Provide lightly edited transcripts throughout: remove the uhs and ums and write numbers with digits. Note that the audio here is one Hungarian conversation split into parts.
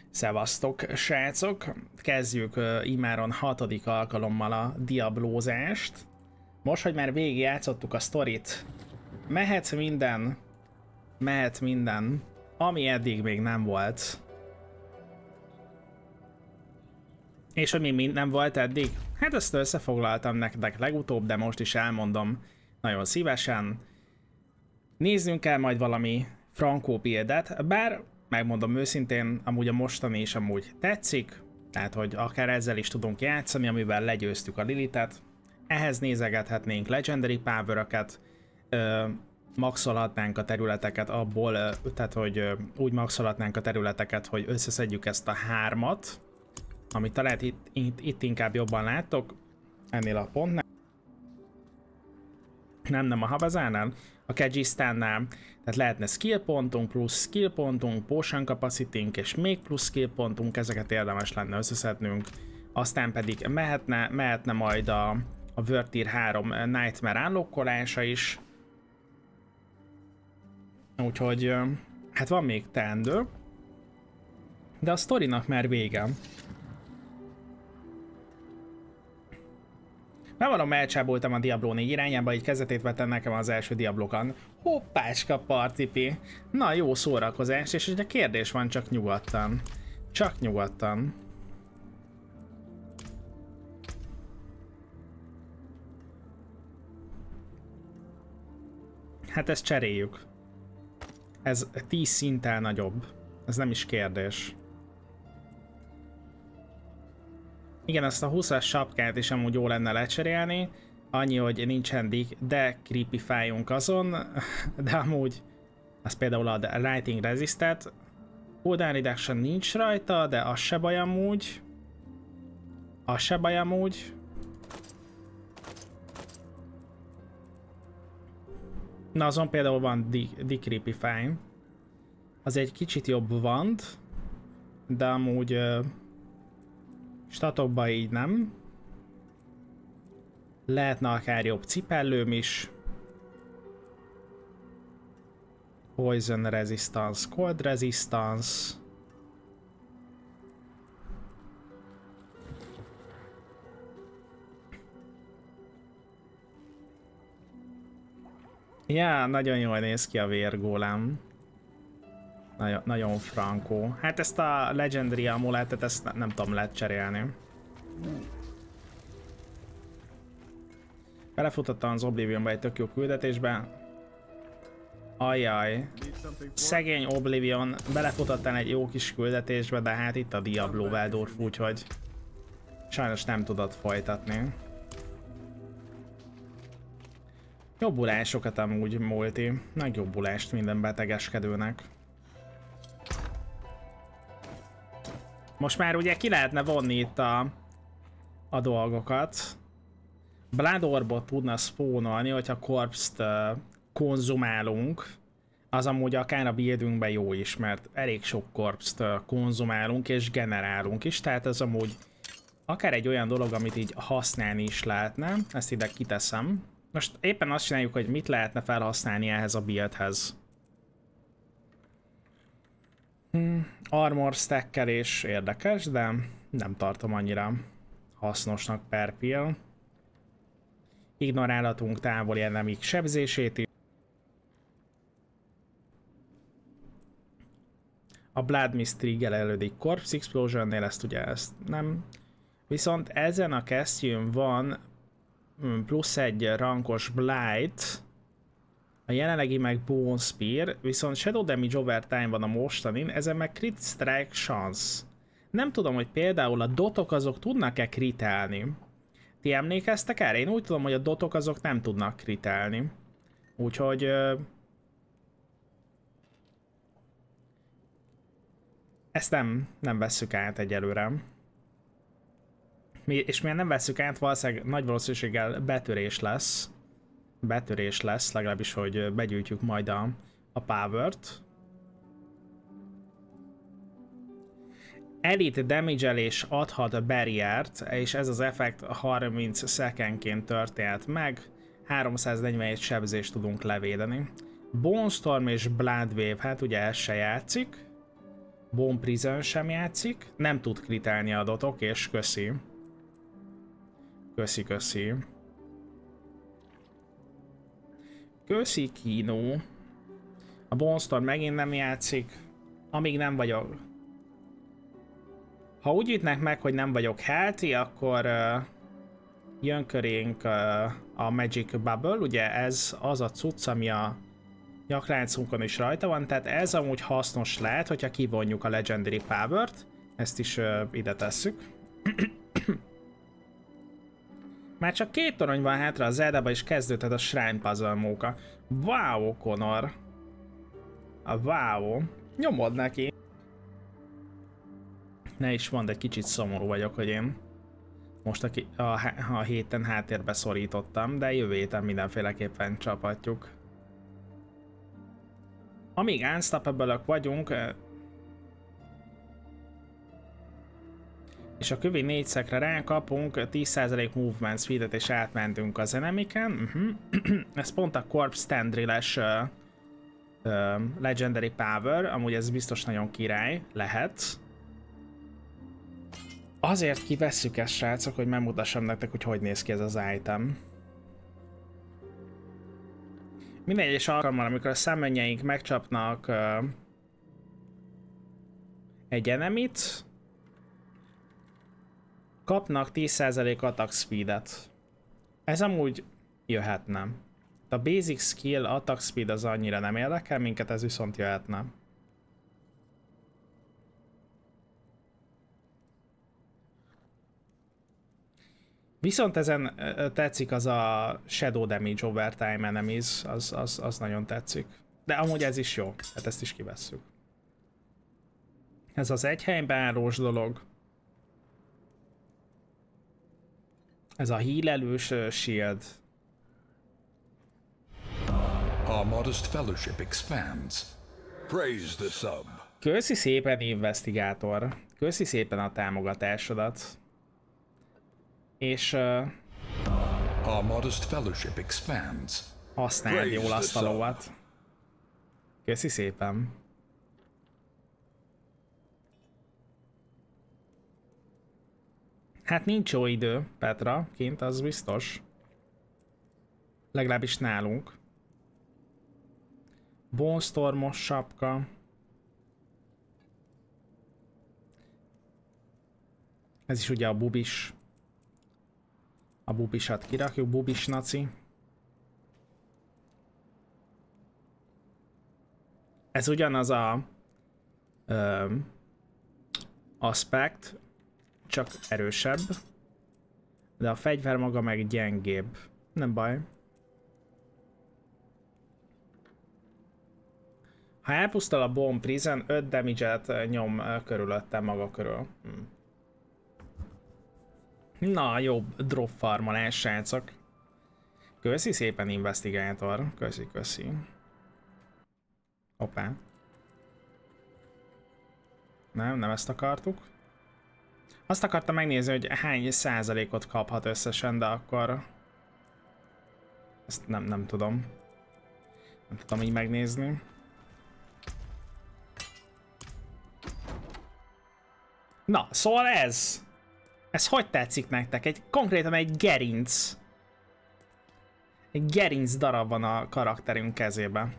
Szevasztok, srácok! Kezdjük immáron 6. alkalommal a diablózást. Most, hogy már végigjátszottuk a sztorit, mehet minden, ami eddig még nem volt. És hogy mi nem volt eddig? Hát ezt összefoglaltam nektek legutóbb, de most is elmondom nagyon szívesen. Nézzünk el majd valami frankó példát, bár megmondom őszintén, amúgy a mostani is amúgy tetszik, tehát hogy akár ezzel is tudunk játszani, amivel legyőztük a Lilithet. Ehhez nézegethetnénk Legendary Power-öket, maxolhatnánk a területeket abból, tehát hogy úgy maxolhatnánk a területeket, hogy összeszedjük ezt a 3-at, amit talán itt inkább jobban láttok, ennél a pontnál. Nem a Havazánál, a Kejisztánnál, tehát lehetne skill pontunk, plusz skill pontunk, potion capacity és még plusz skill pontunk, ezeket érdemes lenne összeszednünk. Aztán pedig mehetne majd a World Tier 3 Nightmare unlockolása is. Úgyhogy hát van még teendő, de a sztorinak már vége. Bevallom, elcsáboltam a Diablo 4 irányába, így kezdetét vettem nekem az első Diablokon. Hoppácska partipi! Na, jó szórakozás, és ugye kérdés van, csak nyugodtan. Csak nyugodtan. Hát ezt cseréljük. Ez 10 szinttel nagyobb. Ez nem is kérdés. Igen, ezt a 20-as sapkát is amúgy jó lenne lecserélni, annyi, hogy nincsen de creepifyunk azon, de amúgy az például a Lightning Resistet, cooldown reduction nincs rajta, de az se baj amúgy. Az se baj amúgy. Na azon például van decreepify. Az egy kicsit jobb Wand, de amúgy statokban így nem. Lehetne akár jobb cipellőm is. Poison resistance, cold resistance. Ja, nagyon jól néz ki a vérgólem. Nagyon frankó. Hát ezt a Legendary amuletet, ezt nem tudom lecserélni. Belefutottam az Oblivionba egy tök jó küldetésbe. Ajjaj. Szegény Oblivion, belefutottál egy jó kis küldetésbe, de hát itt a Diablo Waldorf, úgyhogy sajnos nem tudod folytatni. Jobbulásokat amúgy multi. Nagy jobbulást minden betegeskedőnek. Most már ugye ki lehetne vonni itt a dolgokat. Blood Orbot tudna spawnolni, hogyha corpse-t konzumálunk. Az amúgy akár a buildünkben jó is, mert elég sok corpse-t konzumálunk és generálunk is, tehát ez amúgy akár egy olyan dolog, amit így használni is lehetne. Ezt ide kiteszem. Most éppen azt csináljuk, hogy mit lehetne felhasználni ehhez a buildhez. Armor stackelés érdekes, de nem tartom annyira hasznosnak per pill. Ignorálatunk távoli enemik sebzését is. A Blood Mist triggerelődik Corpse Explosion-nél, ezt nem. Viszont ezen a kesztyűn van plusz egy rankos Blight, a jelenlegi meg Bone Spear, viszont Shadow Damage over time van a mostanin, ezen meg Crit Strike Chance. Nem tudom, hogy például a dotok azok tudnak-e kritelni. Ti emlékeztek erre? Én úgy tudom, hogy a dotok azok nem tudnak kritelni. Úgyhogy ezt nem vesszük át egyelőre. És miért nem vesszük át, valószínűleg nagy valószínűséggel betörés lesz, legalábbis, hogy begyűjtjük majd a power-t. Elite damage-elés adhat barriert, és ez az effekt 30 szekendként történt meg. 341 sebzést tudunk levédeni. Bone Storm és Blood Wave, hát ugye ez se játszik. Bone Prison sem játszik. Nem tud kritálni a dotok, és köszi. Köszi, köszi. Köszi, Kino. A Bone Storm megint nem játszik. Amíg nem vagyok... Ha úgy ütnek meg, hogy nem vagyok healthy, akkor jön körénk a Magic Bubble. Ugye ez az a cucc, ami a nyakláncunkon is rajta van, tehát ez amúgy hasznos lehet, hogyha kivonjuk a Legendary Power-t. Ezt is ide tesszük. Már csak 2 torony van hátra a Zeldába, és kezdődhet a Shrine Puzzle móka. Wow, Connor! Wow! Nyomod neki! Ne is mondd, egy kicsit szomorú vagyok, hogy én most a héten háttérbe szorítottam, de jövő héten mindenféleképpen csapatjuk. Amíg unstoppable-ök vagyunk, és a kövi 4 szekre rákapunk 10% movement speedet, és átmentünk az enemiken. Ez pont a Corpse Tendril-es Legendary Power, amúgy ez biztos nagyon király lehet. Azért kivesszük ezt, srácok, hogy megmutassam nektek, hogy hogy néz ki ez az item. Minden egyes alkalommal, amikor a summonjeink megcsapnak egy enemit, kapnak 10% attack speedet. Ez amúgy jöhetne. A basic skill attack speed az annyira nem érdekel minket, ez viszont jöhetne. Viszont ezen tetszik az a Shadow Damage Overtime Enemies, az nagyon tetszik. De amúgy ez is jó, hát ezt is kivesszük. Ez az egy helyben állós dolog. Ez a healelős shield. Our modest fellowship expands. Praise the sub. Köszi szépen, Investigátor. Köszi szépen a támogatásodat. És Our modest fellowship expands. használd jól azt a lovat. Köszi szépen. Hát nincs jó idő, Petra, kint, az biztos. Legalábbis nálunk. Bone Stormos sapka. Ez is ugye a bubis. A bubisat kirakjuk, bubis naci. Ez ugyanaz a aspekt, csak erősebb, de a fegyver maga meg gyengébb. Nem baj. Ha elpusztul a Bone Prison, 5 damage-et nyom körülöttem maga körül. Na, jobb drop farmolás, srácok. Köszi szépen, Investigátor. Köszi, köszi. Hoppá. Nem ezt akartuk. Azt akartam megnézni, hogy hány százalékot kaphat összesen, de akkor... Ezt nem tudom. Nem tudom így megnézni. Na, szóval ez! Ez hogy tetszik nektek? Konkrétan egy gerinc. Egy gerinc darab van a karakterünk kezében.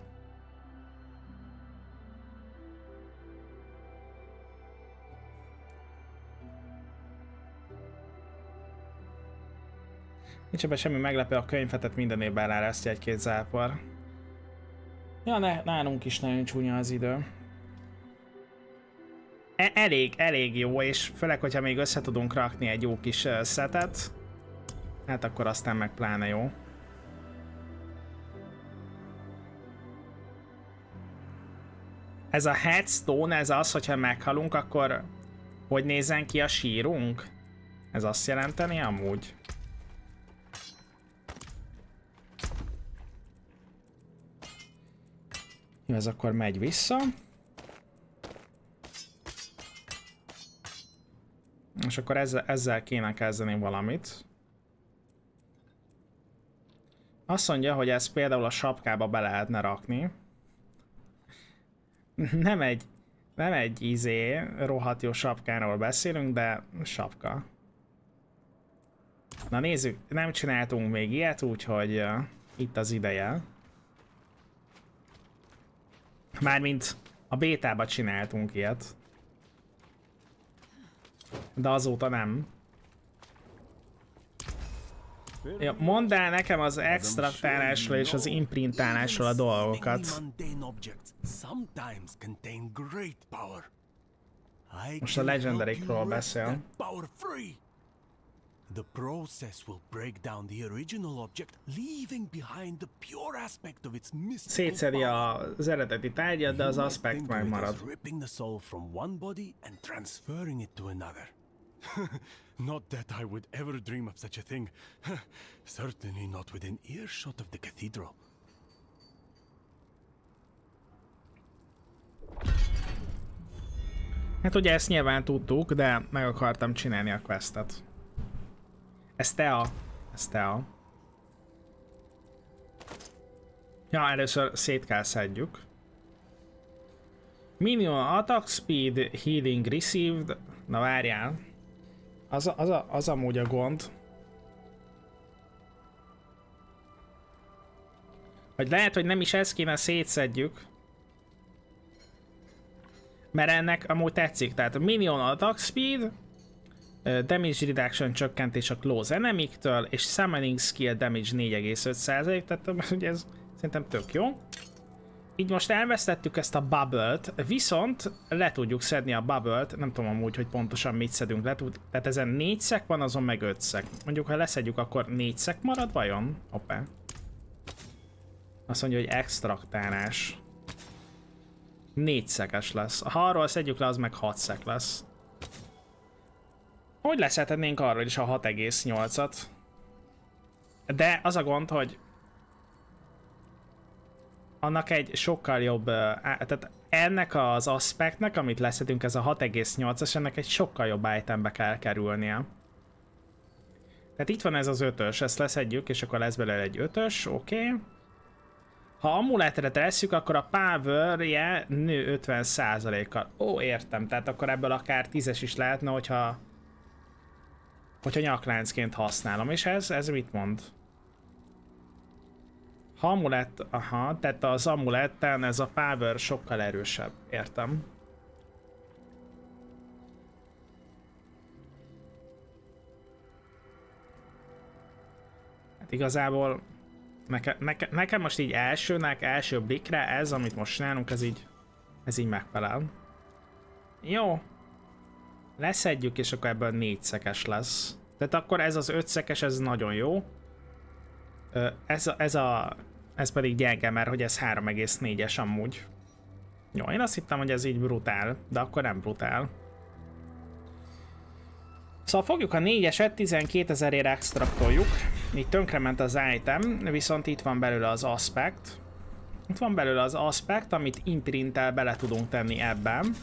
Nincs ebben semmi meglepő, a könyvhetet minden évben elárasztja egy-két zápor. Ja, nálunk is nagyon csúnya az idő. Elég jó, és főleg, hogyha még össze tudunk rakni egy jó kis szetet, hát akkor aztán meg pláne jó. Ez a headstone, ez az, hogyha meghalunk, akkor hogy nézzen ki a sírunk? Ez azt jelenteni amúgy? Jó, ez akkor megy vissza. És akkor ezzel kéne kezdeni valamit. Azt mondja, hogy ezt például a sapkába be lehetne rakni. Nem egy rohadt jó sapkáról beszélünk, de sapka. Na nézzük, nem csináltunk még ilyet, úgyhogy itt az ideje. Mármint a bétában csináltunk ilyet. De azóta nem. Ja, mondd el nekem az extraktálásról és az imprintálásról a dolgokat. Most a legendary-król beszél. The process will break down the original object, leaving behind the pure aspect of its mystical szétszedi az eredeti tárgyat, de az aspekt megmarad. ripping the soul from one body and transferring it to another. Not that I would ever dream of such a thing. Certainly not within earshot of the cathedral. Hát ugye ezt nyilván tudtuk, de meg akartam csinálni a questet. Ez Tea. Ez Tea. Ja, először szét kell szedjük. Minimum attack speed, healing received. Na várjál. Az amúgy a gond. Vagy lehet, hogy nem is ezt kéne szétszedjük. Mert ennek amúgy tetszik. Tehát minimum attack speed, damage reduction csökkentés a close enemiktől, és summoning skill damage 4,5%, tehát ugye ez szerintem tök jó. Így most elvesztettük ezt a bubble-t, viszont le tudjuk szedni a bubble-t, nem tudom amúgy, hogy pontosan mit szedünk le, tehát ezen 4 szek van, azon meg 5 szek. Mondjuk, ha leszedjük, akkor 4 szek marad vajon? Hoppá. Azt mondja, hogy extraktálás. 4 szekes lesz. Ha arról szedjük le, az meg 6 szek lesz. Hogy leszedhetnénk arról is a 6,8-at? De az a gond, hogy annak egy sokkal jobb, tehát ennek az aspektnek, amit leszedünk, ez a 6,8-as, ennek egy sokkal jobb itembe kell kerülnie. Tehát itt van ez az 5-ös, ezt leszedjük, és akkor lesz belőle egy 5-ös, oké. Ha amuletre tesszük, akkor a power-je nő 50%-kal. Ó, értem, tehát akkor ebből akár 10-es is lehetne, hogyha nyakláncként használom. És ez mit mond? Ha amulett, aha, tehát az amuletten ez a power sokkal erősebb. Értem. Hát igazából nekem most így első blikre ez, amit most csinálunk, ez így megfelel. Jó. Leszedjük, és akkor ebből 4 szekes lesz. Tehát akkor ez az 5 szekes, ez nagyon jó. Ez pedig gyenge, mert hogy ez 3,4-es amúgy. Jó, én azt hittem, hogy ez így brutál, de akkor nem brutál. Szóval fogjuk a 4-eset, 12 000-ért extraktoljuk. Így tönkrement az item, viszont itt van belőle az aspect. Itt van belőle az aspect, amit imprinttel bele tudunk tenni ebben.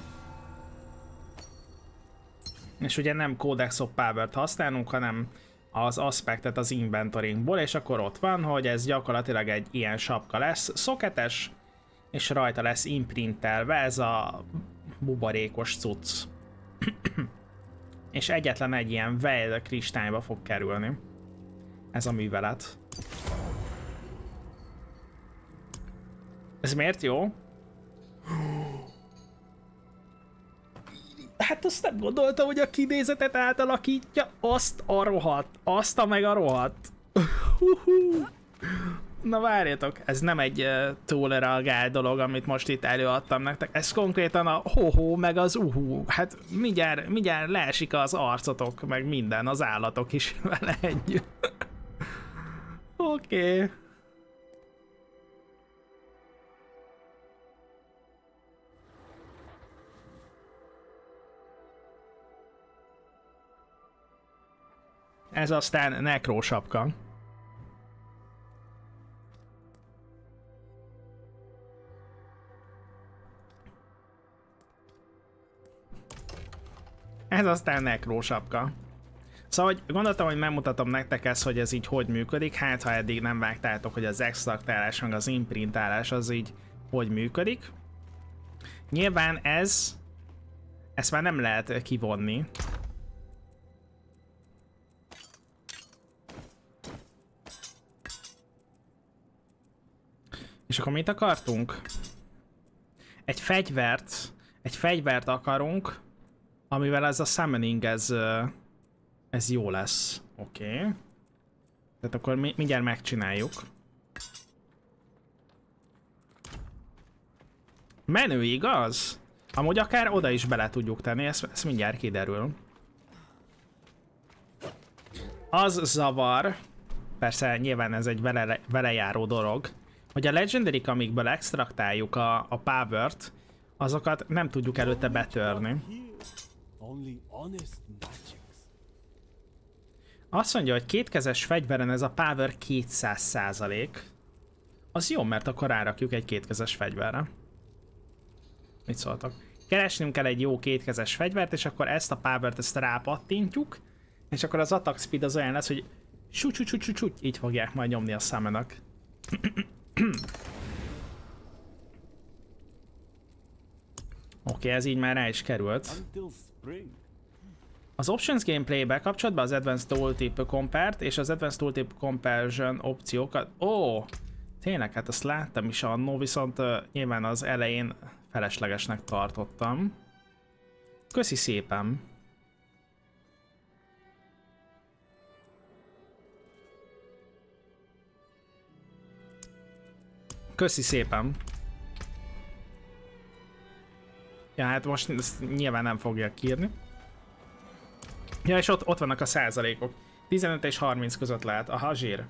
És ugye nem Codex of Power-t használunk, hanem az aspektet az inventorynkból, és akkor ott van, hogy ez gyakorlatilag egy ilyen sapka lesz, szoketes, és rajta lesz imprintelve ez a buborékos cucc. És egyetlen egy ilyen veil kristályba fog kerülni. Ez a művelet. Ez miért jó? Hát azt nem gondoltam, hogy a kinézetet átalakítja. Azt a rohadt. Azt a meg a rohadt. Na várjatok, ez nem egy túlreagált dolog, amit most itt előadtam nektek. Ez konkrétan a ho-ho meg az uhu. Hát mindjárt leesik az arcotok, meg minden, az állatok is vele együtt. Oké. Ez aztán nekrósapka. Ez aztán nekrósapka. Szóval hogy gondoltam, hogy megmutatom nektek ezt, hogy ez így hogy működik, hát ha eddig nem vágtátok, hogy az extraktálás meg az imprintálás az így hogy működik. Nyilván ez Ezt már nem lehet kivonni. És akkor mit akartunk? Egy fegyvert akarunk, amivel ez a summoning, ez jó lesz. Oké. Tehát akkor mindjárt megcsináljuk. Menő, igaz? Amúgy akár oda is bele tudjuk tenni, ezt mindjárt kiderül. Az zavar, persze nyilván ez egy vele járó dolog, hogy a Legendary Kamikből extraktáljuk a powert, azokat nem tudjuk előtte betörni. Azt mondja, hogy kétkezes fegyveren ez a power 200%. Az jó, mert akkor rárakjuk egy kétkezes fegyverre. Mit szóltak? Keresnünk kell egy jó kétkezes fegyvert, és akkor ezt a powert ezt rápattintjuk, és akkor az attack speed az olyan lesz, hogy így fogják majd nyomni a summonok. Oké, ez így már rá is került. Az Options Gameplay-be kapcsolatban az Advanced Tooltip Compare-t és az Advanced Tooltip Comparison opciókat... Ó, tényleg, hát azt láttam is annó, viszont nyilván az elején feleslegesnek tartottam. Köszi szépen! Köszi szépen! Ja, hát most ezt nyilván nem fogják kiírni. Ja, és ott vannak a százalékok. 15 és 30 között lehet. Aha, zsír.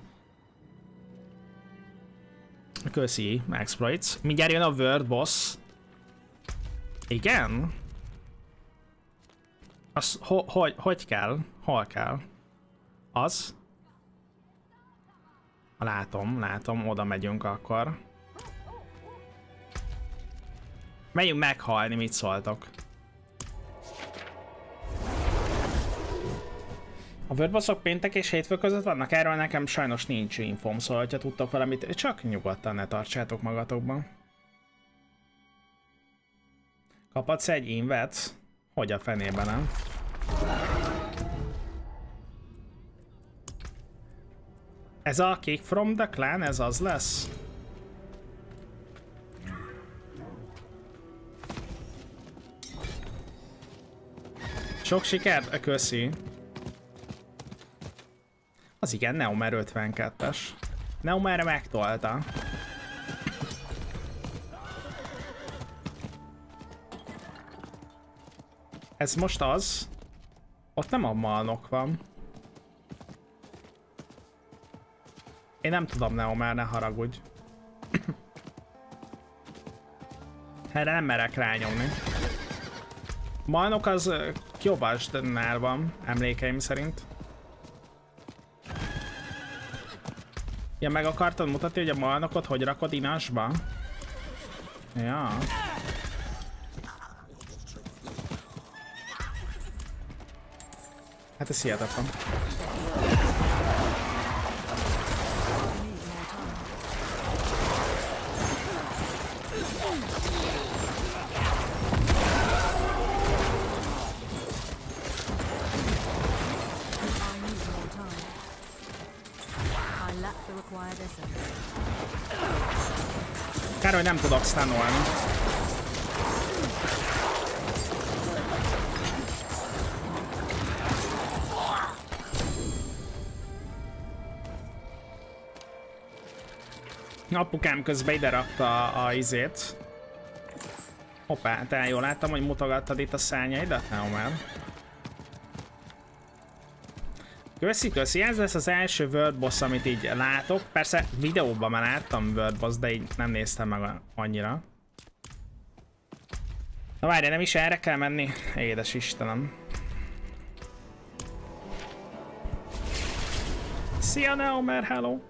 Köszi, exploits. Mindjárt jön a World Boss. Igen? Az hogy kell? Hol kell? Az? Látom, oda megyünk akkor. Megyünk meghalni, mit szóltok? A World Bossok péntek és hétfő között vannak? Erről nekem sajnos nincs infóm, szóval ha tudtok valamit, csak nyugodtan ne tartsátok magatokban. Kaphatsz egy invet? Hogy a fenében, nem? Ez a Kick from the Clan, ez az lesz? Sok sikert, köszi. Az igen, Neomer 52-es. Neomerre megtolta. Ez most az. Ott nem a malnok van. Én nem tudom, Neomer, ne haragudj. Erre nem merek rányomni. Malnok az Kjobasdnál van, emlékeim szerint. Ja, meg akartad mutatni, hogy a malnokot hogy rakod inasba? Ja. Hát ez hihetetlen. Kár, hogy nem tudok stunolni. Apukám közben ide rakta a izét. Hoppá, te jól láttam, hogy mutogattad itt a szárnyaidat? Nem már. Köszi, ez lesz az első World Boss, amit így látok. Persze videóban már láttam World Boss, de így nem néztem meg annyira. Na várj, nem is erre kell menni? Édes Istenem. Szia Neomer, hello!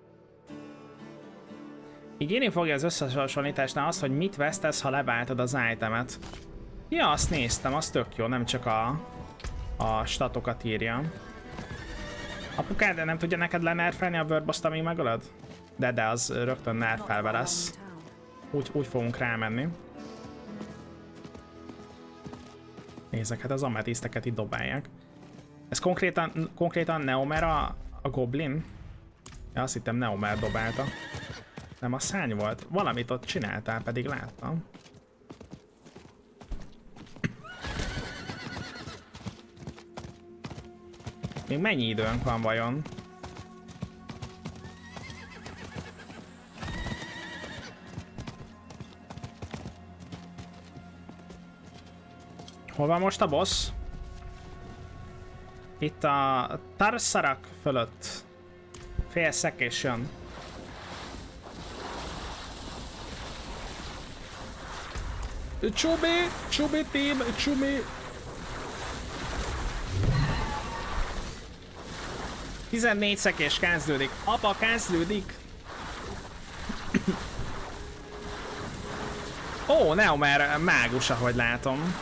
Így írni fogja az összehasonlításnál azt, hogy mit vesztesz, ha leváltod az itemet. Ja, azt néztem, az tök jó, nem csak a statokat írja. Apukád nem tudja neked lenerfelni a World Boss-t, amíg megölöd? De az rögtön nerfelve lesz. Úgy fogunk rámenni. Nézzek, hát az ametiszteket itt dobálják. Ez konkrétan Neomer a goblin? Ja, azt hittem Neomer dobálta. Nem, a szárny volt. Valamit ott csináltál, pedig láttam. Még mennyi időnk van vajon? Hol van most a boss? Itt a Tarsarak fölött. Fél szekés jön. Csubi, team, csubi. 14 szekés kezdődik. Apa, kezdődik. Ó, Neomer mágus, ahogy látom.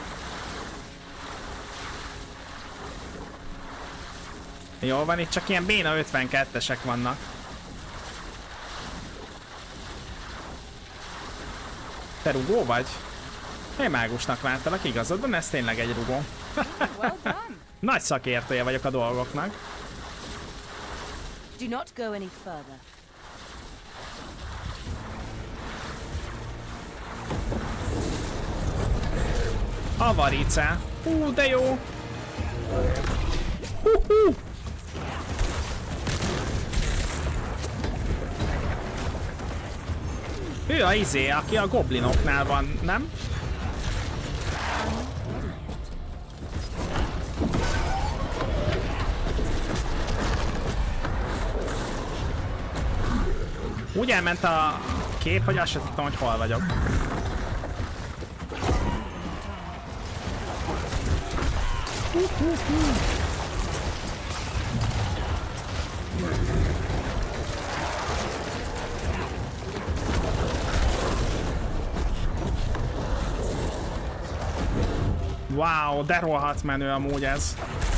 Jól van, itt csak ilyen béna 52-esek vannak. Te rugó vagy? Én mágusnak láttalak, igazad, de ez tényleg egy rugó. Nagy szakértője vagyok a dolgoknak. Do not go any further. Avarice. De jó. Ő a izé, aki a goblinoknál van, nem? Úgy elment a kép, hogy azt sem tudtam, hogy hol vagyok. Wow, de rohadt menő amúgy ez.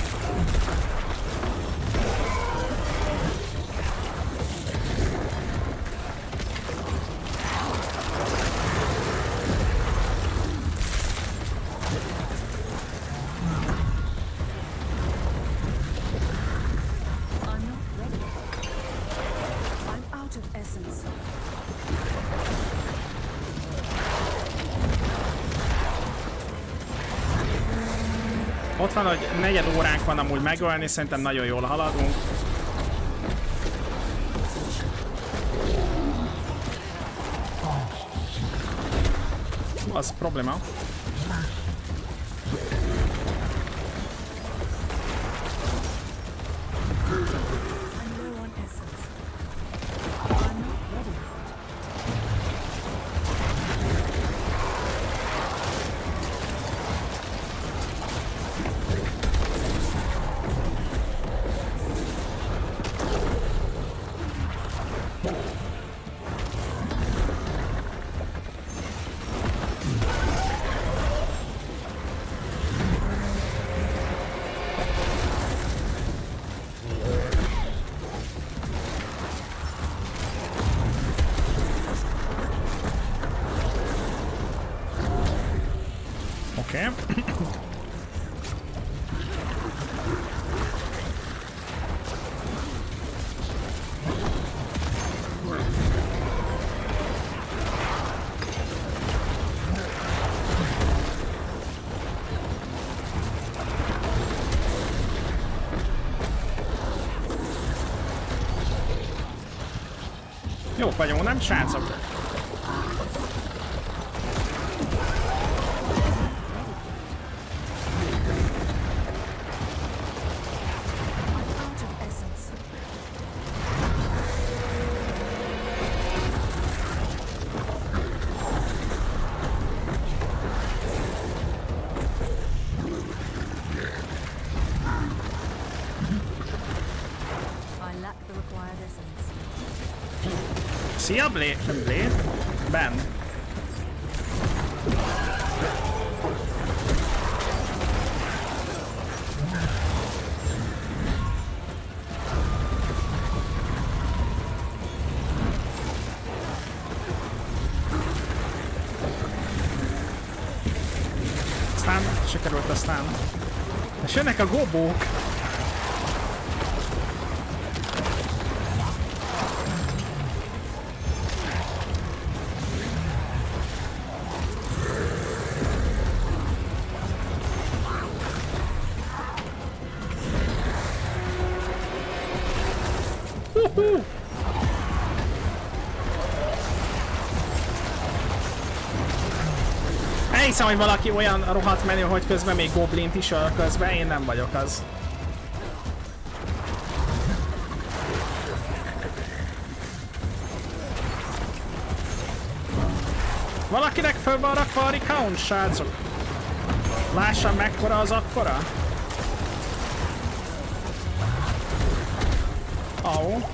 Ott van, hogy negyed óránk van amúgy megölni, szerintem nagyon jól haladunk. Az probléma. Oké. Jók vagyunk, nem srácok? Szia, Blade? Ben. Aztán sikerült aztán. És jönnek a gobók. Elhiszem, hogy valaki olyan rohadt menő, hogy közben még goblint is öl közben, én nem vagyok az. Valakinek föl van rakva a recount, srácok. Lássam mekkora az akkora. Au.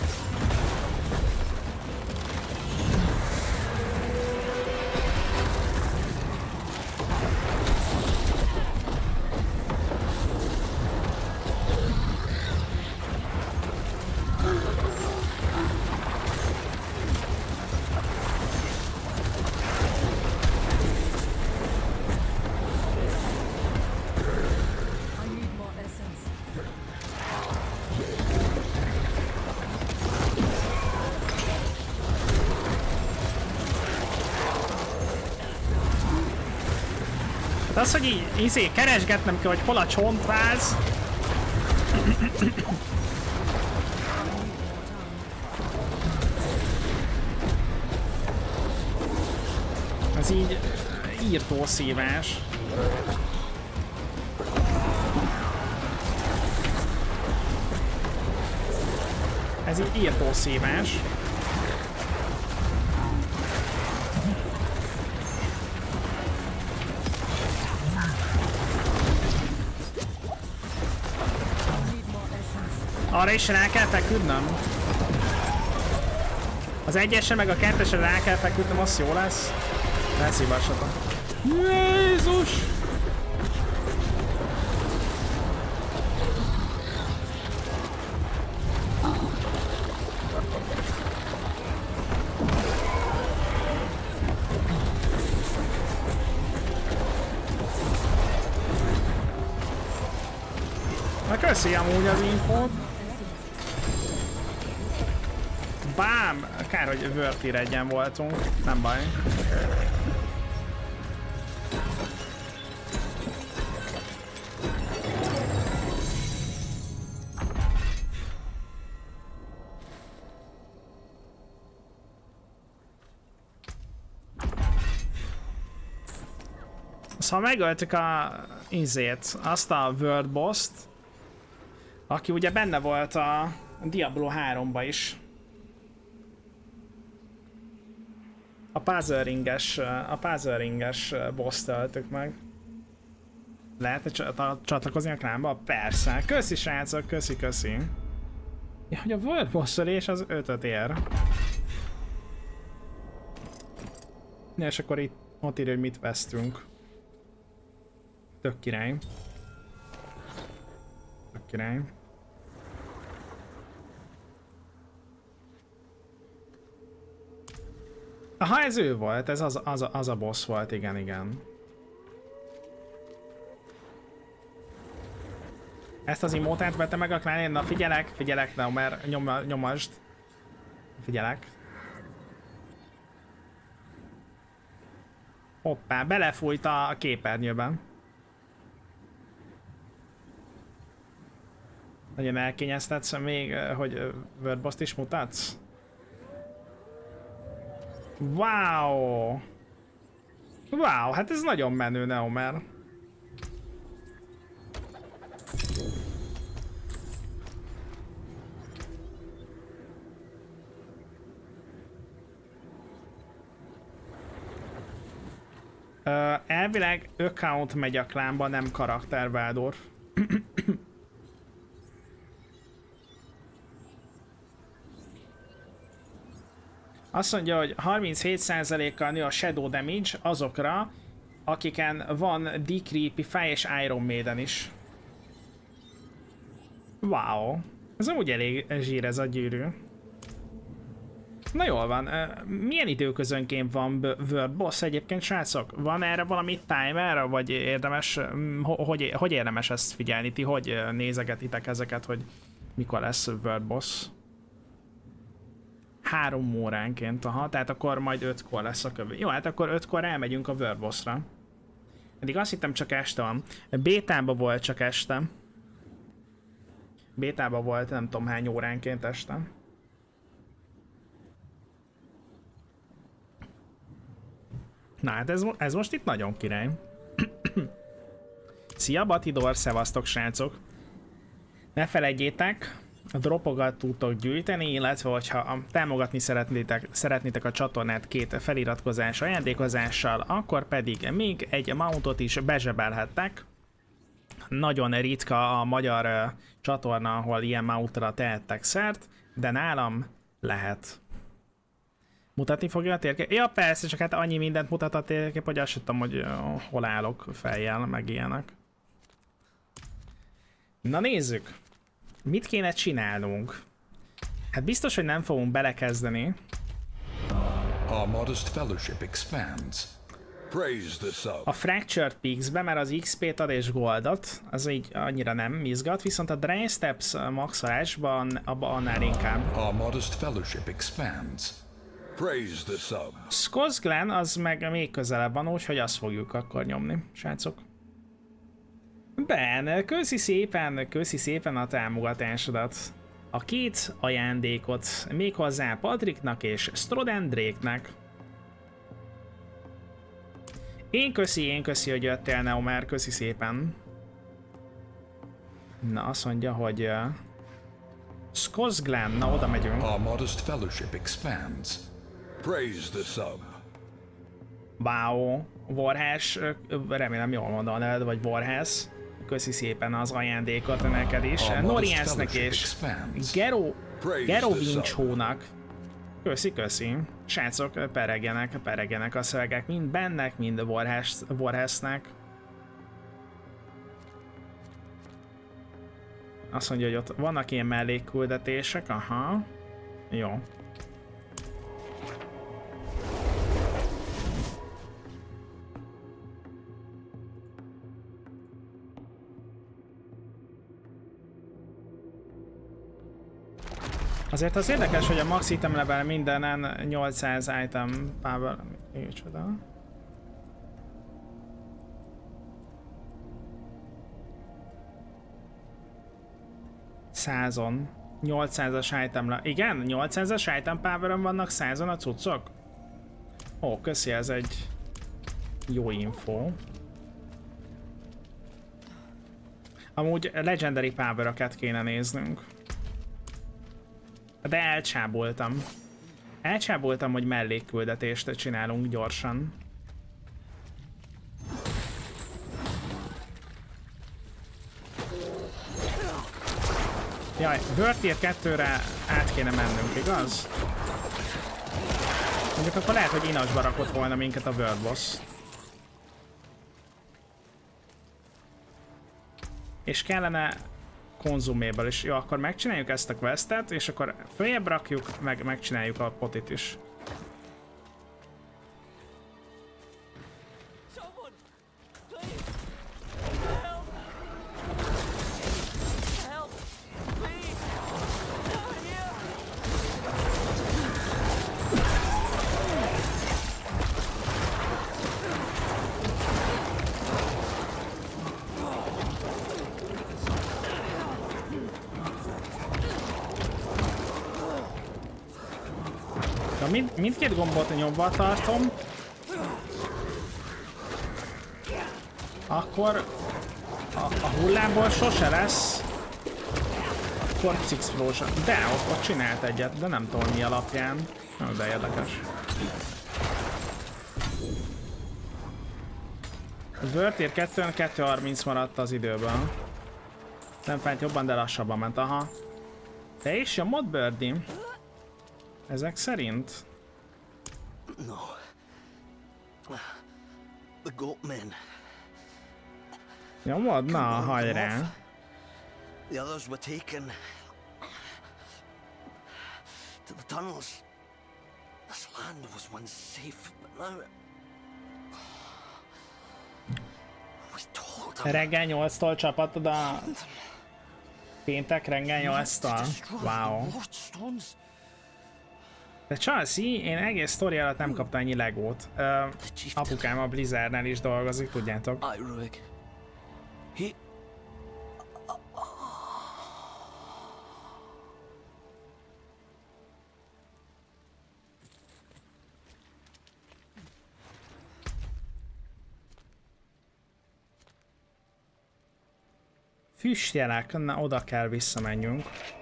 Az, hogy így keresgetnem kell, hogy hol a csontváz. Ez így írtó szívás. Ez így írtó szívás. Arra is rá kell feküdnöm. Az egyesre meg a kettesre rá kell feküdnöm, az jó lesz. Ne szívassatok. Jézus! Na köszi amúgy az infót. Bám! Kár, hogy World Tier 1-en voltunk. Nem baj. Szóval megöltük azt a World Boss-t, aki ugye benne volt a Diablo 3-ba is. A Puzzle Ringes boss-t öltük meg. Lehet csatlakozni a klánba? Persze. Köszi srácok, köszi. Ja, hogy a World Boss-ölés az 5-öt ér. Ja, és akkor itt ott írja, hogy mit vesztünk. Tök király. Tök király. Aha, ez ő volt, ez az a boss volt, igen. Ezt az imótát vette meg a klán, na figyelek, na, mert nyomasd. Figyelek. Hoppá, belefújt a képernyőben. Nagyon elkényeztetsz még, hogy World Boss-t is mutatsz? Wow! Wow, hát ez nagyon menő, Neomer. Elvileg account megy a klánba, nem karakter, Valdorf. Azt mondja, hogy 37%-kal nő a Shadow Damage azokra, akiken van Decreepify és Iron Maiden is. Wow. Ez úgy elég zsír ez a gyűrű. Na jól van, milyen időközönként van World Boss egyébként, srácok? Van erre valami timer, vagy érdemes, hogy érdemes ezt figyelni? Ti hogy nézegetitek ezeket, hogy mikor lesz World Boss? 3 óránként, aha, tehát akkor majd 5-kor lesz a kövő. Jó, hát akkor 5-kor elmegyünk a World Bossra. Eddig azt hittem csak este van. Bétában volt csak este. Bétában volt nem tudom hány óránként este. Na hát ez most itt nagyon király. Szia Batidor, szevasztok srácok! Ne felejtjétek, a dropokat tudtok gyűjteni, illetve hogyha támogatni szeretnétek a csatornát 2 feliratkozás ajándékozással, akkor pedig még egy mountot is bezsebelhettek. Nagyon ritka a magyar csatorna, ahol ilyen mountra tehettek szert, de nálam lehet. Mutatni fogja a térkép? Ja persze, csak hát annyi mindent mutat a térkép, hogy azt sem tudom, hogy hol állok fejjel, meg ilyenek. Na nézzük! Mit kéne csinálnunk? Hát biztos, hogy nem fogunk belekezdeni. Our modest fellowship expands. Praise the sub. A Fractured Peaks-be, mert az XP-t ad és Goldot, az így annyira nem izgat, viszont a Dry Steps maxolásban annál inkább. Our modest fellowship expands. Praise the sub. Scots Glen az meg még közelebb van, úgyhogy azt fogjuk akkor nyomni, srácok. Ben, köszi szépen a támogatásodat. A 2 ajándékot, méghozzá Patricknak és Strodendréknek. Én köszi, hogy jöttél, Neomer, köszi szépen. Na, azt mondja, hogy... Scots Glen, na oda megyünk. Our modest fellowship expands. Praise the sub. Wow, Warhash, remélem jól mondom a neved, vagy Warhash. Köszi szépen az ajándékot neked is. Noriasnek és Gero Vincsónak. Köszi. Srácok, peregjenek a szövegek, mind bennek, mind Warhashnek. Azt mondja, hogy ott vannak ilyen mellékküldetések, aha. Jó. Azért az érdekes, hogy a max item level mindenen 800 item power... Micsoda? Százon. 800-as item level... Igen? 800-as item power-on vannak 100-on a cuccok? Ó, köszi, ez egy jó info. Amúgy legendary power-okat kéne néznünk. De elcsáboltam. Elcsáboltam, hogy mellékküldetést csinálunk gyorsan. Jaj, World Tier 2-re át kéne mennünk, igaz? Mondjuk akkor lehet, hogy inasba rakott volna minket a World Boss. És kellene konzuméből is. Jó, akkor megcsináljuk ezt a questet, és akkor följebb rakjuk, megcsináljuk a potit is. Mindkét gombot nyomva tartom, akkor a hullámból sose lesz Corpse Explosion. De ott csinált egyet, de nem tudom mi alapján. De érdekes. A World Tier 2-ön 2:30 maradt az időben. Nem fájt jobban, de lassabban ment. Aha. Te is nyomod, Birdie? Ezek szerint? No. The Goatmen. Nyomod? Na, hajrá. The others were taken to the tunnels. land was once safe, but now... We told him... Reggel 8-tól csapatod a... Péntek reggel 8-tól? Wow. De Chelsea, én egész sztori alatt nem kaptam ennyi legót. Apukám a Blizzardnál is dolgozik, tudjátok. Füstjelek, na oda kell visszamenjünk.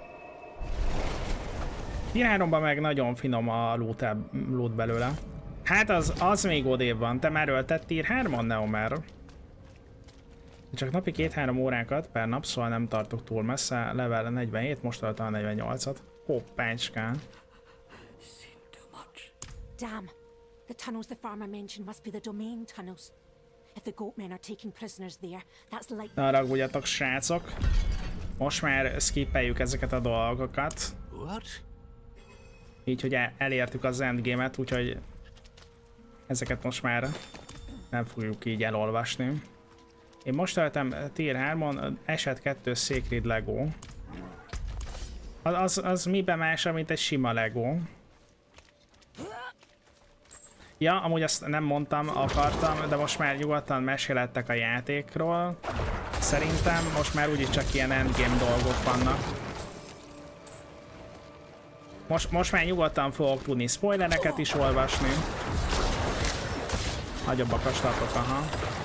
Tier 3-ban meg nagyon finom a loot belőle. Hát az még odébb van. Te már öltett Tier 3-on, Neomer? Csak napi 2-3 órákat per nap, szóval nem tartok túl messze. Level 47, most öltem a 48-at. Hoppácskán. Damn. The tunnels the farmer mentioned must be the domain tunnels. If the goatmen are taking prisoners there, that's like... Ne haragudjatok, srácok. Most már skippeljük ezeket a dolgokat. Így, hogy elértük az endgame-et, úgyhogy ezeket most már nem fogjuk így elolvasni. Én most öltem Tier 3-on, eset 2 Sacred Lego. Az miben másabb, mint egy sima Lego. Ja, amúgy azt nem mondtam, akartam, de most már nyugodtan mesélhettek a játékról. Szerintem most már úgyis csak ilyen endgame dolgok vannak. Most már nyugodtan fogok tudni spoilereket is olvasni. Nagyobbak a statok, aha.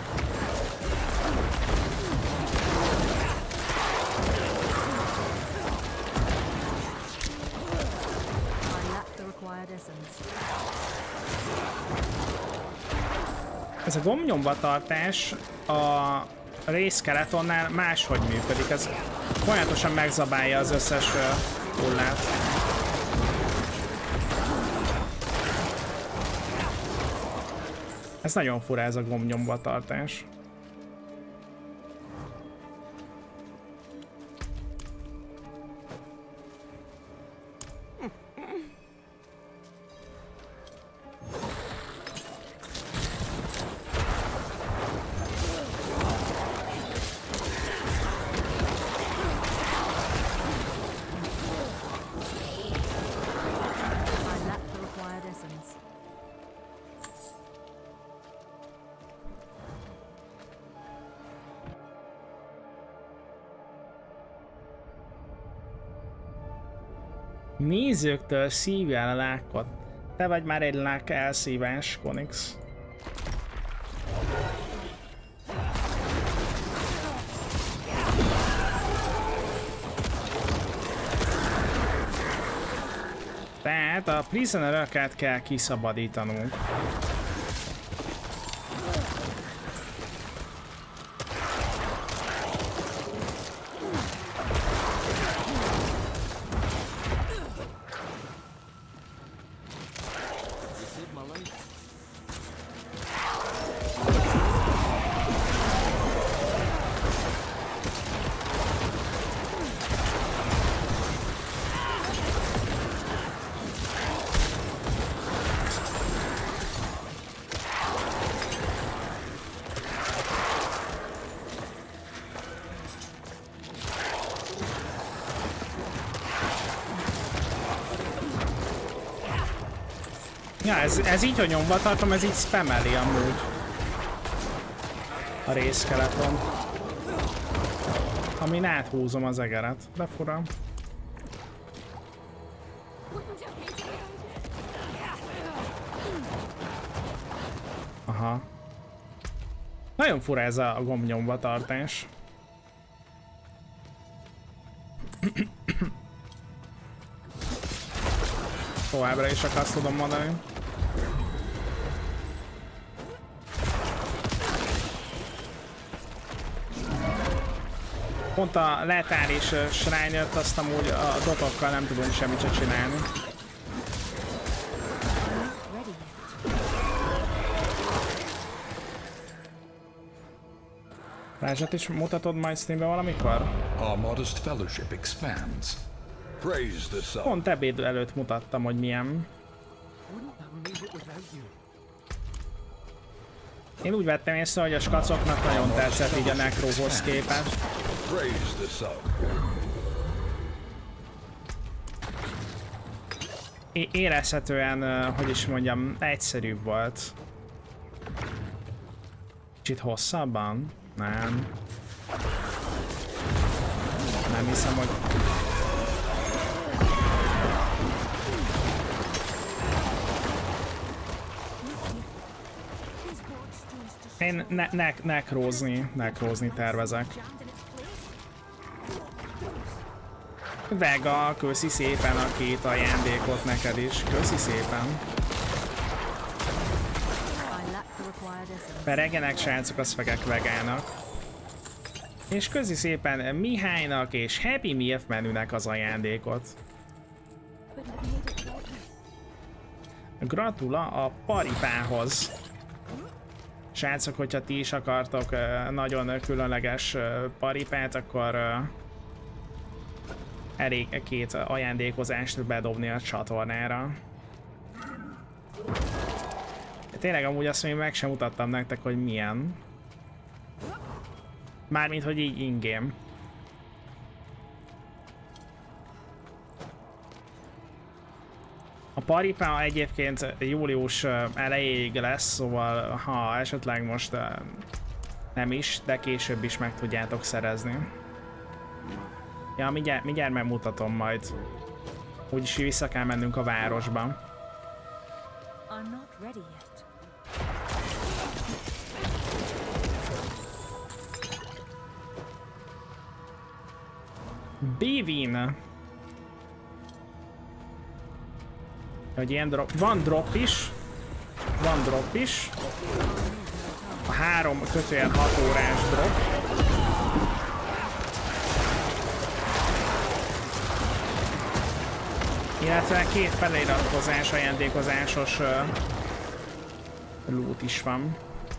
Ez a gombnyomvatartás a részkeletonnál máshogy működik. Ez folyamatosan megzabálja az összes hullát. Ez nagyon fura, ez a gombnyomvatartás. Nézőktől szívja el a lákot. Te vagy már egy lák elszívás, Konix. Tehát a prisoneröket kell kiszabadítanunk. Ja, ez így, hogy nyomva tartom, ez így spameli amúgy a részskeleton. Amin áthúzom az egeret, de fura. Aha. Nagyon fura ez a gombnyomva tartás. Továbbra is csak azt tudom mondani. Pont a letális shrine-ot azt amúgy a dotokkal nem tudunk semmit se csinálni. Rázsat is mutatod majd streambe valamikor? Our modest fellowship expands. Praise the sun. Pont ebéd előtt mutattam, hogy milyen. Én úgy vettem észre, hogy a skacoknak nagyon tetszett így a Necrohoz képest. Praise the sun. Érezhetően, hogy is mondjam, egyszerűbb volt. Kicsit hosszabban? Nem. Nem hiszem, hogy... Én nekrózni tervezek. Vega, köszi szépen a 2 ajándékot neked is. Köszi szépen. Peregenek srácok, az fegek Vegának. És köszi szépen Mihálynak és Happy Milf menünek az ajándékot. Gratula a paripához. Srácok, hogyha ti is akartok nagyon különleges paripát, akkor elég 2 ajándékozást bedobni a csatornára. Tényleg amúgy azt még meg sem mutattam nektek, hogy milyen. Mármint, hogy így in-game. A paripa egyébként július elejéig lesz, szóval ha esetleg most nem is, de később is meg tudjátok szerezni. Ja, mindjárt megmutatom majd. Úgyis vissza kell mennünk a városba. Bivin! Hogy ilyen drop... Van drop is. Van drop is. A 3/6 órás drop. Illetve 2 feliratkozás, ajándékozásos loot is van.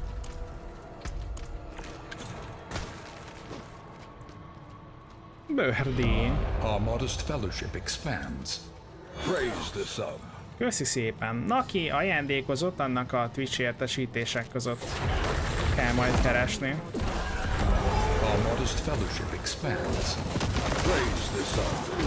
Birdie. Our modest fellowship expands. Praise the sun. Köszi szépen. Naki ajándékozott, annak a Twitch értesítések között kell majd keresni. Our modest fellowship expands. Praise the sun.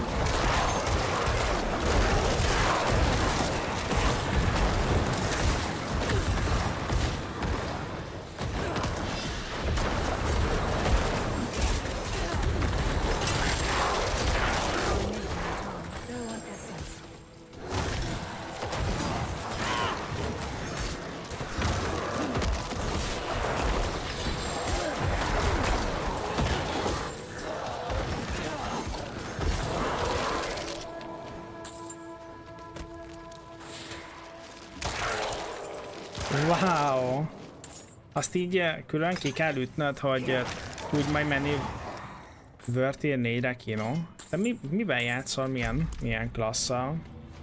Wow! Azt így külön ki kell ütnöd, hogy tudj majd menni World Tier 4-re, Kino. De mivel játszol, milyen klasszal?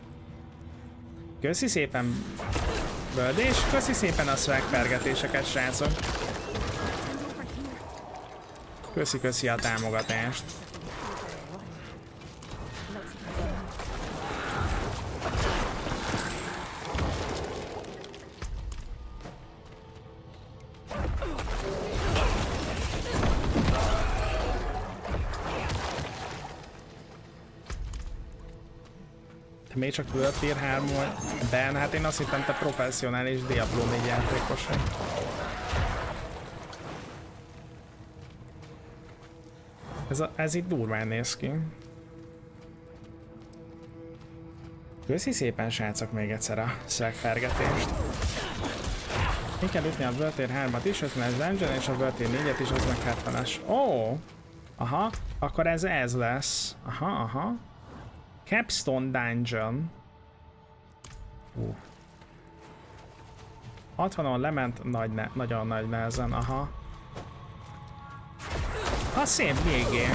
Köszi szépen Bird, és köszi szépen a szvegfergetéseket, srácok. Köszi a támogatást. Még csak World Tier 3 vagy? Ben, hát én azt hittem, te professzionális Diablo 4 játékos vagy. Ez itt durván néz ki. Köszi szépen, srácok, még egyszer a szvegfergetést. Én kell ütni a World Tier 3-at is, 50-es dungeon, és a World Tier 4-et is, az meg 70-es. Ó! Aha, akkor ez lesz. Aha. Capstone Dungeon. 60-on lement nagyon nagy nehezen, aha. A szép végén.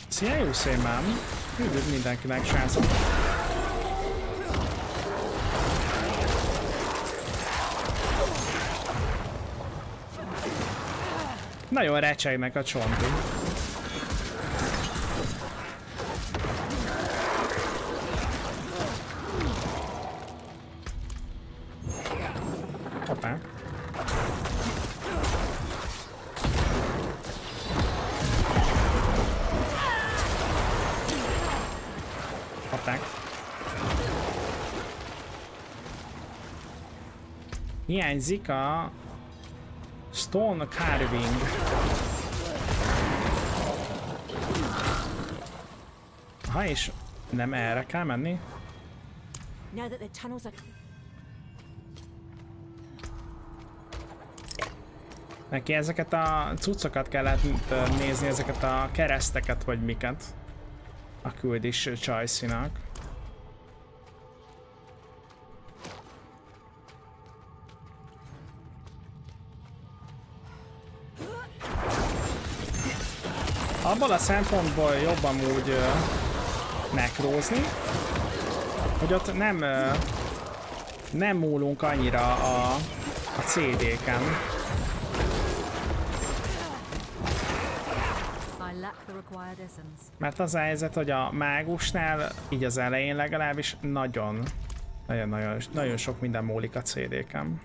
Szia, jó szépen! Üdv mindenkinek, srácok! Nagyon recsegnek a csonti. Hoppá. Hoppák. Hiányzik a Stone Carving. Ha és nem erre kell menni? Now that the tunnels are... Neki ezeket a cuccokat kellett nézni, ezeket a kereszteket vagy miket. A küldés Csajcinak. Abban a szempontból jobban úgy nekrózni, hogy ott nem múlunk annyira a CD-ken. Mert az a helyzet, hogy a mágusnál, így az elején legalábbis nagyon sok minden múlik a CD-ken.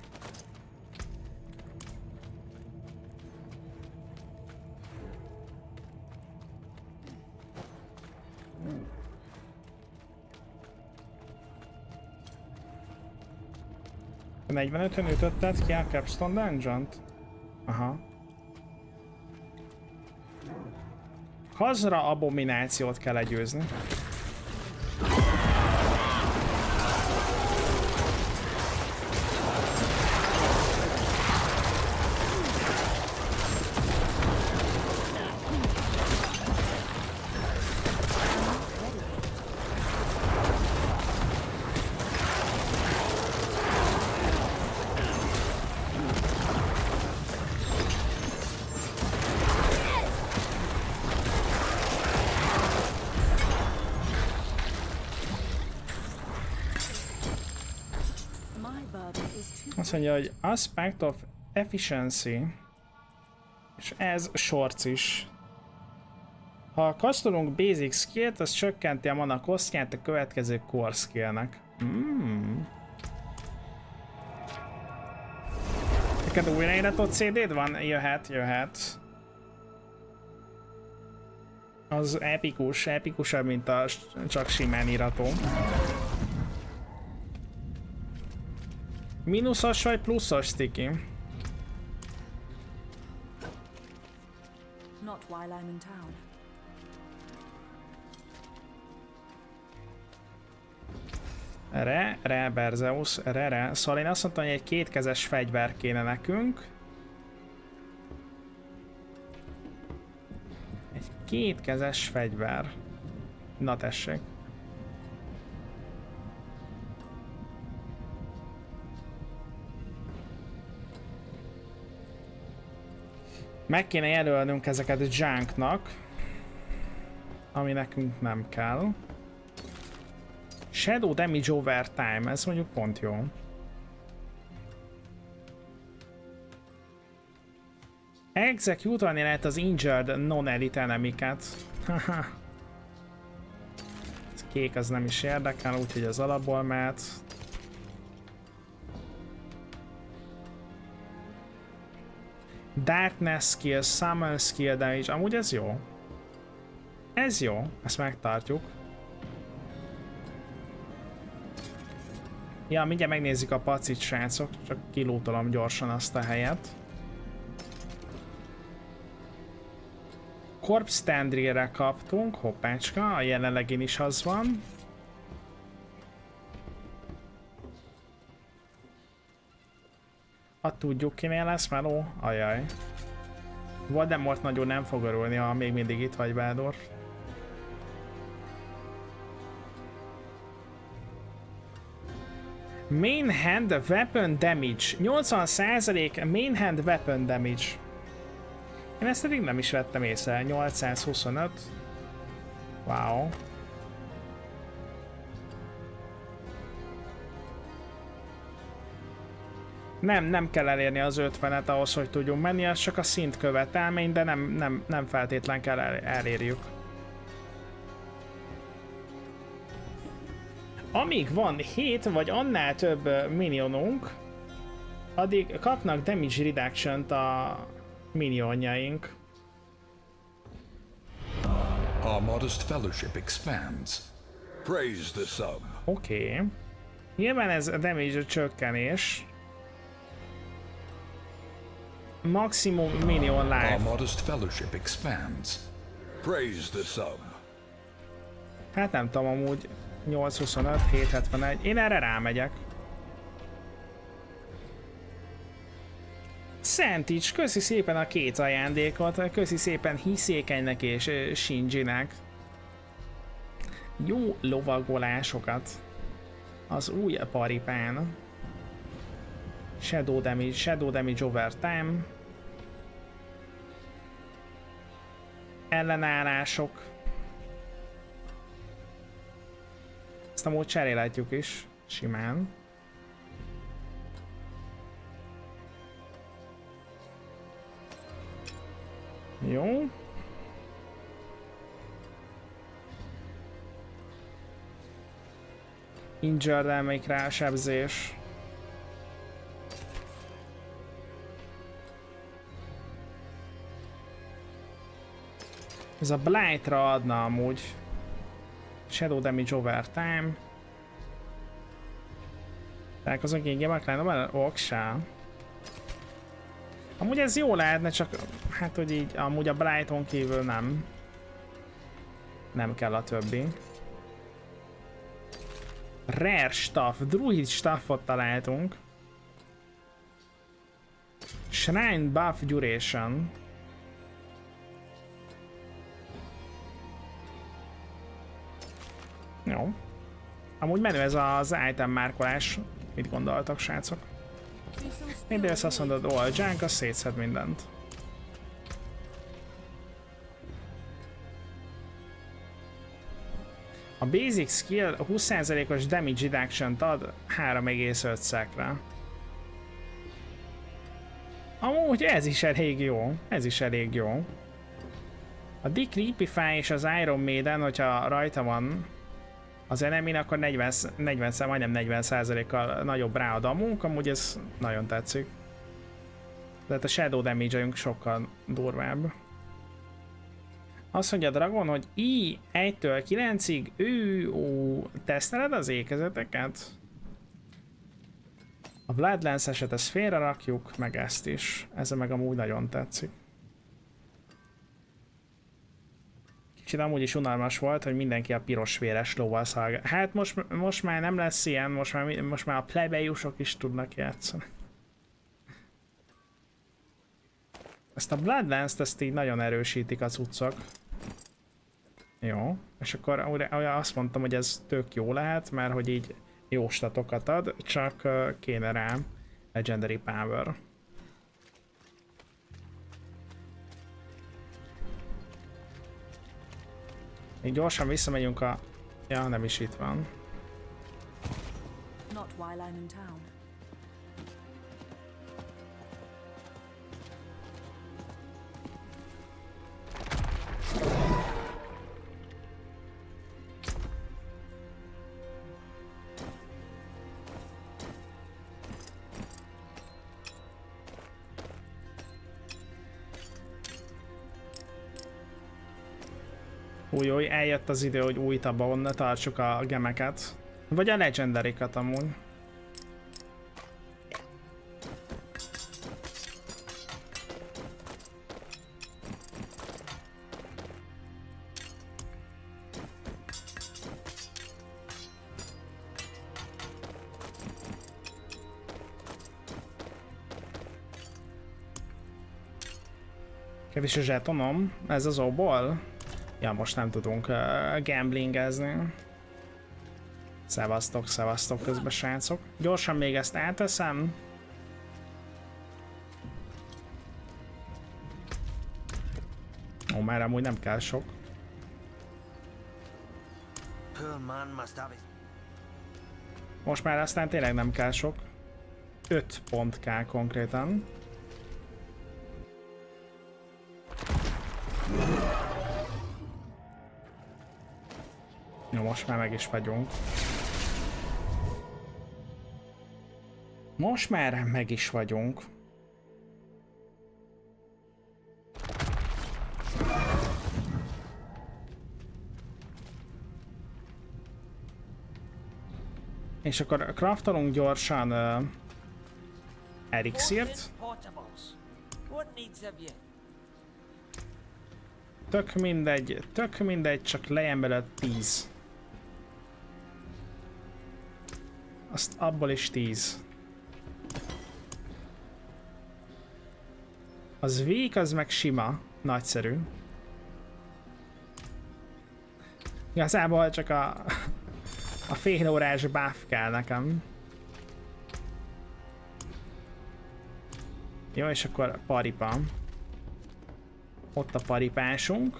A 45-ön ütötted ki a Capstone Dungeon-t? Aha. Hazra abominációt kell legyőzni. Azt mondja, hogy Aspect of Efficiency, és ez shorts is. Ha kasztolunk Basic Skill-t, az csökkenti a mana kosztját a következő Core Skill-nek. Neked újraíratott CD-d van? Jöhet. Az epikusabb, mint a csak simán írató. Mínuszos vagy pluszos, Sticky? Not while I'm in town. Berzeus, Szóval én azt mondtam, hogy egy kétkezes fegyver kéne nekünk. Egy kétkezes fegyver. Na tessék. Meg kéne jelölnünk ezeket junknak, ami nekünk nem kell. Shadow Damage Over Time, ez mondjuk pont jó. Execute-olni lehet az Injured Non-Elite Enemy-ket. Haha. Ez kék, az nem is érdekel, úgyhogy az alapból mehet. Darkness skill, summon skill damage, amúgy ez jó. Ez jó, ezt megtartjuk. Ja, mindjárt megnézzük a pacit, srácok, csak kilútolom gyorsan azt a helyet. Corpse Tendrére kaptunk, hoppácska, a jelenlegén is az van. Tudjuk, kinél lesz meló? Ajaj. Voldemort nagyon nem fog örülni, ha még mindig itt vagy, Bádor. Main Hand Weapon Damage. 80% Main Hand Weapon Damage. Én ezt eddig nem is vettem észre. 825. Wow. Nem kell elérni az 50-et ahhoz, hogy tudjunk menni, az csak a szint követelmény, de nem feltétlen kell elérjük. Amíg van 7 vagy annál több minionunk, addig kapnak damage reduction-t a minionjaink. Our modest fellowship expands. Praise the sub. Oké. Nyilván ez a damage csökkenés. Maximum minion life. Our modest fellowship expands. Praise the sub. Hát nem tudom, amúgy 825, 771. Én erre rámegyek. Szentics, köszi szépen a 2 ajándékot, köszi szépen Hiszékenynek és Shinjinek. Jó lovagolásokat. Az új paripán. Shadow damage over time. Ellenállások. Ezt amúgy cserélhetjük is, simán. Jó. Injured elmeik rá, sebzés. Ez a Blight-ra adna amúgy. Shadow damage over time. Találkozunk így Gemaklánnal, oksá. Amúgy ez jó lehetne, csak hát hogy így amúgy a Blighton kívül nem. Nem kell a többi. Rare staff, druid staffot találtunk. Shrine buff duration. Jó. Amúgy menő ez az item márkolás. Mit gondoltak, srácok? Mindjárt azt mondod, all junk, az szétszed mindent. A basic skill 20%-os damage reduction-t ad 3,5 szekre. Amúgy ez is elég jó. Ez is elég jó. A Decreepify és az Iron Maiden, hogyha rajta van az enemin, akkor majdnem 40%-kal nagyobb ráad a munka, amúgy ez nagyon tetszik. Tehát a Shadow damage-ünk sokkal durvább. Azt mondja a Dragon, hogy I 1-től 9-ig teszteled az ékezeteket? A Bloodlance-eset ezt félre rakjuk, meg ezt is. Ez meg amúgy nagyon tetszik. Kicsit amúgy is unalmas volt, hogy mindenki a piros véres lóval szalgál. Hát most már nem lesz ilyen, most már a plebejusok is tudnak játszani. Ezt a Bloodlance-t ezt így nagyon erősítik az cuccok. Jó, és akkor azt mondtam, hogy ez tök jó lehet, mert hogy így jó statokat ad, csak kéne rá Legendary Power. Még gyorsan visszamegyünk a... Ja, nem is itt van. Not while I'm in town. Új, eljött az idő, hogy új tabon tartsuk a gemeket. Vagy a legendarikat amúgy. Kevés a zsetonom, ez az óból. Ja, most nem tudunk gamblingezni. Szevasztok közben, srácok. Gyorsan még ezt áteszem. Ó, már amúgy nem kell sok. poor man must have his... Most már aztán tényleg nem kell sok. 5 pont kell konkrétan. Jó, most már meg is vagyunk. Most már meg is vagyunk. És akkor craftolunk gyorsan elixírt. Tök mindegy, csak legyen belőle 10. Azt abból is 10. Az weak, az meg sima. Nagyszerű. Igazából csak a fél órás buff kell nekem. Jó, és akkor paripa. Ott a paripásunk.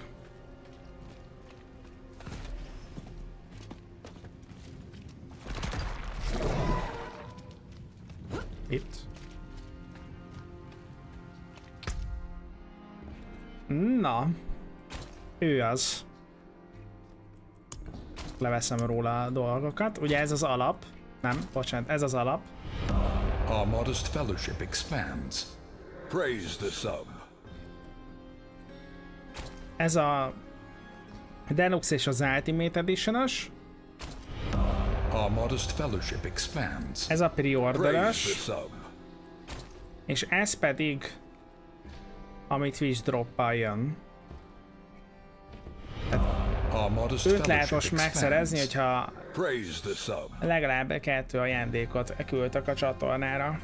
Itt. Na. Ő az. Leveszem róla a dolgokat. Ugye ez az alap. Nem, bocsánat, ez az alap. Our modest fellowship expands. Praise the sub. Ez a Deluxe és az Ultimate Edition-ös. Our modest fellowship expands. Ez a Praise the pre-orderes. sub. És ez pedig, amit Twitch droppal jön. Our modest Őt lehet fellowship most megszerezni, expands. hogyha Praise the sub. legalább 2 ajándékot küldtek a csatornára.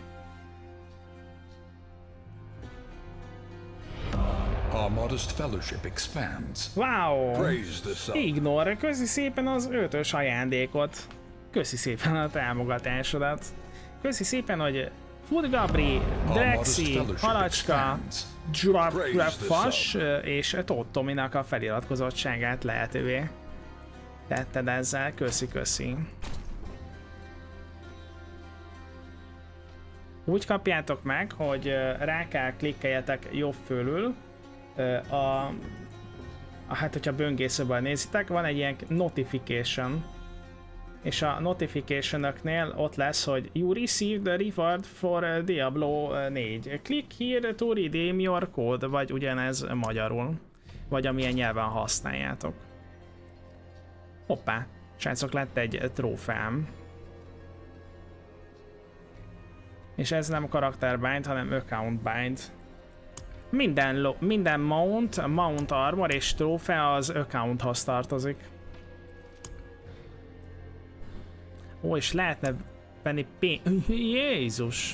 Our modest fellowship expands. Wow! Praise the sub. Ignore, köszi szépen az 5-ös ajándékot. Köszi szépen a támogatásodat. Köszi szépen, hogy Food Gabri, Drexi, Halacska, Drapfas és Tottominak a feliratkozottságát lehetővé tetted ezzel. Köszi. Úgy kapjátok meg, hogy rá kell klikkeljetek jobb fölül, hát hogyha böngészőből nézitek, van egy ilyen notification, és a notification-öknél ott lesz, hogy you received the reward for Diablo 4. Click here to redeem your code, vagy ugyanez magyarul, vagy amilyen nyelven használjátok. Hoppá, srácok, lett egy trófeám. És ez nem karakter bind, hanem account bind. Minden mount armor és trófea az accounthoz tartozik. Ó, és lehetne venni Jézus!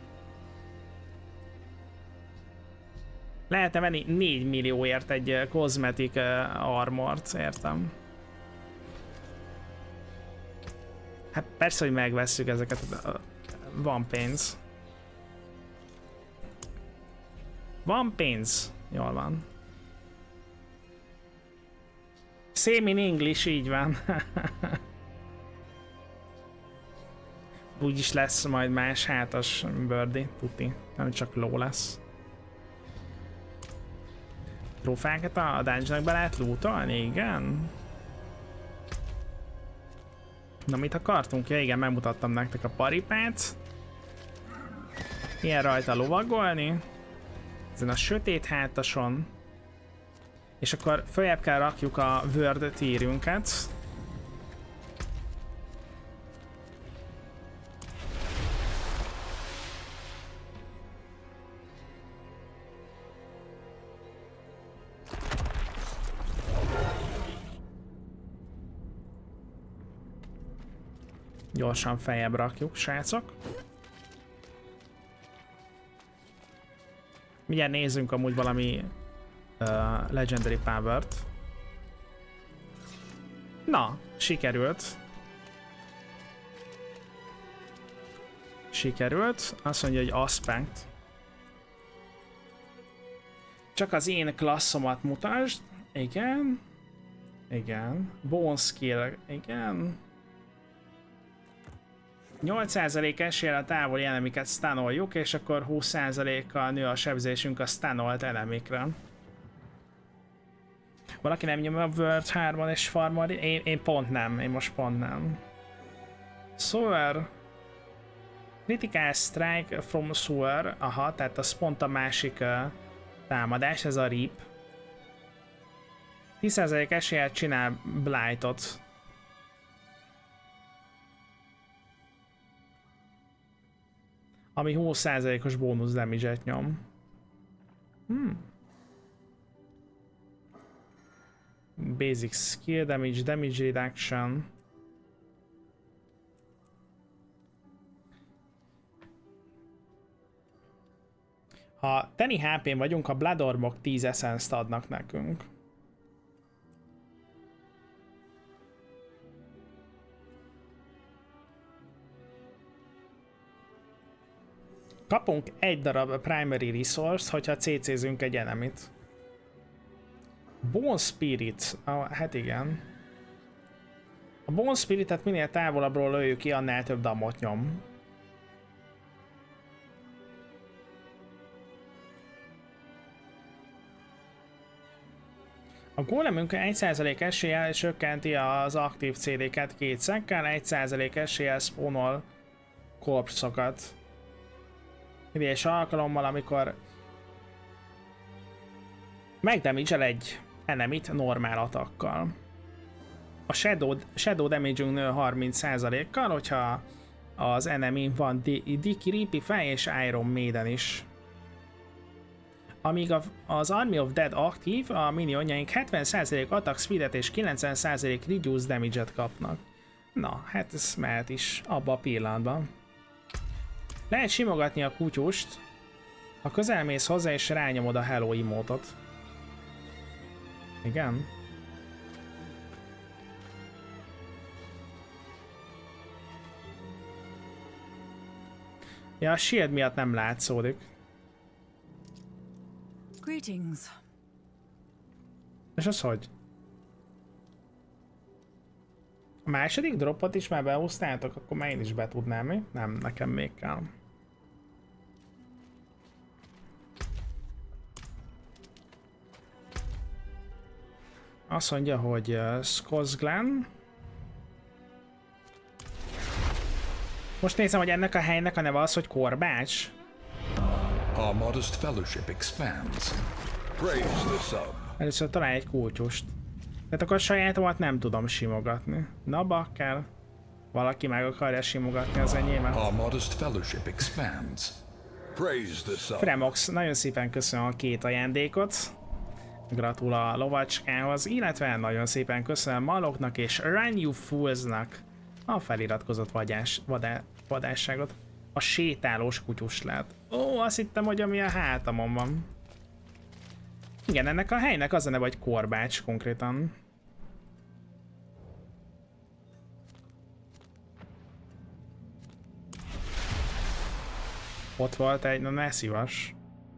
Lehetne venni 4 millióért egy kozmetik armort, értem. Hát persze, hogy megvesszük ezeket. Van pénz. Van pénz. Jól van. Same in English, így van. Úgyis lesz majd más hátas birdie, tuti. Nem csak ló lesz. Trófákat a dungeonokba lehet lootolni? Igen. Na, mit akartunk? Ja, igen, megmutattam nektek a paripát. Ilyen rajta lovagolni. Ezen a sötét hátason. És akkor följebb kell rakjuk a World tírünket. Gyorsan feljebb rakjuk, srácok. Mindjárt nézzünk amúgy valami Legendary Power-t. Na, sikerült. Azt mondja, hogy Aspect. Csak az én klasszomat mutasd. Igen. Igen. Bone skill, igen. 8% eséllyel a távoli enemiket stunoljuk, és akkor 20%-kal nő a sebzésünk a stunolt enemikre. Valaki nem nyomja a World 3-on és farmol? Én pont nem, én most pont nem. Sewer. Critical Strike from Sewer, aha, tehát az pont a másik támadás, ez a Reap. 10% eséllyel csinál Blightot. Ami 20%-os bónusz damage-et nyom. Basic skill damage, damage reduction. Ha teni HP-n vagyunk, a Blood Orbok 10 essence-t adnak nekünk. Kapunk egy darab primary resource, hogyha CC-zünk egy enemit. Bone Spirit, hát igen. A Bone Spiritet minél távolabbról lőjük ki, annál több damot nyom. A gólemünk 1% eséllyel csökkenti az aktív CD-ket 2 szekkel, 1% eséllyel spawnol korpszokat. Idejes alkalommal, amikor megdamage-el egy enemit normál atakkal. A Shadow damage-ünk nő 30%-kal, hogyha az enemy van Dicky, Reapy fej és Iron Maiden is. Amíg az Army of Dead aktív, a minionjaink 70% attack speedet és 90% reduce damage-et kapnak. Na, hát ez mehet is abba a pillanatban. Lehet simogatni a kutyust, ha közelmész hozzá és rányomod a Hello emote-ot. Igen? Ja, a shield miatt nem látszódik. Greetings. És az hogy? A második dropot is már behúztátok, akkor már én is be tudnám, mi? Nem, nekem még kell. Azt mondja, hogy Skosglen. Most nézem, hogy ennek a helynek a neve az, hogy Korbács. Our modest fellowship expands. Praise the sub. Először találj egy kulcsust. Tehát akkor a sajátomat nem tudom simogatni. Na bakker. Valaki meg akarja simogatni az enyémet. Our modest fellowship expands. Praise the sub. Fremox, nagyon szépen köszönöm a 2 ajándékot. Gratul a lovacskához, illetve nagyon szépen köszönöm Maloknak és Run You Fools-nak a feliratkozott vadásságot. A sétálós kutyus lehet. Ó, azt hittem, hogy ami a hátamon van. Igen, ennek a helynek az a neve, hogy Korbács konkrétan. Ott volt egy, na ne szívas.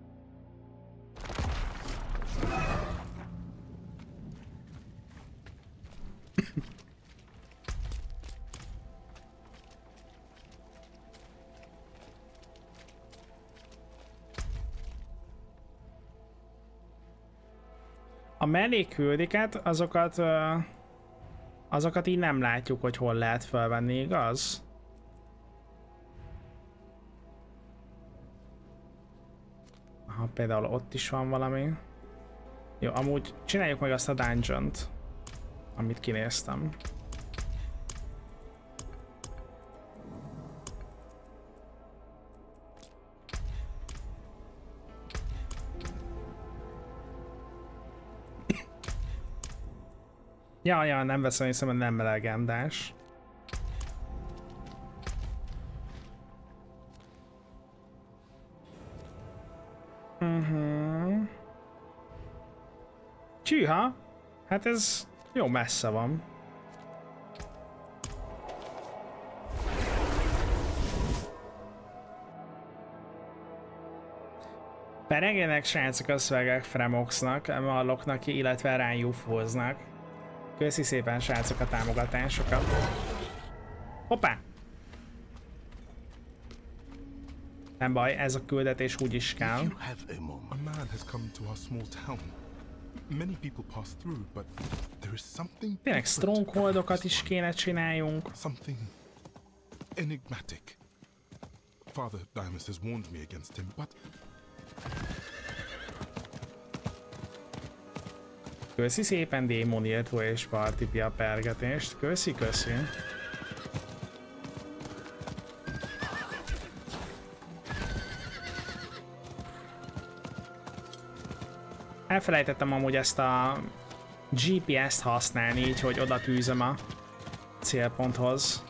A mellékküldiket, azokat így nem látjuk, hogy hol lehet felvenni, igaz? Aha, például ott is van valami. Jó, amúgy csináljuk meg azt a dungeont, amit kinéztem. Ja, nem veszem észre, mert nem legendás. Csűha! Hát ez jó messze van. Peregjenek srácok a szövegek Fremoxnak, Malloknak, illetve Ryan You Fools-nak. Köszi szépen, srácok, a támogatásokat. Hoppá! Nem baj, ez a küldetés úgy is kell. A man has come to our small town. Many people pass through, but there is something Tényleg strongholdokat is kéne csináljunk. Something enigmatic. Father Dimas has warned me against him, but Köszi szépen Démon Iltó és Partipia pergetést. Köszi. Elfelejtettem amúgy ezt a GPS-t használni, így hogy oda tűzöm a célponthoz.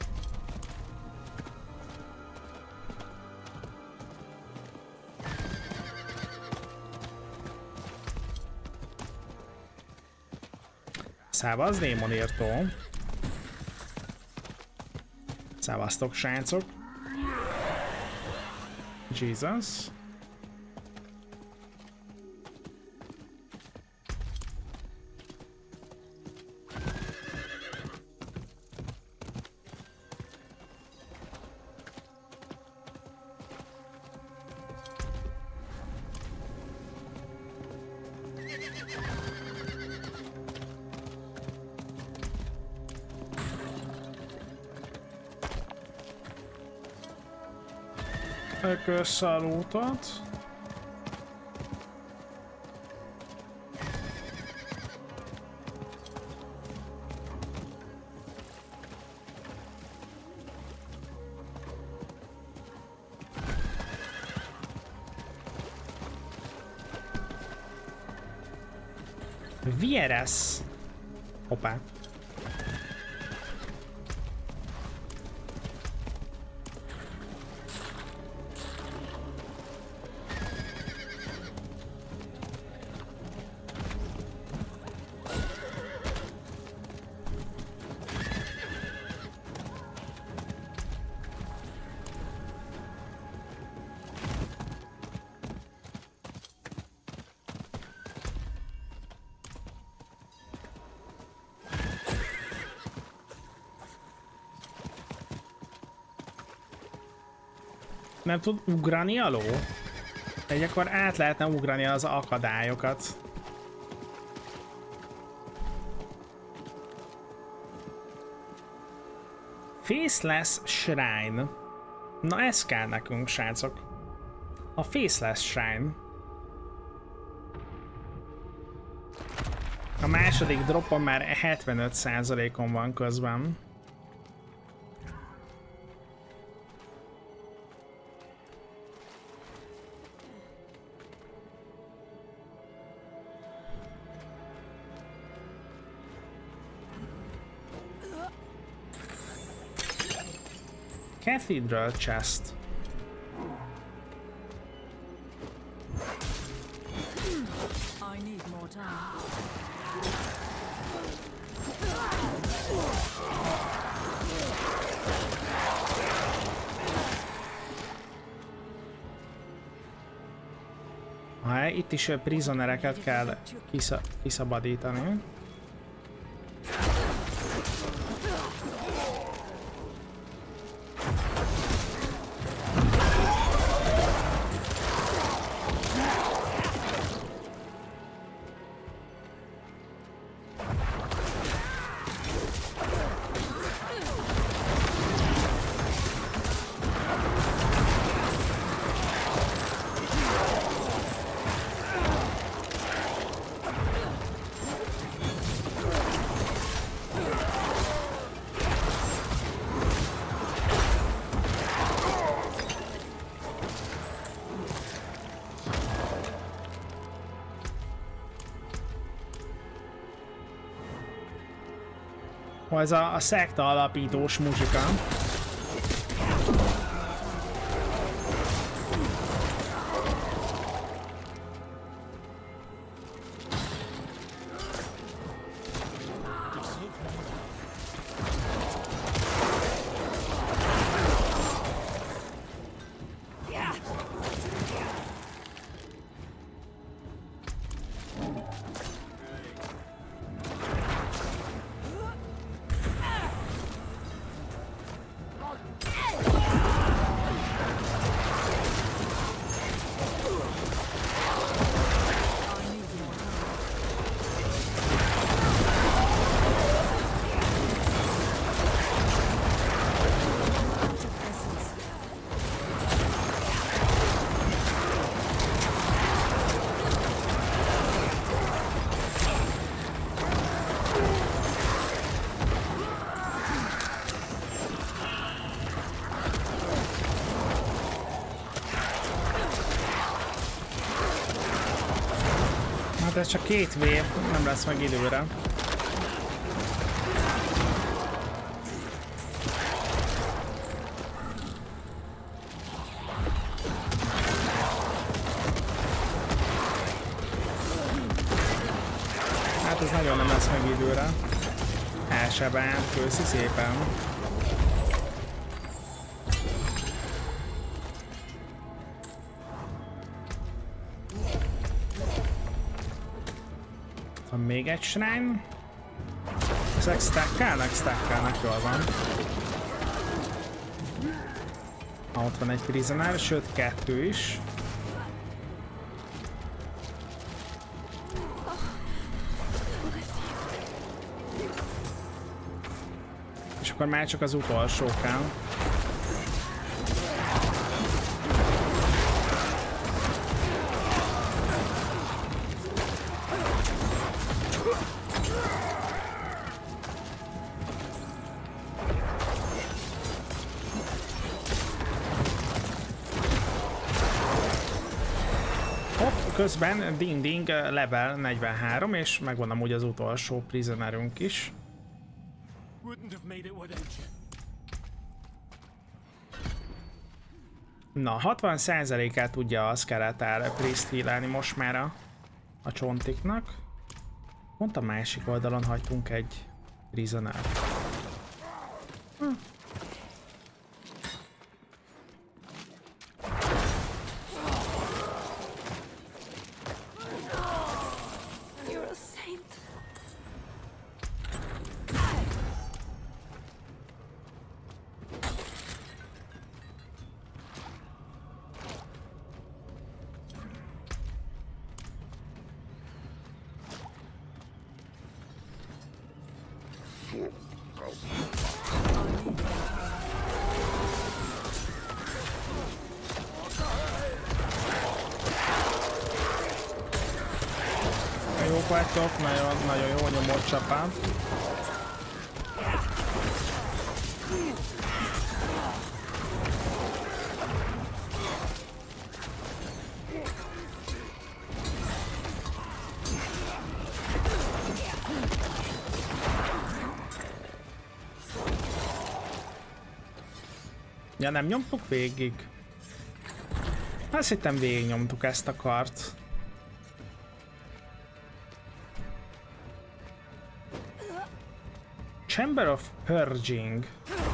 Szávasz, Démonírtó. Szávasztok, srácok. Jesus. Köszalútat. Vieres. Hoppá. Nem tud ugrani a ló? Egy akkor át lehetne ugrani az akadályokat. Faceless Shrine. Na ez kell nekünk, srácok. A Faceless Shrine. A második dropon már 75%-on van közben. Cathedral Chest. I need more time. Itt is prisonereket kell kiszabadítani. Ez a szekta alapítós muzsika. ez csak 2 V, nem lesz meg időre. Hát ez nagyon nem lesz meg időre. Elsebben, köszi szépen. Van még egy shrine. Ezek stackelnek, jól van. Ott van egy prisoner, sőt 2 is. És akkor már csak az utolsó kell. Közben ding-ding level 43, és megvan amúgy az utolsó prisonerünk is. Na, 60%-át tudja a Skeletal Priest healelni most már a csontiknak. Pont a másik oldalon hagytunk egy prisoner-t. Jók vagytok, nagyon jó nyomott csapám. Ja, nem nyomtuk végig? Azt hittem végig nyomtuk ezt a kart. Chamber of Purging.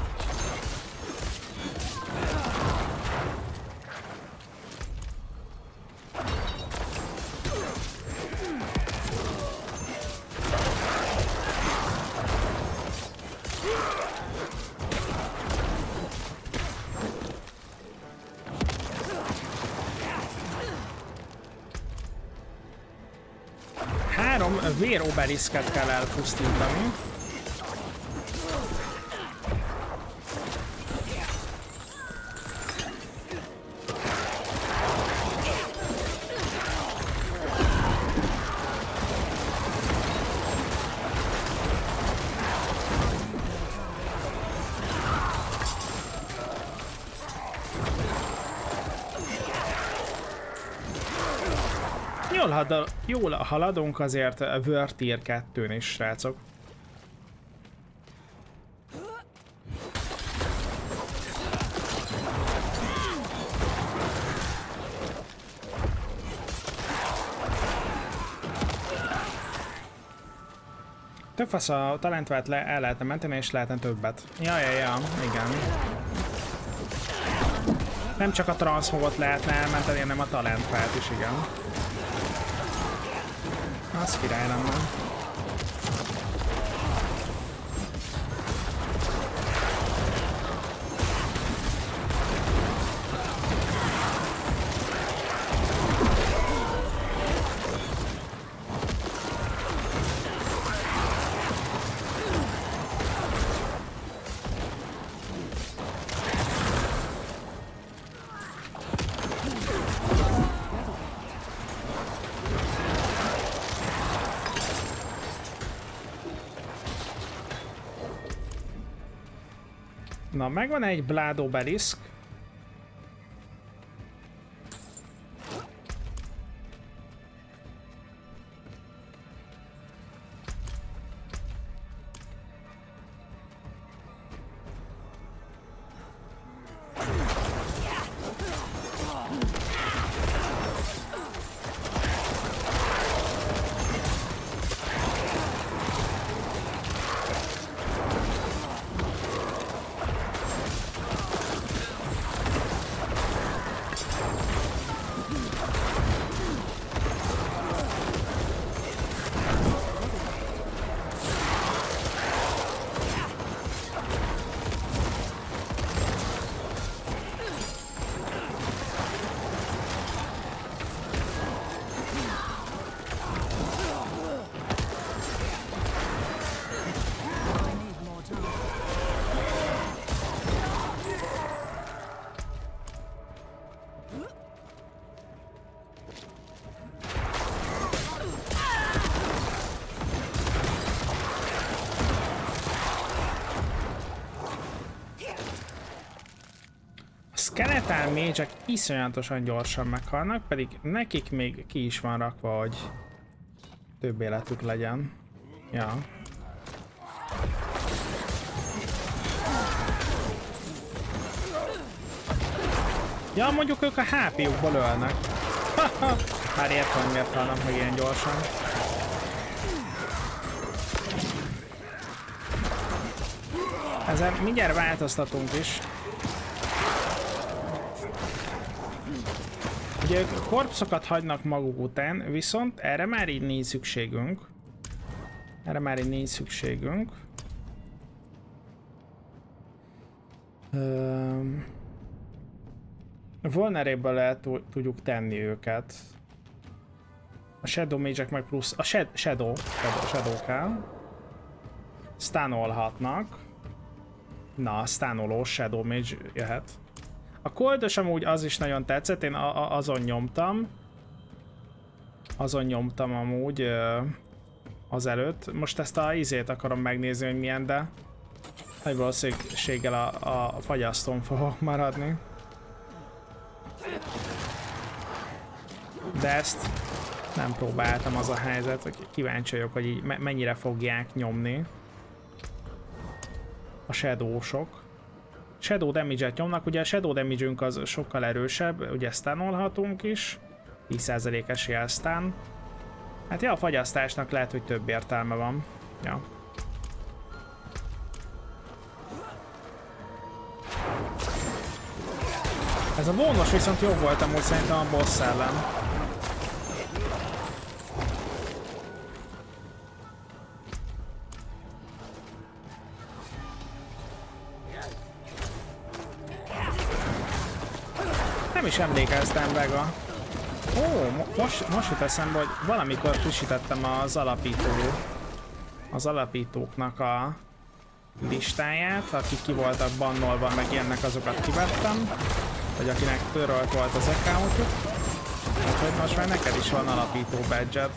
Három vérobeliszket kell elpusztítani. Jól haladunk azért a World Tier 2-n is, srácok. Több fasz a talentvát el lehetne menteni, és lehetne többet. Ja, igen. Nem csak a transmogot lehetne elmenteni, hanem a talentvát is, igen. Az király lenne. Na, megvan egy Blood Obelisk. Skeletal mage-ek iszonyatosan gyorsan meghalnak, pedig nekik még ki is van rakva, hogy több életük legyen. Ja. Ja, mondjuk ők a HP-jukból ölnek. Már értem, hogy miért halnak meg ilyen gyorsan. Ezen mindjárt változtatunk is. Ugye ők korpszokat hagynak maguk után, viszont erre már így nincs szükségünk. Vulnerable-el tudjuk tenni őket. A Shadow Mage-ek meg plusz... A Shadow kell. Stunolhatnak. Na, stunolós Shadow Mage jöhet. A Cold-ös amúgy az is nagyon tetszett, én azon nyomtam amúgy azelőtt. Most ezt a izét akarom megnézni, hogy milyen, de nagy valószínűséggel a fagyasztón fogok maradni. De ezt nem próbáltam, az a helyzet, hogy kíváncsi vagyok, hogy így mennyire fogják nyomni a Shadow-sok. Shadow damage-et nyomnak, ugye a Shadow damage-ünk az sokkal erősebb, ugye stunolhatunk is, 10% eséllyel stun. Hát ja, a fagyasztásnak lehet, hogy több értelme van. Ja. Ez a bónusz viszont jobb volt amúgy szerintem a boss ellen. Nem is emlékeztem Vega. Ó, most jut eszembe, hogy valamikor frissítettem az alapítóknak a listáját, akik ki voltak bannolva, meg ilyennek, azokat kivettem, vagy akinek törölt volt az accountjuk. Úgyhogy most már neked is van alapító badge-ed.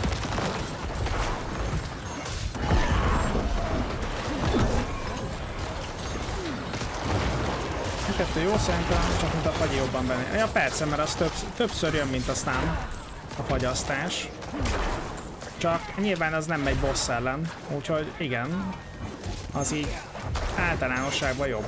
Kettő jó, szerintem csak mint a fagyi jobban benne. Ja persze, mert az többször jön, mint a stun, a fagyasztás. Csak nyilván az nem megy boss ellen, úgyhogy igen, az így általánosságban jobb.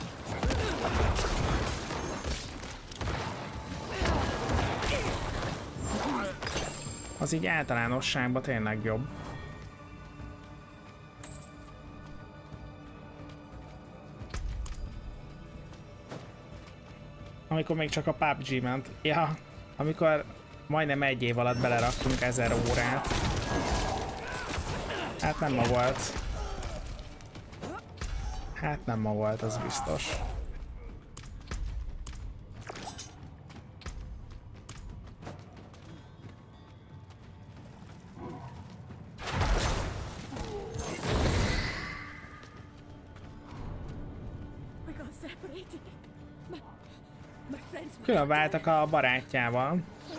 Az így általánosságban tényleg jobb. Amikor még csak a PUBG ment. Ja, amikor majdnem 1 év alatt beleraktunk 1000 órát. Hát nem ma volt. Hát nem ma volt, az biztos. Külön váltak a barátjával.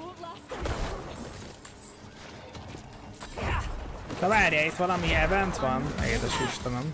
De várjál, itt valami event van? Édes Istenem.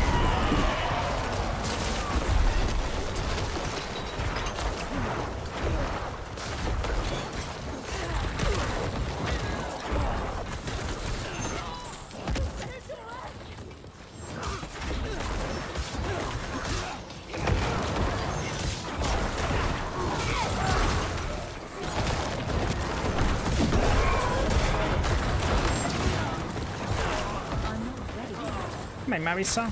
Menj már vissza!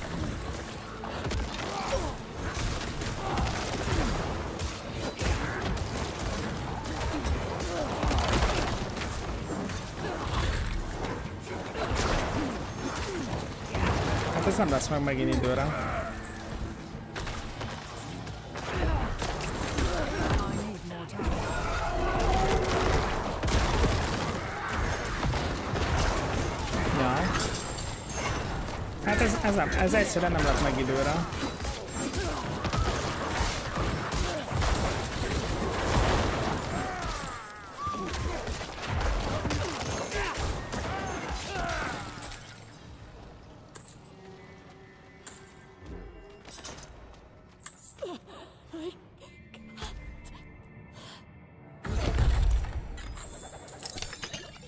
Hát ez nem lesz meg megint időre. Ez egyszerűen nem lett meg időre.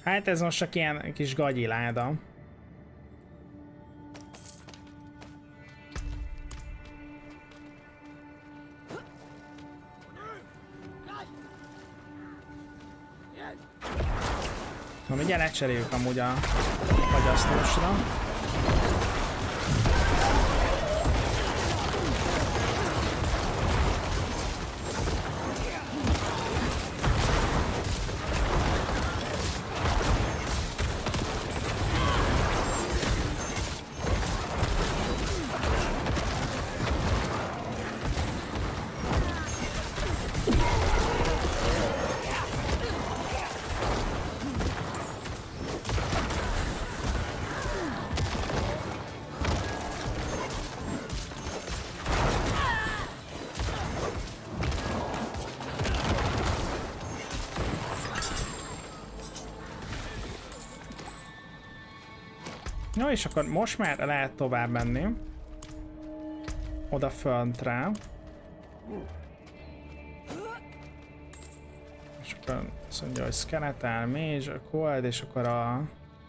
Hát ez most csak ilyen kis gagyiláda. Na, mindjárt lecseréljük amúgy a fagyasztósra. Jó, és akkor most már lehet tovább menni. Oda föntre. És akkor azt mondja, hogy Skeletal, Mage, Cold, és akkor a...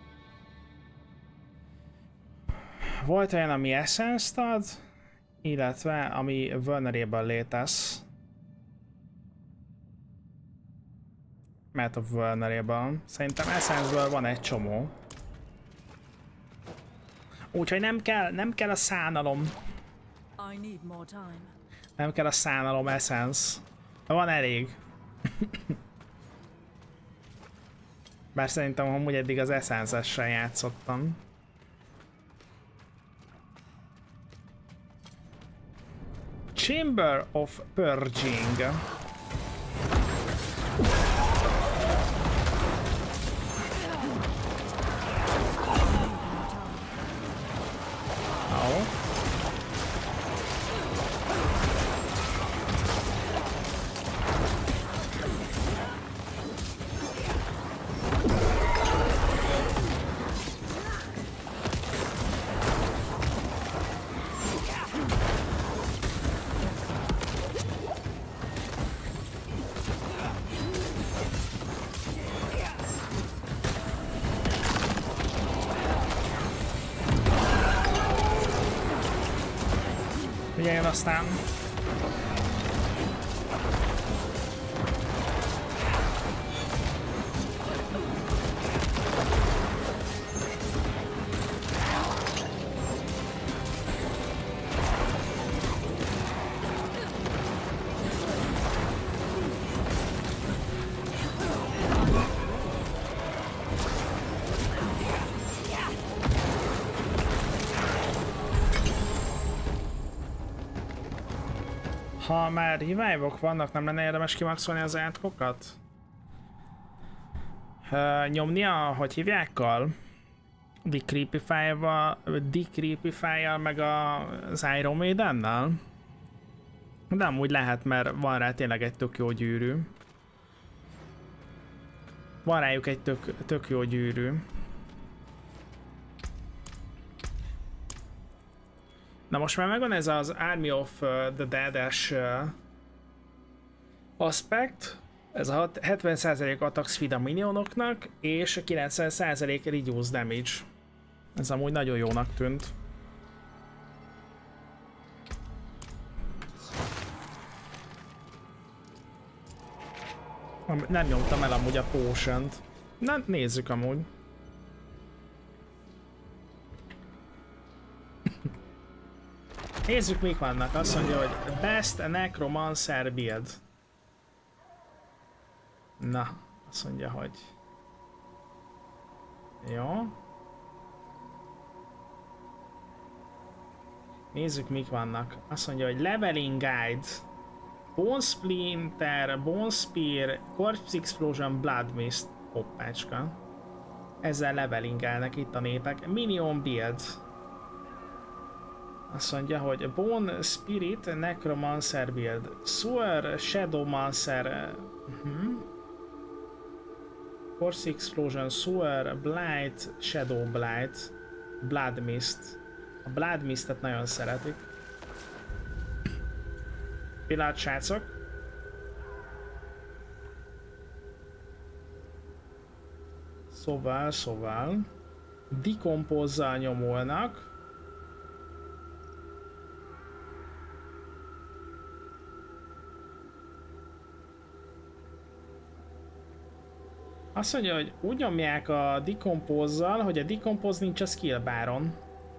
Volt olyan, ami Essence-t ad, illetve ami Vulnerable létesz. Mert a Vulnerable. Szerintem Essence-ből van egy csomó. Úgyhogy nem kell a szánalom. Nem kell a szánalom Essence. Van elég. Bár szerintem amúgy eddig az Essence-essel játszottam. Chamber of Purging. Figyeljen aztán! Ha már revive-ok vannak, nem lenne érdemes kimaxolni az átkokat? Nyomnia, hogy hívjákkal? Decreepify-jal meg az Iron Maidennel? De amúgy lehet, mert van rá tényleg egy tök jó gyűrű. Van rájuk egy tök jó gyűrű. Na most már megvan ez az Army of the Dead-es aspekt. Ez a 70% attack speed a minionoknak, és 90% reduce damage. Ez amúgy nagyon jónak tűnt. Nem nyomtam el amúgy a potion-t. Na, nézzük amúgy. Nézzük, mik vannak. Azt mondja, hogy Best Necromancer Build. Na, azt mondja, hogy... Jó. Nézzük, mik vannak. Azt mondja, hogy Leveling Guide. Bone Splinter, Bone Spear, Corpse Explosion, Blood Mist. Hoppácska. Ezzel levelingelnek itt a népek. Minion Build. Azt mondja, hogy Bone Spirit, Necromancer Build, Sewer, Shadowmancer, Force Explosion, Sewer, Blight, Shadow Blight, Blood Mist. A Blood Mistet nagyon szeretik. Pillanat, srácok. Szóval... Decompose-zal nyomolnak. Azt mondja, hogy úgy nyomják a Decompose-zal, hogy a Decompose nincs a skill baron.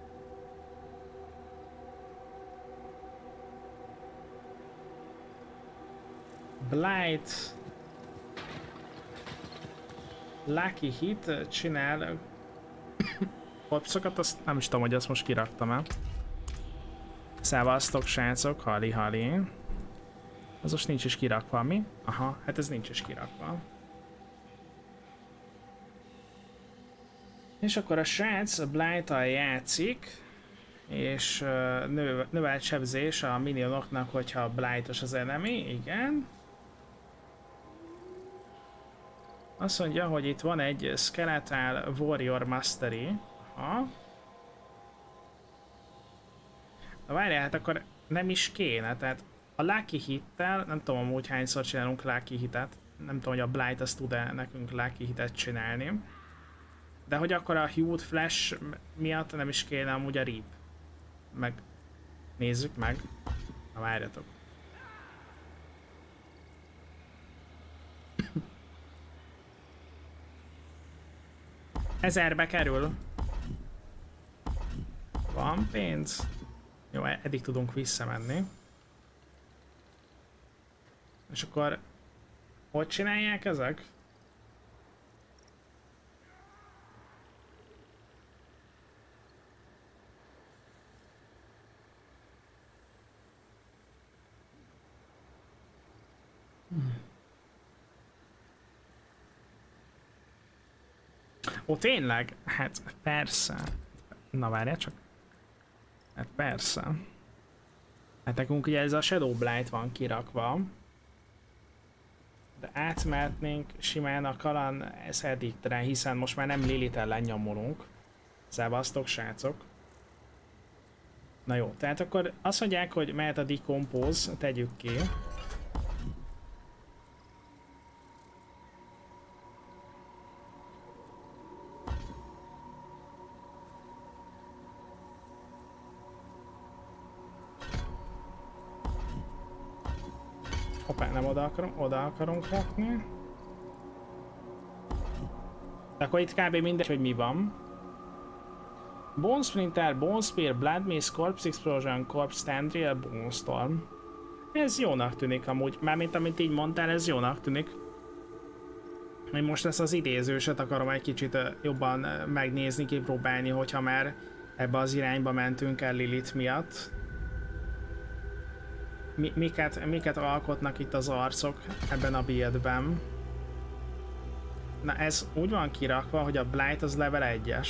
Blight. Lucky Hit csinál korpszokat, azt nem is tudom, hogy azt most kiraktam-e. Szevasztok, srácok, hali. Az most nincs is kirakva, mi? Aha, hát ez nincs is kirakva. És akkor a srác a Blight-tal játszik, és növelt sebzés a minionoknak, hogyha Blight-os az enemy, igen. Azt mondja, hogy itt van egy Skeletal Warrior Mastery. Aha. Na várjál, hát akkor nem is kéne, tehát a Lucky Hittel, nem tudom amúgy hányszor csinálunk Lucky Hitet, nem tudom, hogy a Blight azt tud-e nekünk Lucky Hitet csinálni. De hogy akkor a Hued Flash miatt nem is kéne amúgy a Reap. Meg nézzük meg. Na várjatok. $1000 kerül. Van pénz. Jó, eddig tudunk visszamenni. És akkor hogy csinálják ezek? Ó, tényleg? Hát persze. Na várjál csak. Hát persze. Hát nekünk ugye ez a Shadow Blight van kirakva. De átmehetnénk simán a Kalan Edictre, hiszen most már nem Lilith ellen nyomulunk. Szevasztok, srácok. Na jó, tehát akkor azt mondják, hogy mehet a Decompose, tegyük ki. Hoppá, nem oda akarunk rakni. De akkor itt kb. Mindegy, hogy mi van. Bone Splinter, Bone Spear, Blood Mace, Corpse Explosion, Corpse Tendril, Bone Storm. Ez jónak tűnik amúgy, mármint amit így mondtál, ez jónak tűnik. Én most ezt az idézőset akarom egy kicsit jobban megnézni, kipróbálni, hogyha már ebbe az irányba mentünk el Lilith miatt. Miket alkotnak itt az arcok ebben a buildben? Na ez úgy van kirakva, hogy a Blight az level 1-es.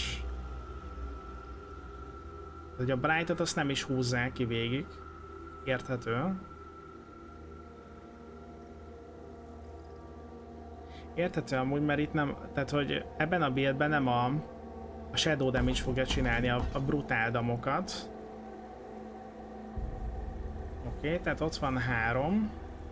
Hogy a Blightot azt nem is húzzák ki végig. Érthető. Érthető amúgy, mert itt nem, tehát hogy ebben a buildben nem a Shadow Damage fogja csinálni a brutál damokat. Oké, tehát ott van 3.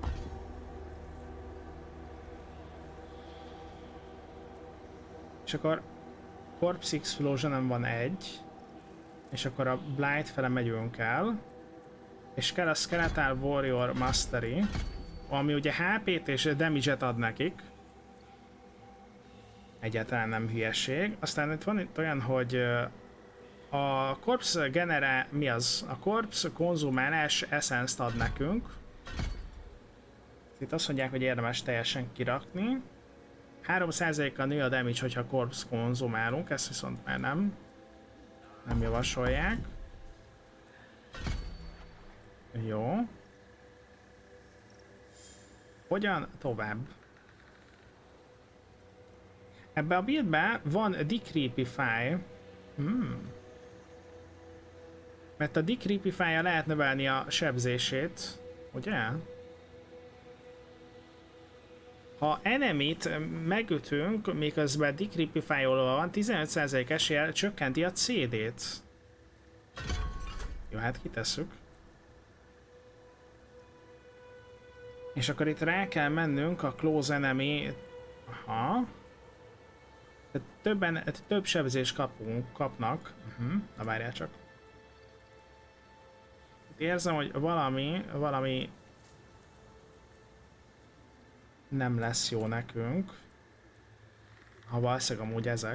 És akkor Corpse Explosion van 1. És akkor a Blight fele megyünk el. És kell a Skeletal Warrior Mastery, ami ugye HP-t és damage-et ad nekik. Egyáltalán nem hülyeség. Aztán itt van itt olyan, hogy a Corpse Genere, mi az? A Corpse konzumálás Essence-t ad nekünk. Itt azt mondják, hogy érdemes teljesen kirakni. 3%-kal nő a damage, hogyha Corpse konzumálunk, ezt viszont már nem javasolják. Jó. Hogyan tovább? Ebbe a buildben van Decreepify. Mert a Decreepify-ja lehet növelni a sebzését, ugye? Ha enemit megütünk, miközben Decreepify-olva van, 15% eséllyel csökkenti a CD-t. Jó, hát kitesszük. És akkor itt rá kell mennünk a Close Enemy. Aha. Tehát több sebzést kapnak. Na várjál csak. Érzem, hogy valami nem lesz jó nekünk. Ha valószínűleg amúgy ezek.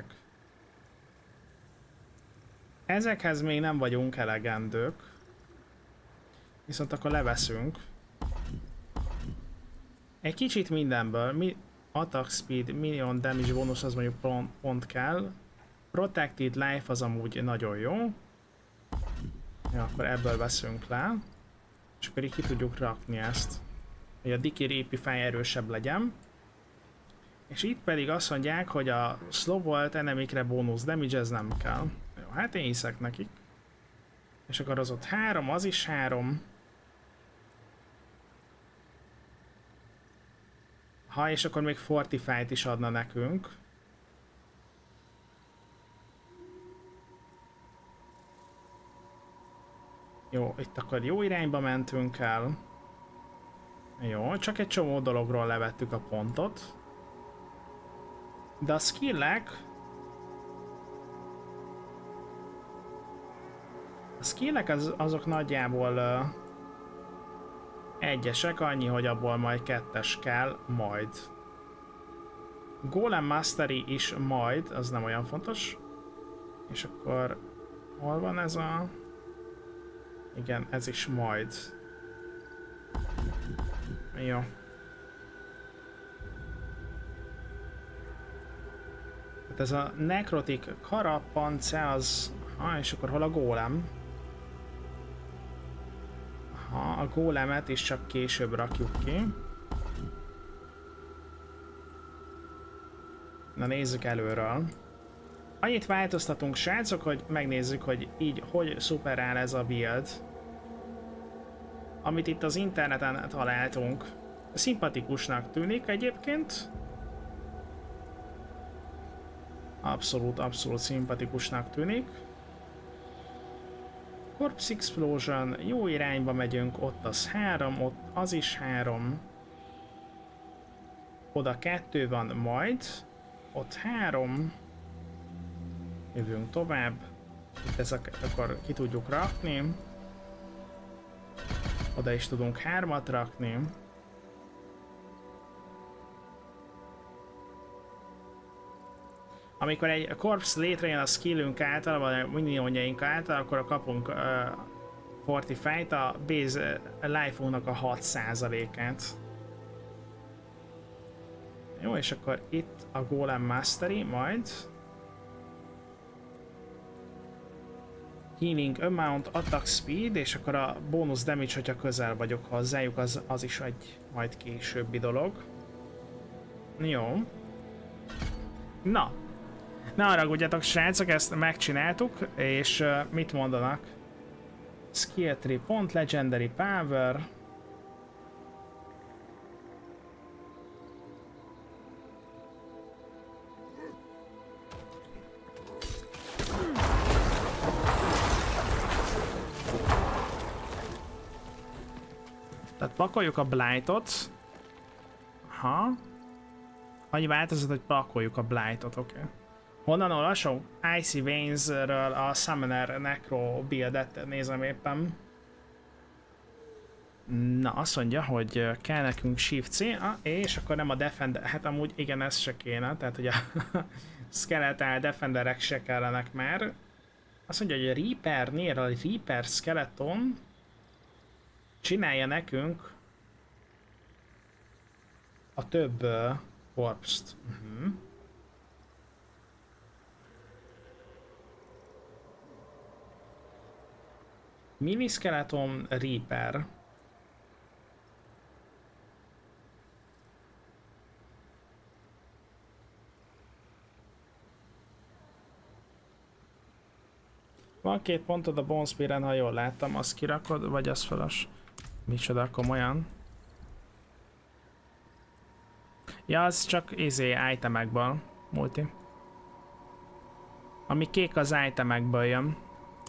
Ezekhez még nem vagyunk elegendők. Viszont akkor leveszünk. Egy kicsit mindenből. Attack speed, minion damage bonus az mondjuk pont kell. Protected life az amúgy nagyon jó. Ja, akkor ebből veszünk le. És akkor így ki tudjuk rakni ezt. Hogy a Decay Rapify erősebb legyen. És itt pedig azt mondják, hogy a slow volt enemikre bónusz damage, ez nem kell. Jó, hát én hiszek nekik. És akkor az ott 3, az is 3. Ha, és akkor még Fortify-t is adna nekünk. Jó, itt akkor jó irányba mentünk el. Jó, csak egy csomó dologról levettük a pontot. De a skillek... A skillek azok nagyjából egyesek, annyi, hogy abból majd 2-es kell, majd. Golem Mastery is majd, az nem olyan fontos. És akkor hol van ez a... Igen, ez is majd. Jó. Hát ez a nekrotik karapance az... Ha, és akkor hol a gólem? Ha, a gólemet is csak később rakjuk ki. Na nézzük előről. Annyit változtatunk, srácok, hogy megnézzük, hogy így hogy szuperál ez a build. Amit itt az interneten találtunk. Szimpatikusnak tűnik egyébként. Abszolút szimpatikusnak tűnik. Corpse Explosion, jó irányba megyünk, ott az 3, ott az is 3. Oda 2 van majd, ott 3. Jövünk tovább. Itt ezeket akkor ki tudjuk rakni. Oda is tudunk 3-at rakni. Amikor egy corpse létrejön a skillünk által, vagy a minionjaink által, akkor kapunk Fortify-t, a base life-unknak a 6%-át. Jó, és akkor itt a Golem Mastery, majd Healing Amount, Attack Speed, és akkor a bonus damage, hogyha közel vagyok hozzájuk, az is egy majd későbbi dolog. Jó. Na. Ne haragudjatok, srácok, ezt megcsináltuk, és mit mondanak? Skill 3 pont, Legendary Power. Tehát pakoljuk a Blightot. Ha. Annyi változat, hogy pakoljuk a Blightot, oké. Okay. Honnan olvasom? Icy Veins-ről a Summoner Necro buildet nézem éppen. Na, azt mondja, hogy kell nekünk Shift-C, és akkor nem a Defender, hát amúgy igen, ez se kéne, tehát hogy a Skeletal Defenderek se kellenek már. Azt mondja, hogy a Reaper-nél a Reaper Skeleton csinálja nekünk a több corpse-t. Mini Skeleton Reaper. Van 2 pontod a Bone Spear-en, ha jól láttam, azt kirakod, vagy az feles? Micsoda, komolyan? Ja, az csak itemekből, multi. Ami kék az itemekből jön.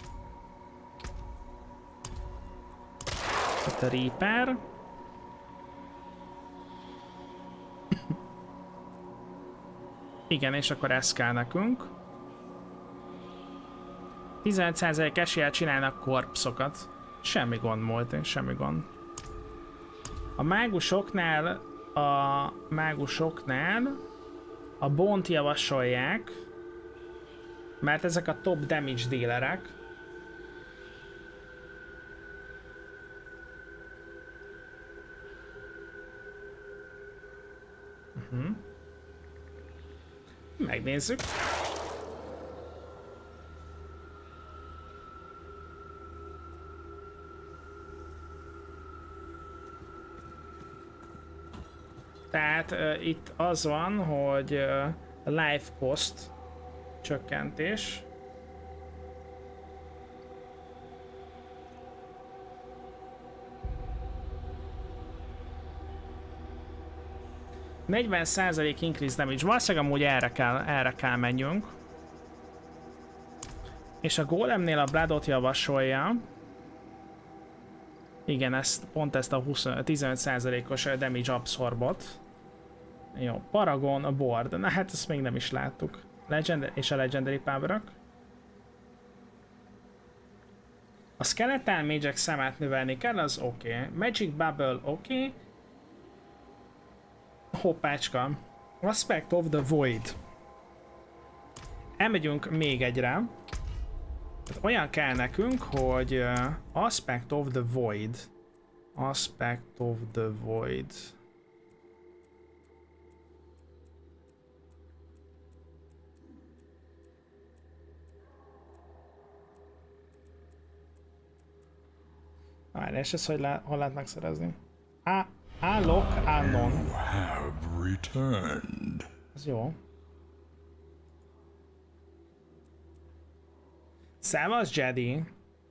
Itt a Reaper. Igen, és akkor ez kell nekünk. 15% eséllyel csinálnak korpszokat. Semmi gond volt, semmi gond. A mágusoknál a Bont javasolják, mert ezek a top damage dealerek. Megnézzük. Tehát itt az van, hogy life cost csökkentés. %40% increase damage. Valószínűleg amúgy erre kell menjünk. És a Golemnél a Bloodot javasolja. Igen, pont ezt a 15%-os damage absorbot. Jó, Paragon, a board. Na hát ezt még nem is láttuk. És a Legendary power-ok. A Skeletal Mage-ek számát növelni kell, az oké. Magic Bubble oké. Hoppácska. Aspect of the Void. Elmegyünk még egyre. Tehát olyan kell nekünk, hogy Aspect of the Void. Aspect of the Void. Várj, és ezt hol lehet megszerezni? Lock unknown. You have returned. Ez jó. Szevasz, Jedi!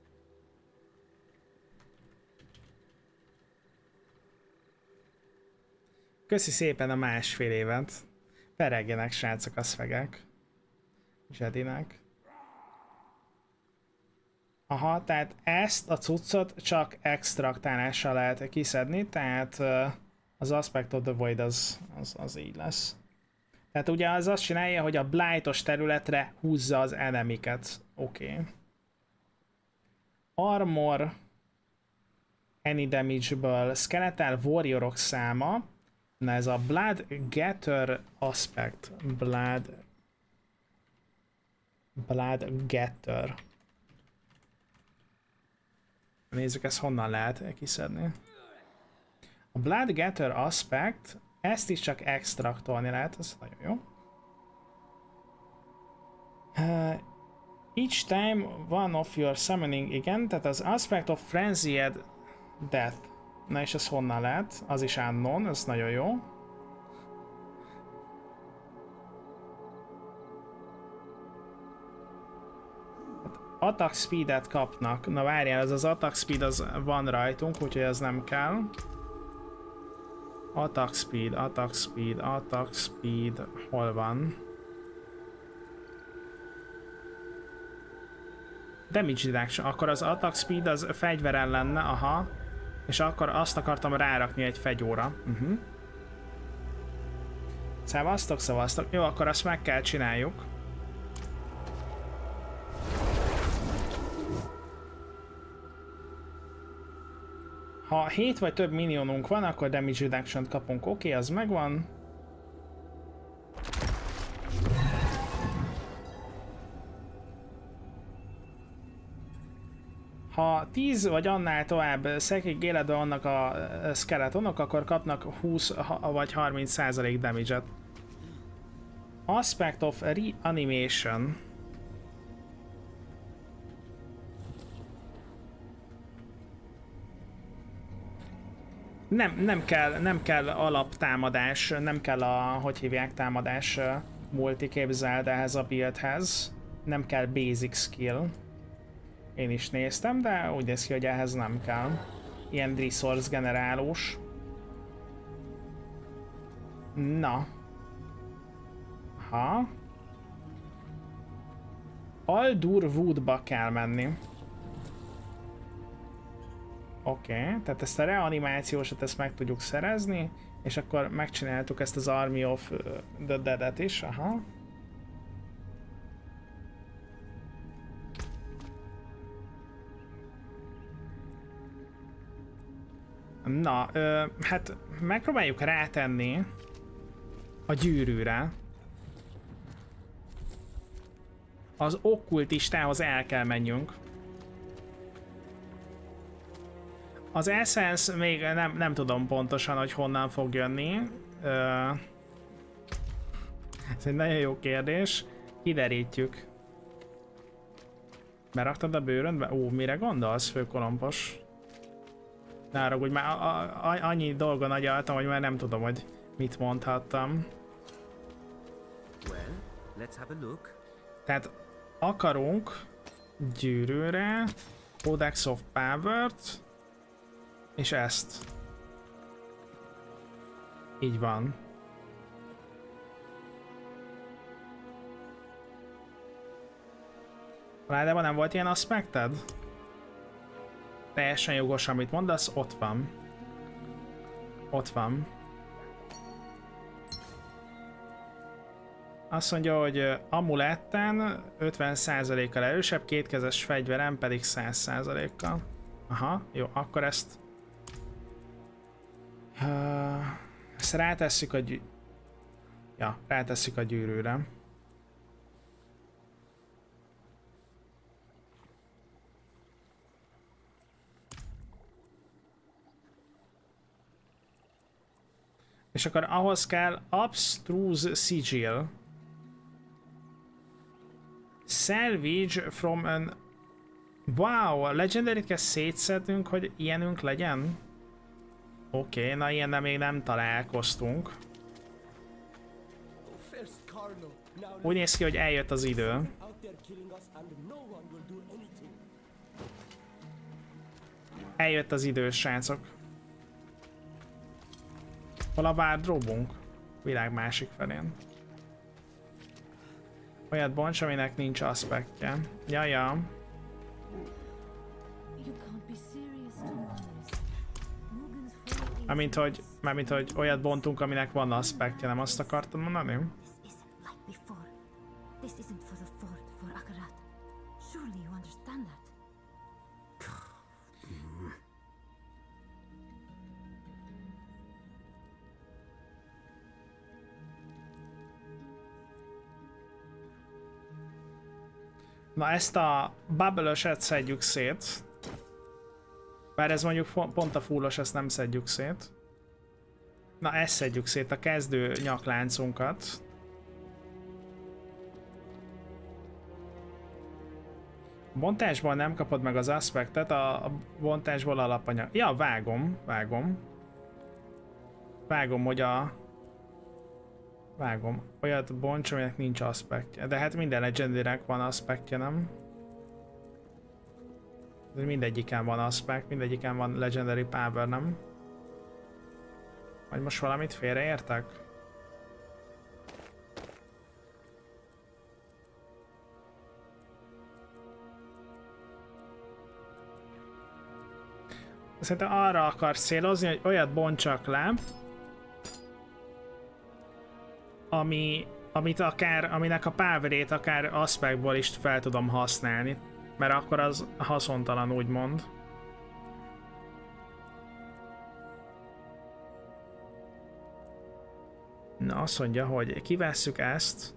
Köszi szépen a másfél évet. Peregjenek, srácok, a szvegek. Jedinek. Aha, tehát ezt a cuccot csak extraktálással lehet kiszedni, tehát az Aspect of the Void az így lesz. Tehát ugye az azt csinálja, hogy a blightos területre húzza az enemiket. Oké. Armor any damage-ből Skeletal Warriorok száma. Na ez a Blood Getter Aspect. Blood Getter. Nézzük, ezt honnan lehet kiszedni. A Blood Getter Aspect, ezt is csak extraktolni lehet, ez nagyon jó. Each time one of your summoning, igen, tehát az Aspect of Frenzied Death. Na és ez honnan lehet? Az is unknown, ez nagyon jó. Attack speedet kapnak. Na várjál, ez az attack speed az van rajtunk, úgyhogy ez nem kell. Attack speed, hol van? Damage reduction, akkor az attack speed az fegyveren lenne, aha. És akkor azt akartam rárakni egy fegyóra. Szevasztok. Jó, akkor azt meg kell csináljuk. Ha 7 vagy több minionunk van, akkor damage reduction-t kapunk. Oké, az megvan. Ha 10 vagy annál tovább szekig életben vannak a skeletonok, akkor kapnak 20 vagy 30% damage-et. Aspect of Reanimation. Nem kell alaptámadás, nem kell hogy hívják, támadás multi, képzeld ehhez a buildhez. Nem kell basic skill. Én is néztem, de úgy néz ki, hogy ehhez nem kell. Ilyen resource generálós. Na. Ha. Aldur Woodba kell menni. Oké, tehát ezt a reanimációsat ezt meg tudjuk szerezni, és akkor megcsináltuk ezt az Army of the Dead-et is, aha. Na, hát megpróbáljuk rátenni a gyűrűre. Az okkultistához el kell menjünk. Az Essence még nem tudom pontosan, hogy honnan fog jönni. Ez egy nagyon jó kérdés. Kiderítjük. Beraktad a bőröndbe? Ó, mire gondolsz, főkolompos? Ne haragudj, már annyi dolgon agyaltam, hogy már nem tudom, hogy mit mondhattam. Well, let's have a look. Tehát akarunk gyűrűre, Codex of Power-t, és ezt. Így van. Rádában nem volt ilyen aspekted? Teljesen jogos, amit mondasz, ott van. Ott van. Azt mondja, hogy amuletten 50%-kal erősebb, kétkezes fegyverem pedig 100%-kal. Aha, jó, akkor ezt... ezt rátesszük a rátesszük a gyűrűre. És akkor ahhoz kell Abstruse Sigil. Salvage from an... Wow, a Legendary-t kell szétszednünk, hogy ilyenünk legyen? Oké, na ilyennel még nem találkoztunk. Úgy néz ki, hogy eljött az idő. Eljött az idő, srácok. Hol a wardrobe-unk? Világ másik felén. Olyat bonts, aminek nincs aspektje. Jaja. Mármint, hogy olyat bontunk, aminek van aspektje, nem azt akartam mondani? Na ezt a bubble-öset szedjük szét. Bár ez mondjuk pont a fullos, ezt nem szedjük szét. Na ezt szedjük szét, a kezdő nyakláncunkat. Bontásból nem kapod meg az aspektet, a bontásból alapanyag. Ja, vágom. Vágom, hogy a... Vágom. Olyat bonts, aminek nincs aspektje. De hát minden legendarynek van aspektje, nem? De mindegyiken van aspekt, mindegyiken van legendary power, nem? Vagy most valamit félreértek? Szerintem arra akarsz célozni, hogy olyat bontsak le, aminek a powerét akár aspektból is fel tudom használni. Mert akkor az haszontalan, úgymond. Na, azt mondja, hogy kivesszük ezt.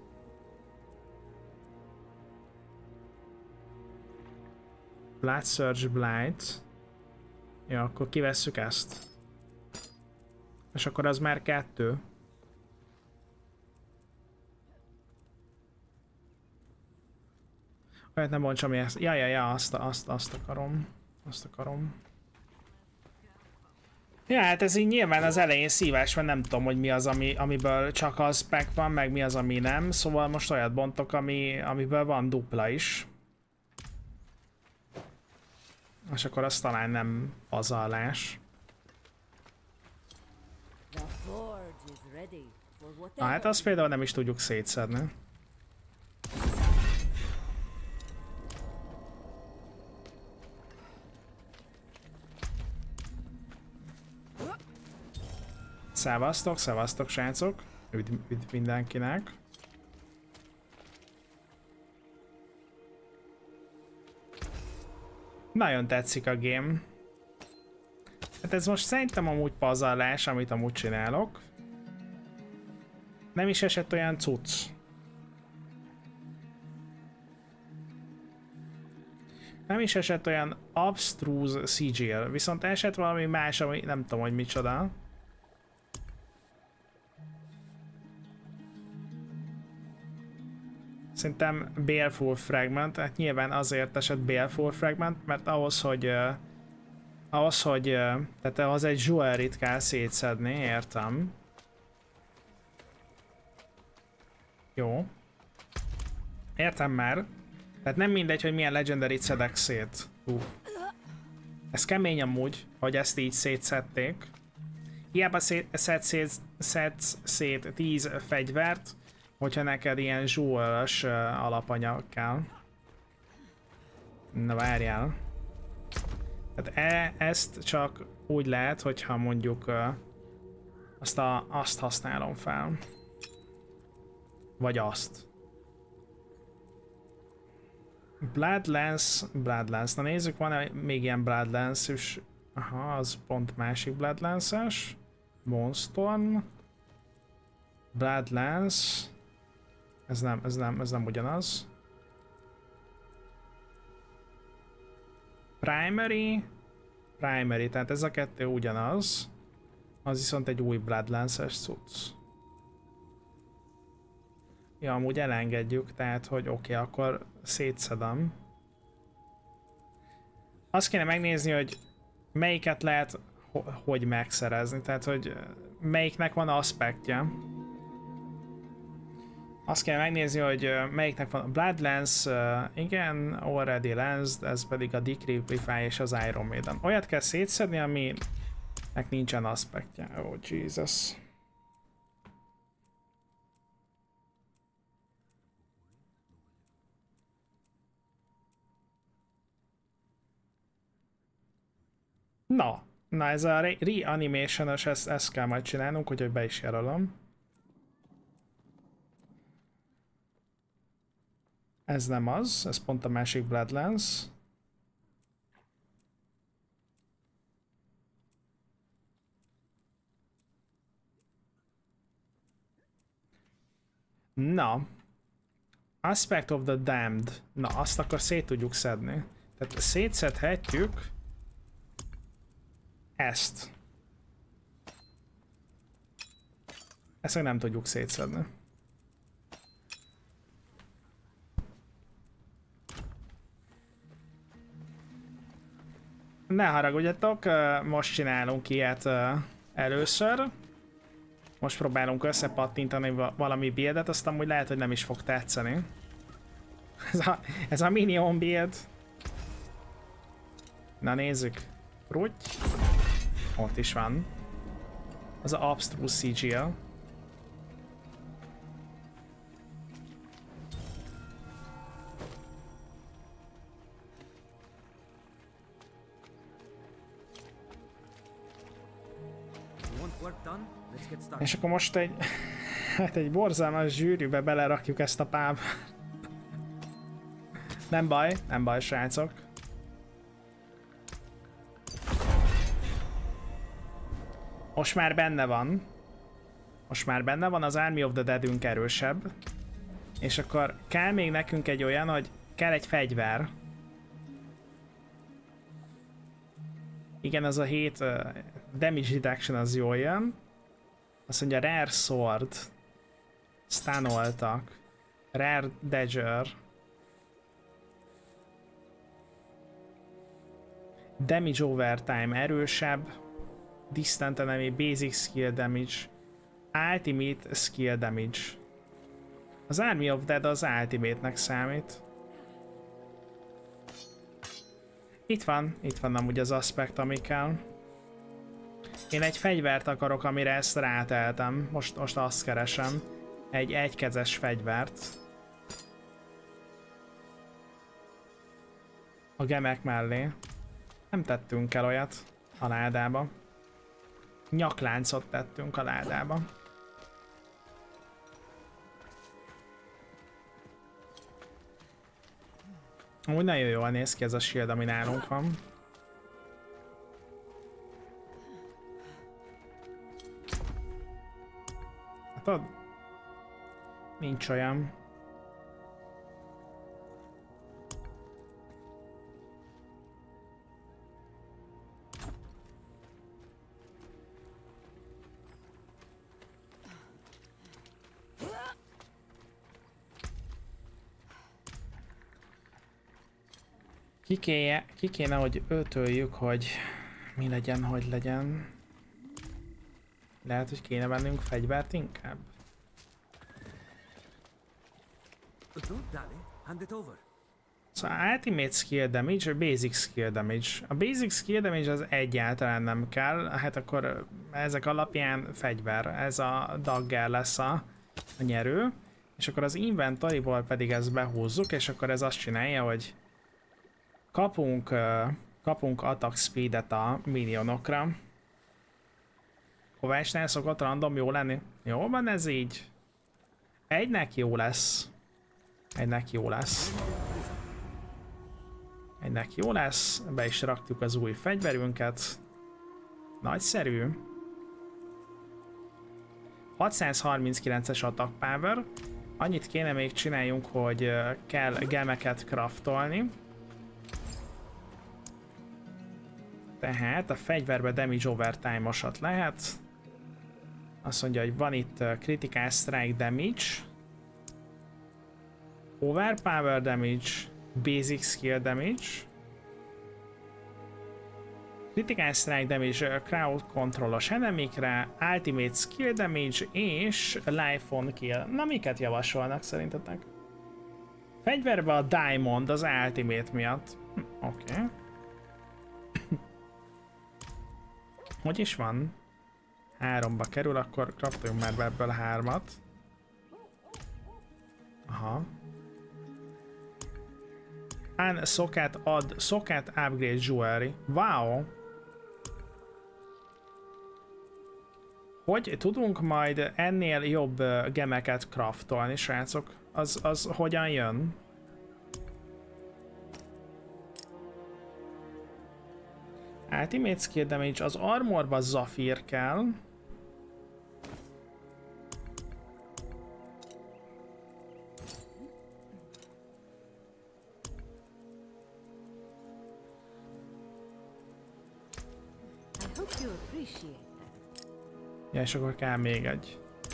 Blood Surge Blight. Ja, akkor kivesszük ezt. És akkor az már 2. Olyat nem bonts, ami ezt... Ja, azt akarom. Azt akarom. Ja, hát ez így nyilván az elején szívás, mert nem tudom, hogy mi az, amiből csak aspect van, meg mi az, ami nem. Szóval most olyat bontok, amiből van dupla is. És akkor az talán nem pazarlás. Na hát azt például nem is tudjuk szétszedni. Szevasztok, szevasztok srácok. Üdv mindenkinek. Nagyon tetszik a game. Hát ez most szerintem amúgy pazarlás, amit amúgy csinálok. Nem is esett olyan cucc. Nem is esett olyan abstruse sigil, viszont esett valami más, ami nem tudom, hogy micsoda. Szerintem Baleful Fragment, hát nyilván azért esett Baleful Fragment, mert tehát ahhoz egy jewelry-t kell szétszedni, értem. Jó. Értem már. Tehát nem mindegy, hogy milyen legendary-t szedek szét. Ez kemény amúgy, hogy ezt így szétszedték. Hiába szedsz szét 10 fegyvert, hogyha neked ilyen zsúolos alapanyag kell. Na várjál. Tehát ezt csak úgy lehet, hogyha mondjuk azt használom fel. Vagy azt. Bloodlance. Na nézzük, van-e még ilyen Bloodlance is? Aha, az pont másik Bloodlance-es. Moonstorm. Bloodlance. Ez nem ugyanaz. Primary, tehát ez a kettő ugyanaz. Az viszont egy új Bloodlance-es cucc. Ja, amúgy elengedjük, tehát hogy oké, akkor szétszedem. Azt kéne megnézni, hogy melyiket lehet hogy megszerezni, tehát hogy melyiknek van aspektja. Azt kell megnézni, hogy melyiknek van a Bloodlance, igen, Already Lensed, ez pedig a Decryptify és az Iron Maiden. Olyat kell szétszedni, aminek nincsen aspektja. Oh, Jesus. Na ez a reanimation-os, ezt kell majd csinálnunk, úgyhogy be is jelölöm. Ez nem az, ez pont a másik Bloodlance. Na. Aspect of the Damned. Na, azt akkor szét tudjuk szedni. Tehát szétszedhetjük ezt. Ezt még nem tudjuk szétszedni. Ne haragudjatok, most csinálunk ilyet először. Most próbálunk összepattintani valami buildet, azt amúgy lehet, hogy nem is fog tetszeni. Ez a minion build. Na nézzük. Rúgy. Ott is van. Az a abstruse sigil. És akkor most egy borzalmas zsűrűbe belerakjuk ezt a páb. Nem baj, srácok. Most már benne van. Az Army of the Deadünk erősebb. És akkor kell még nekünk egy olyan, hogy kell egy fegyver. Igen, az a 7 damage reduction az jól jön. Azt mondja, Rare Sword. Stunoltak. Rare Dagger. Damage Overtime erősebb. Distant Enemy, Basic Skill Damage. Ultimate Skill Damage. Az Army of Dead az Ultimate-nek számít. Itt van amúgy az aspekt, ami kell. Én egy fegyvert akarok, amire ezt ráteltem. Most azt keresem. Egy egykezes fegyvert. A gemek mellé. Nem tettünk el olyat a ládába. nyakláncot tettünk a ládába. Úgy nagyon jól néz ki ez a shield, ami nálunk van. Hát ott nincs olyan. Ki kéne, hogy ötöljük, hogy mi legyen, hogy legyen. Lehet, hogy kéne vennünk fegyvert inkább. Szóval Ultimate Skill Damage, Basic Skill Damage. A Basic Skill Damage az egyáltalán nem kell, hát akkor ezek alapján fegyver. Ez a dagger lesz a nyerő. És akkor az inventoryból pedig ezt behúzzuk, és akkor ez azt csinálja, hogy kapunk attack speedet a minionokra. Kovácsnál szokott random jó lenni. Jó van ez így. Egynek jó lesz. Egynek jó lesz. Ennek jó lesz, be is raktuk az új fegyverünket. Nagyszerű. 639-es attack power. Annyit kéne még csináljunk, hogy kell gemeket craftolni. Tehát a fegyverbe damage overtime-osat lehet. Azt mondja, hogy van itt critical strike damage, overpower damage, basic skill damage, critical strike damage crowd controlos enemikre, ultimate skill damage és life on kill. Na, miket javasolnak szerintetek? Fegyverbe a diamond az ultimate miatt. Oké. Hogy is van? 3-ba kerül, akkor craftoljunk már be ebből 3-at. Aha. And socket upgrade jewelry. Wow! Hogy tudunk majd ennél jobb gemeket craftolni, srácok? Az hogyan jön? Ultimate skill damage, az armorba zafír kell. Ja, és akkor kell még egy.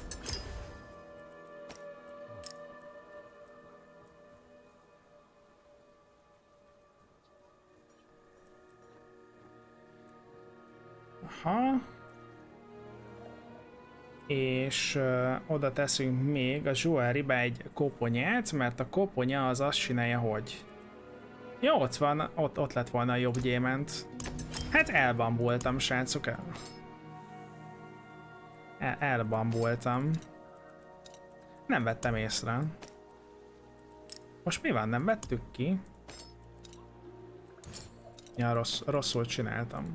Aha. És oda teszünk még a jewelrybe egy koponyát, mert a koponya az azt csinálja, hogy... Jó, ott van, ott lett volna a jobb gyémánt. Hát elbambultam, srácok. Elbambultam. Nem vettem észre. Most mi van? Nem vettük ki? Ja, rosszul csináltam.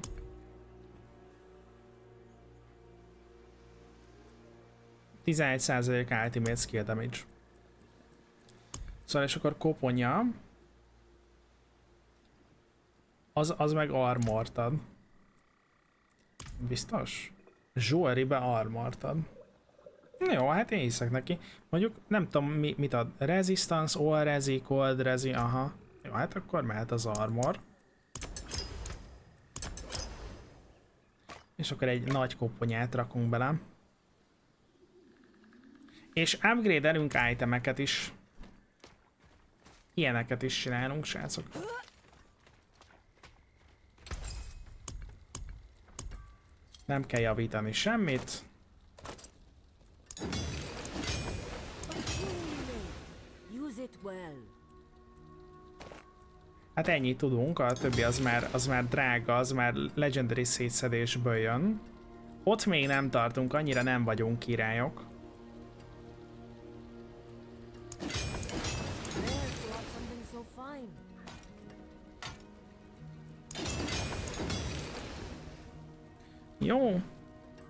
%11% ultimate skill damage. Szóval és akkor koponya. Az meg armort ad. Biztos? Jewelrybe armort ad. Jó, hát én hiszek neki. Mondjuk nem tudom mit ad. Resistance, all resi, cold resi, aha. Jó, hát akkor mehet az armor. És akkor egy nagy koponyát rakunk bele. És upgrade-elünk itemeket is. Ilyeneket is csinálunk, srácok. Nem kell javítani semmit. Hát ennyit tudunk, a többi az már drága, az már legendary szétszedésből jön. Ott még nem tartunk, annyira nem vagyunk királyok. Jó.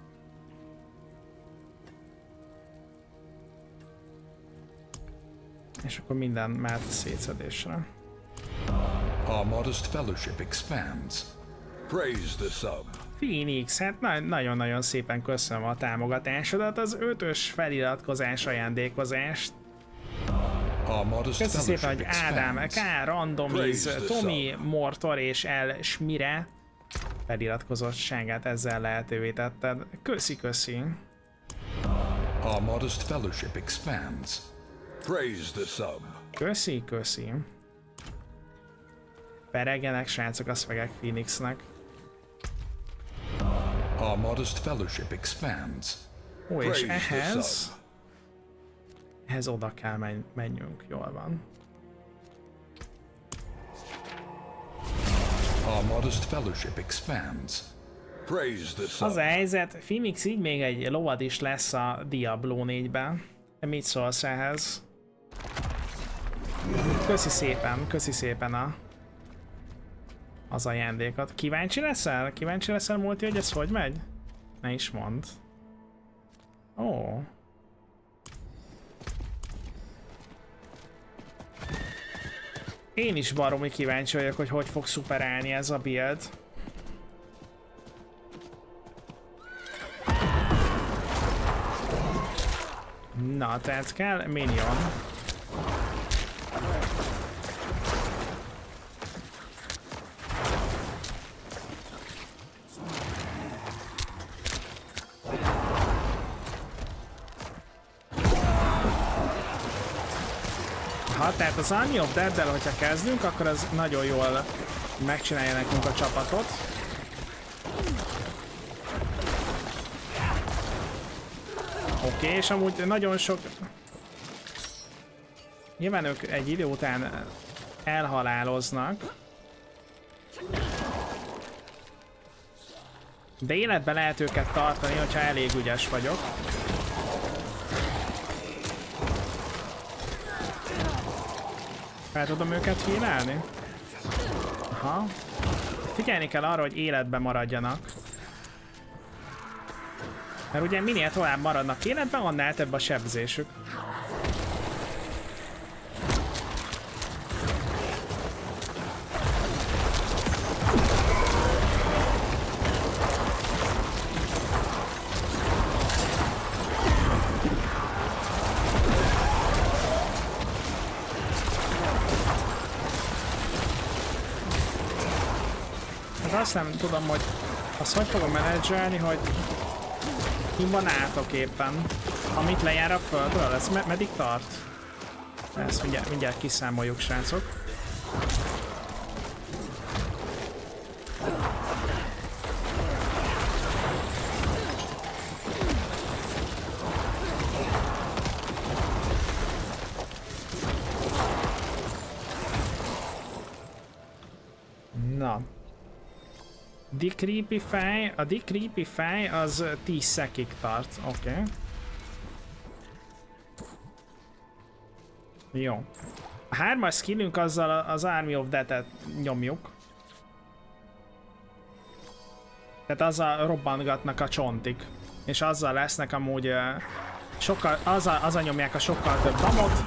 És akkor minden mehet szétszedésre. Our modest fellowship expands. Praise the sub. Phoenix, hát nagyon-nagyon szépen köszönöm a támogatásodat, az 5-ös feliratkozás ajándékozást. Köszönöm szépen, hogy Ádám, K, Randomiz, Tomi, Mortor és El Smire feliratkozottságát ezzel lehetővé tetted. Köszi. Our modest fellowship expands. Praise the sub. Köszi. Peregjenek, srácok, a szvegek Phoenixnek. Our modest fellowship expands. Ó, és ehhez oda kell menjünk, jól van. Our modest fellowship expands. Praise the sub. Az a helyzet, Phoenix, így még egy lovad is lesz a Diablo 4-ben. Mit szólsz ehhez? Köszi szépen az ajándékot. Kíváncsi leszel, Multi, hogy ez hogy megy? Ne is mondd. Ó. Én is baromi kíváncsi vagyok, hogy fog szuperálni ez a build. Na, tehát kell minion. Tehát az Army of Dead-del, hogyha kezdünk, akkor az nagyon jól megcsinálja nekünk a csapatot. Oké, és amúgy nagyon sok... Nyilván ők egy idő után elhaláloznak. De életben lehet őket tartani, hogyha elég ügyes vagyok. Fel tudom őket hílálni? Aha. Figyelni kell arra, hogy életben maradjanak. Mert ugye minél tovább maradnak életben, annál több a sebzésük. Azt nem tudom, hogy azt hogy fogom menedzselni, hogy ki van átok éppen. Amit lejár a földről, ez meddig tart? Ezt mindjárt kiszámoljuk, srácok. Na. A Decreepify az 10 szekig tart, oké. Jó. A 3-as skillünk azzal az Army of Death-et nyomjuk. Tehát azzal robbangatnak a csontik. És azzal lesznek amúgy sokkal, azzal nyomják a sokkal több damot.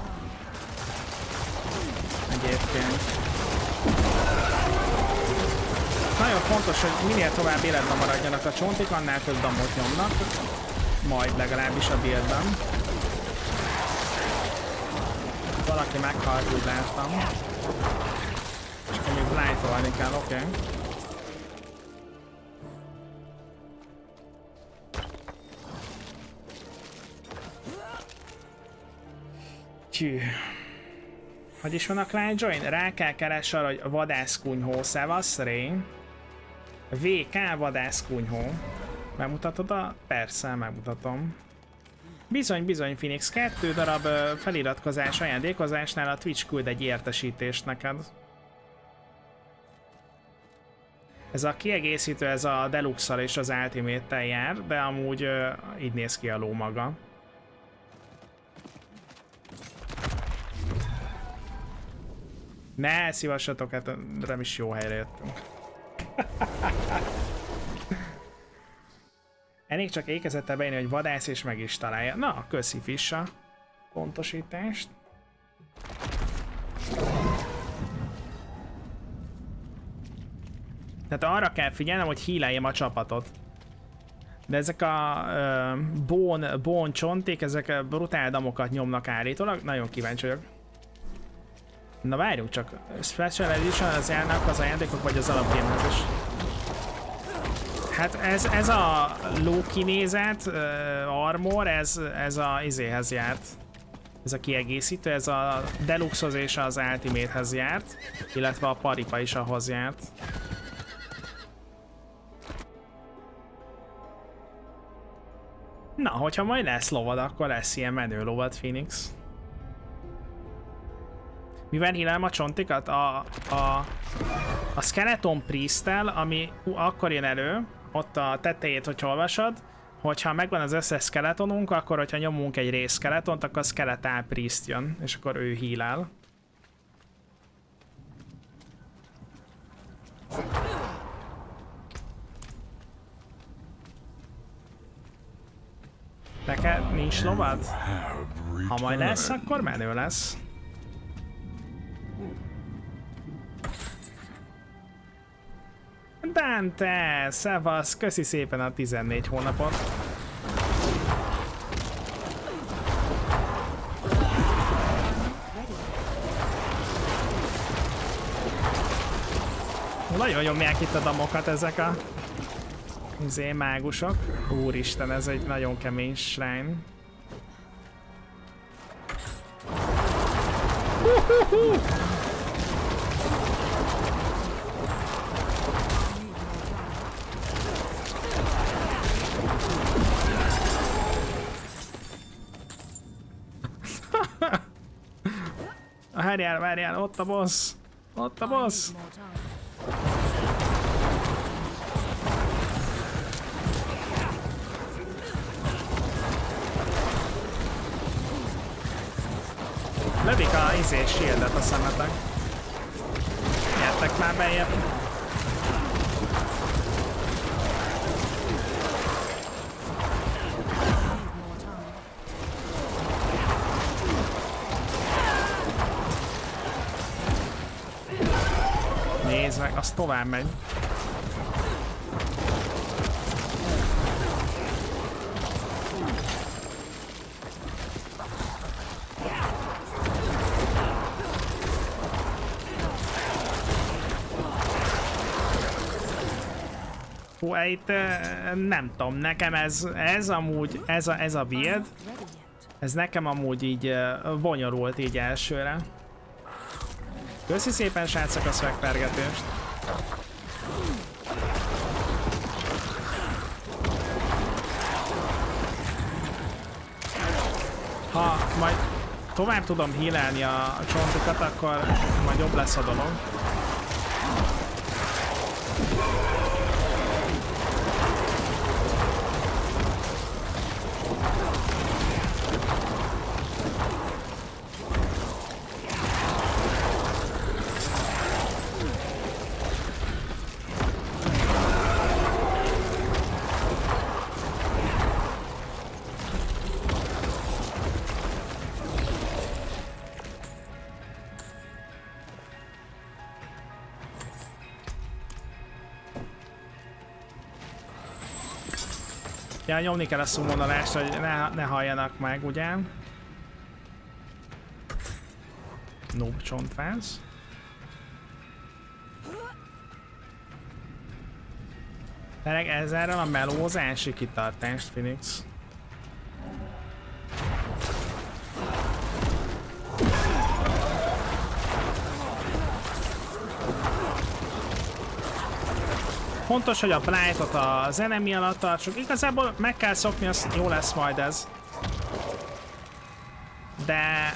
Egyébként. Nagyon fontos, hogy minél tovább életben maradjanak a csontik, annál több damot nyomnak. Majd legalábbis a buildben. Valaki meghalt, úgy láttam. És akkor még blight-olni kell, oké. Tyű. Hogy is van a Client Join? Rá kell keresni arra, hogy vadászkunyhó, szevasz, Ré. VK vadászkunyhó. Megmutatod a? Persze, megmutatom. Bizony, Phoenix, 2 darab feliratkozás ajándékozásnál a Twitch küld egy értesítést neked. Ez a kiegészítő, ez a Deluxe-szal és az Ultimate-tel jár, de amúgy így néz ki a ló maga. Ne szívassatok, hát nem is jó helyre jöttünk. Elég csak ékezettel beírni, hogy vadász és meg is találja. Na, köszi Fisha. Pontosítást. Tehát arra kell figyelnem, hogy healeljem a csapatot. De ezek a bone csonték, ezek brutál damokat nyomnak állítólag. Nagyon kíváncsi vagyok. Na várjunk csak. Special Edition az járnak az ajándékok, vagy az alapgémhez is? Hát ez a low kinézet, armor, ez a izéhez járt. Ez a kiegészítő, ez a Deluxe-hoz és az Ultimate-hez járt, illetve a paripa is ahhoz járt. Na, hogyha majd lesz lovad, akkor lesz ilyen menő lovad, Phoenix. Mivel hílelem a csontikat? A Skeleton Priest-tel, ami akkor jön elő, ott a tetejét, hogyha olvasod, hogyha megvan az összes skeletonunk, akkor hogyha nyomunk egy rész skeletont, akkor a Skeletal Priest jön, és akkor ő hílel. Neked nincs lovad? Ha majd lesz, akkor menő lesz. Dante, szevasz, köszi szépen a 14 hónapot. Nagyon nyomják itt a damokat ezek a mágusok. Úristen, ez egy nagyon kemény shrine. Várjál, ott a boss! Ott a boss! Lövik a shieldet a szemetek. Gyertek már bejebb! Nézd meg, az tovább megy. Hú, itt nem tudom, nekem ez amúgy, ez a build, ez nekem amúgy így bonyolult így elsőre. Köszi szépen, srácok, a szvegpergetést. Ha majd tovább tudom healelni a csontokat, akkor majd jobb lesz a dolog. Ja, nyomni kell a summonolást, hogy ne halljanak meg, ugye? Noob csontváz. Tényleg ezzel a melózási kitartást, Phoenix. Fontos, hogy a blightot az enemy alatt tartsuk. Igazából meg kell szokni, az jó lesz majd ez. De...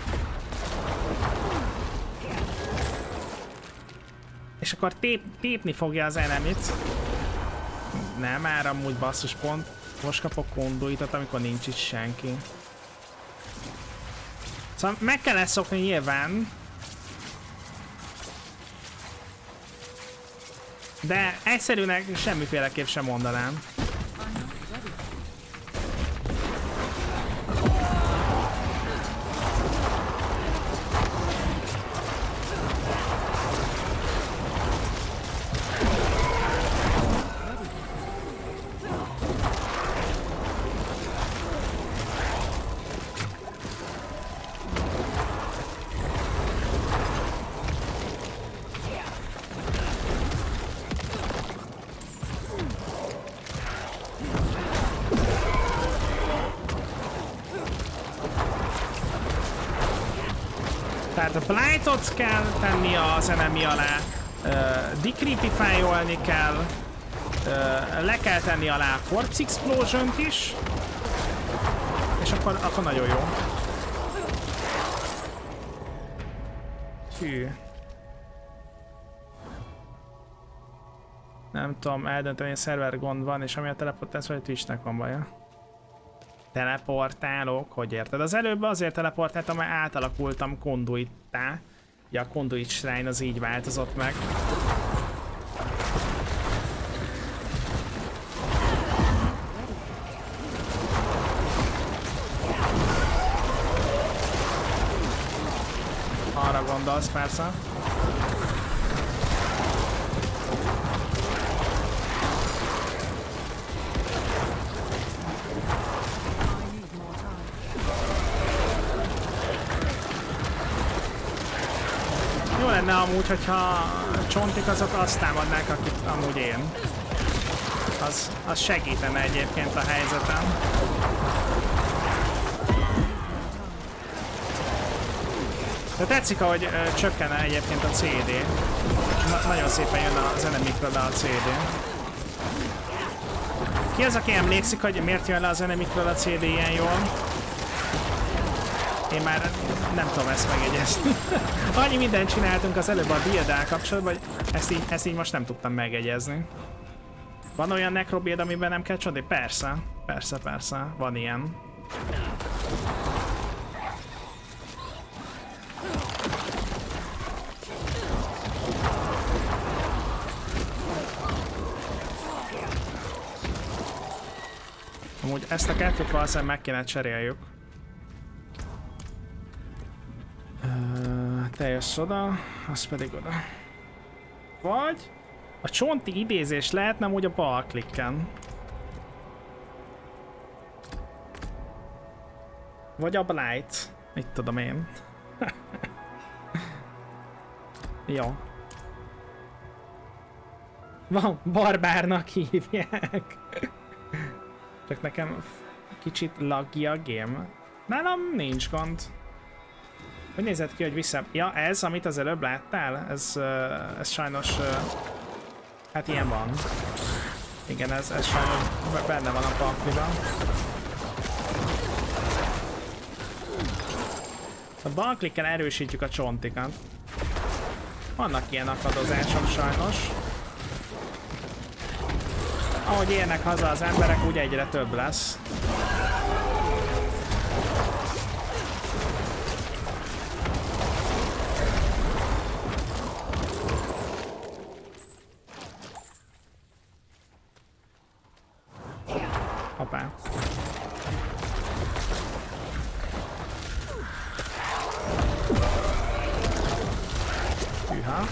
És akkor tépni fogja az enemit. Nem, már amúgy basszus pont. Most kapok konduitot, amikor nincs itt senki. Szóval meg kell ezt szokni nyilván. De egyszerűnek semmiféleképp sem mondanám. Tehát a Blightot kell tenni az enemy alá, decreepify-olni kell, le kell tenni alá a Corpse Explosion-t is, és akkor nagyon jó. Hű. Nem tudom, eldönteni, hogy szerver gond van, és ami a teleportáció, hogy Twitchnek van baja. Teleportálok, hogy érted? Az előbb azért teleportáltam, mert átalakultam Conduittá. Ugye a Conduit Shrine az így változott meg. Arra gondolsz persze. Jó lenne amúgy, hogyha a csontik azok azt támadnák, akit amúgy én. Az segítene egyébként a helyzetem. De tetszik, ahogy csökkenne egyébként a CD. Nagyon szépen jön az enemikről le a CD. Ki az, aki emlékszik, hogy miért jön le az enemikről a CD ilyen jól? Én már nem tudom ezt megjegyezni. Annyi mindent csináltunk az előbb a build-el kapcsolatban, hogy ezt így most nem tudtam megjegyezni. Van olyan necrobuild, amiben nem kell csodni? Persze. Persze. Van ilyen. Amúgy ezt a kettőt valószínűleg meg kéne cseréljük. Te jössz oda, az pedig oda. Vagy a csonti idézés lehetne úgy a bal klikken. Vagy a blight. Mit tudom én. Jó. Van, barbárnak hívják. Csak nekem kicsit laggy a game. Nálam nincs gond. Hogy nézett ki, hogy vissza... Ja, ez, amit az előbb láttál? Ez sajnos... hát ilyen van. Igen, ez sajnos benne van a pakliban. A bal klikkel erősítjük a csontikat. Vannak ilyen akadozások sajnos. Ahogy érnek haza az emberek, úgy egyre több lesz. Hoppá. Hűha.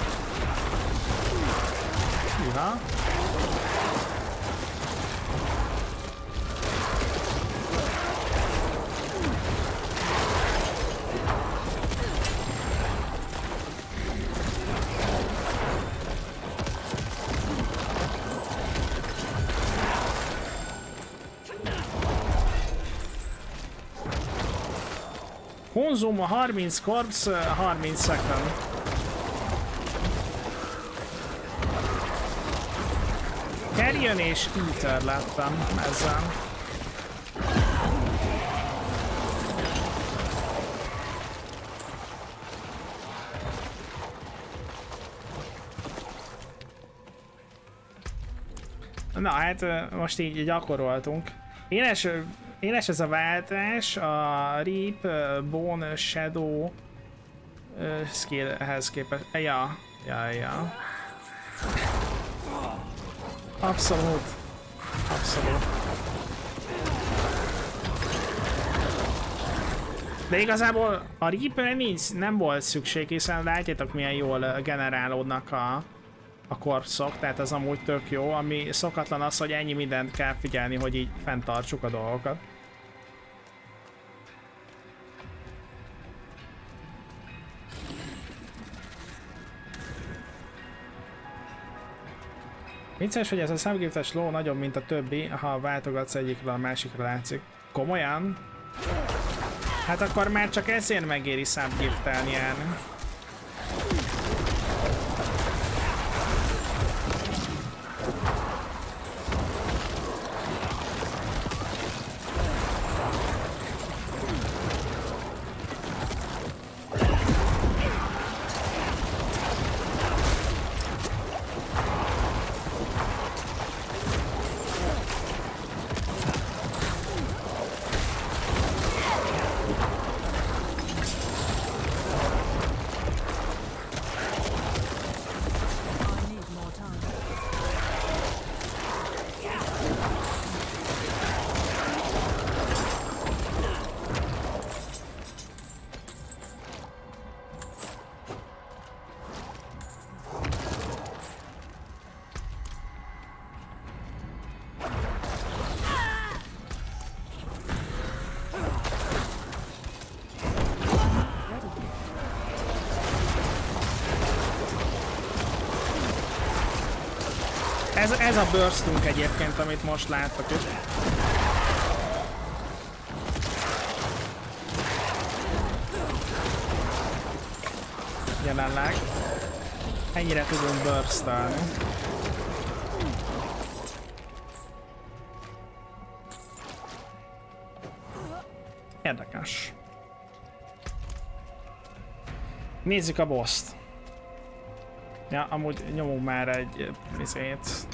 Hűha. Konzum a 30 corpse, 30 second. Carrion és Eater lettem ezzel. Na hát most így gyakoroltunk. Éles ez a váltás, a Reap, Bone, Shadow skillhez képest. Ja. Abszolút. De igazából a Reaper nem volt szükség, hiszen látjátok milyen jól generálódnak a korpszok, tehát az amúgy tök jó, ami szokatlan az, hogy ennyi mindent kell figyelni, hogy így fenntartsuk a dolgokat. Vicces, hogy ez a szemgiftes ló nagyobb, mint a többi, ha váltogatsz egyikről a másikra látszik. Komolyan? Hát akkor már csak ezért megéri subgiftelni járni. Ez a burstunk egyébként, amit most láttok itt. Jelenleg. Ennyire tudunk burstelni. Érdekes. Nézzük a boss-t. Ja, amúgy nyomunk már egy izét.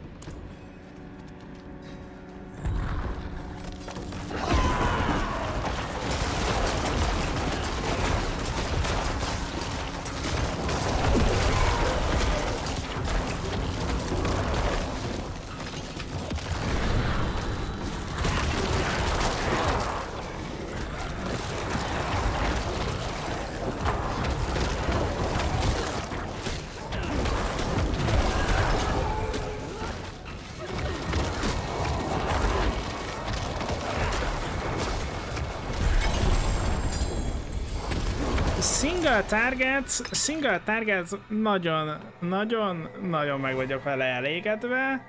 Single target nagyon meg vagyok vele elégedve.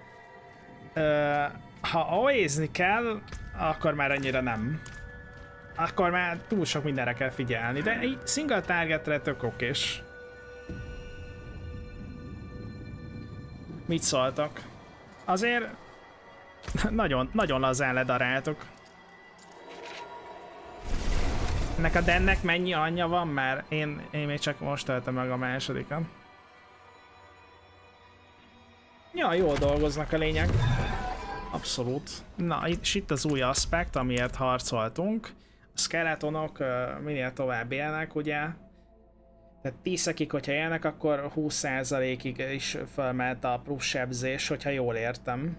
Ha always-ni kell, akkor már annyira nem. Akkor már túl sok mindenre kell figyelni, de egy single targetre tök okés. Mit szóltak? Azért nagyon lazán ledaráltok. Ennek a Dennek mennyi anyja van már? Én még csak most töltöm meg a másodikat. Ja, jól dolgoznak a lények. Abszolút. Na, és itt az új aspekt, amiért harcoltunk. A skeletonok minél tovább élnek, ugye? Tehát 10-ekig, hogyha élnek, akkor 20%-ig is felmelt a plusz sebzés, hogyha jól értem.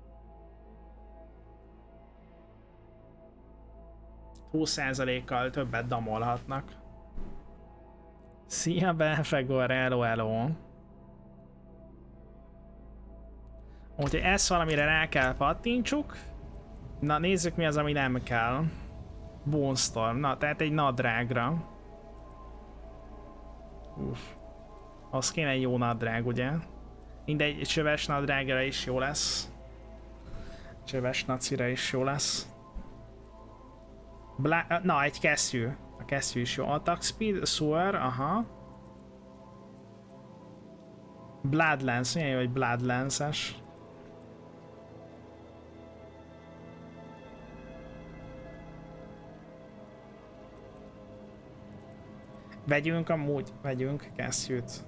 20%-kal többet damolhatnak. Szia Belfegor, hello. Úgyhogy ezt valamire rá kell pattintsuk. Na nézzük mi az, ami nem kell. Bone Storm, na tehát egy nadrágra. Uff. Az kéne egy jó nadrág, ugye? Mindegy, csöves nadrágra is jó lesz. Csöves nacira is jó lesz. Na, egy kesztyű. A kesztyű is jó. Attack speed, sword, aha. Bloodlance, milyen jó, hogy Bloodlance-es. Vegyünk kesztyűt.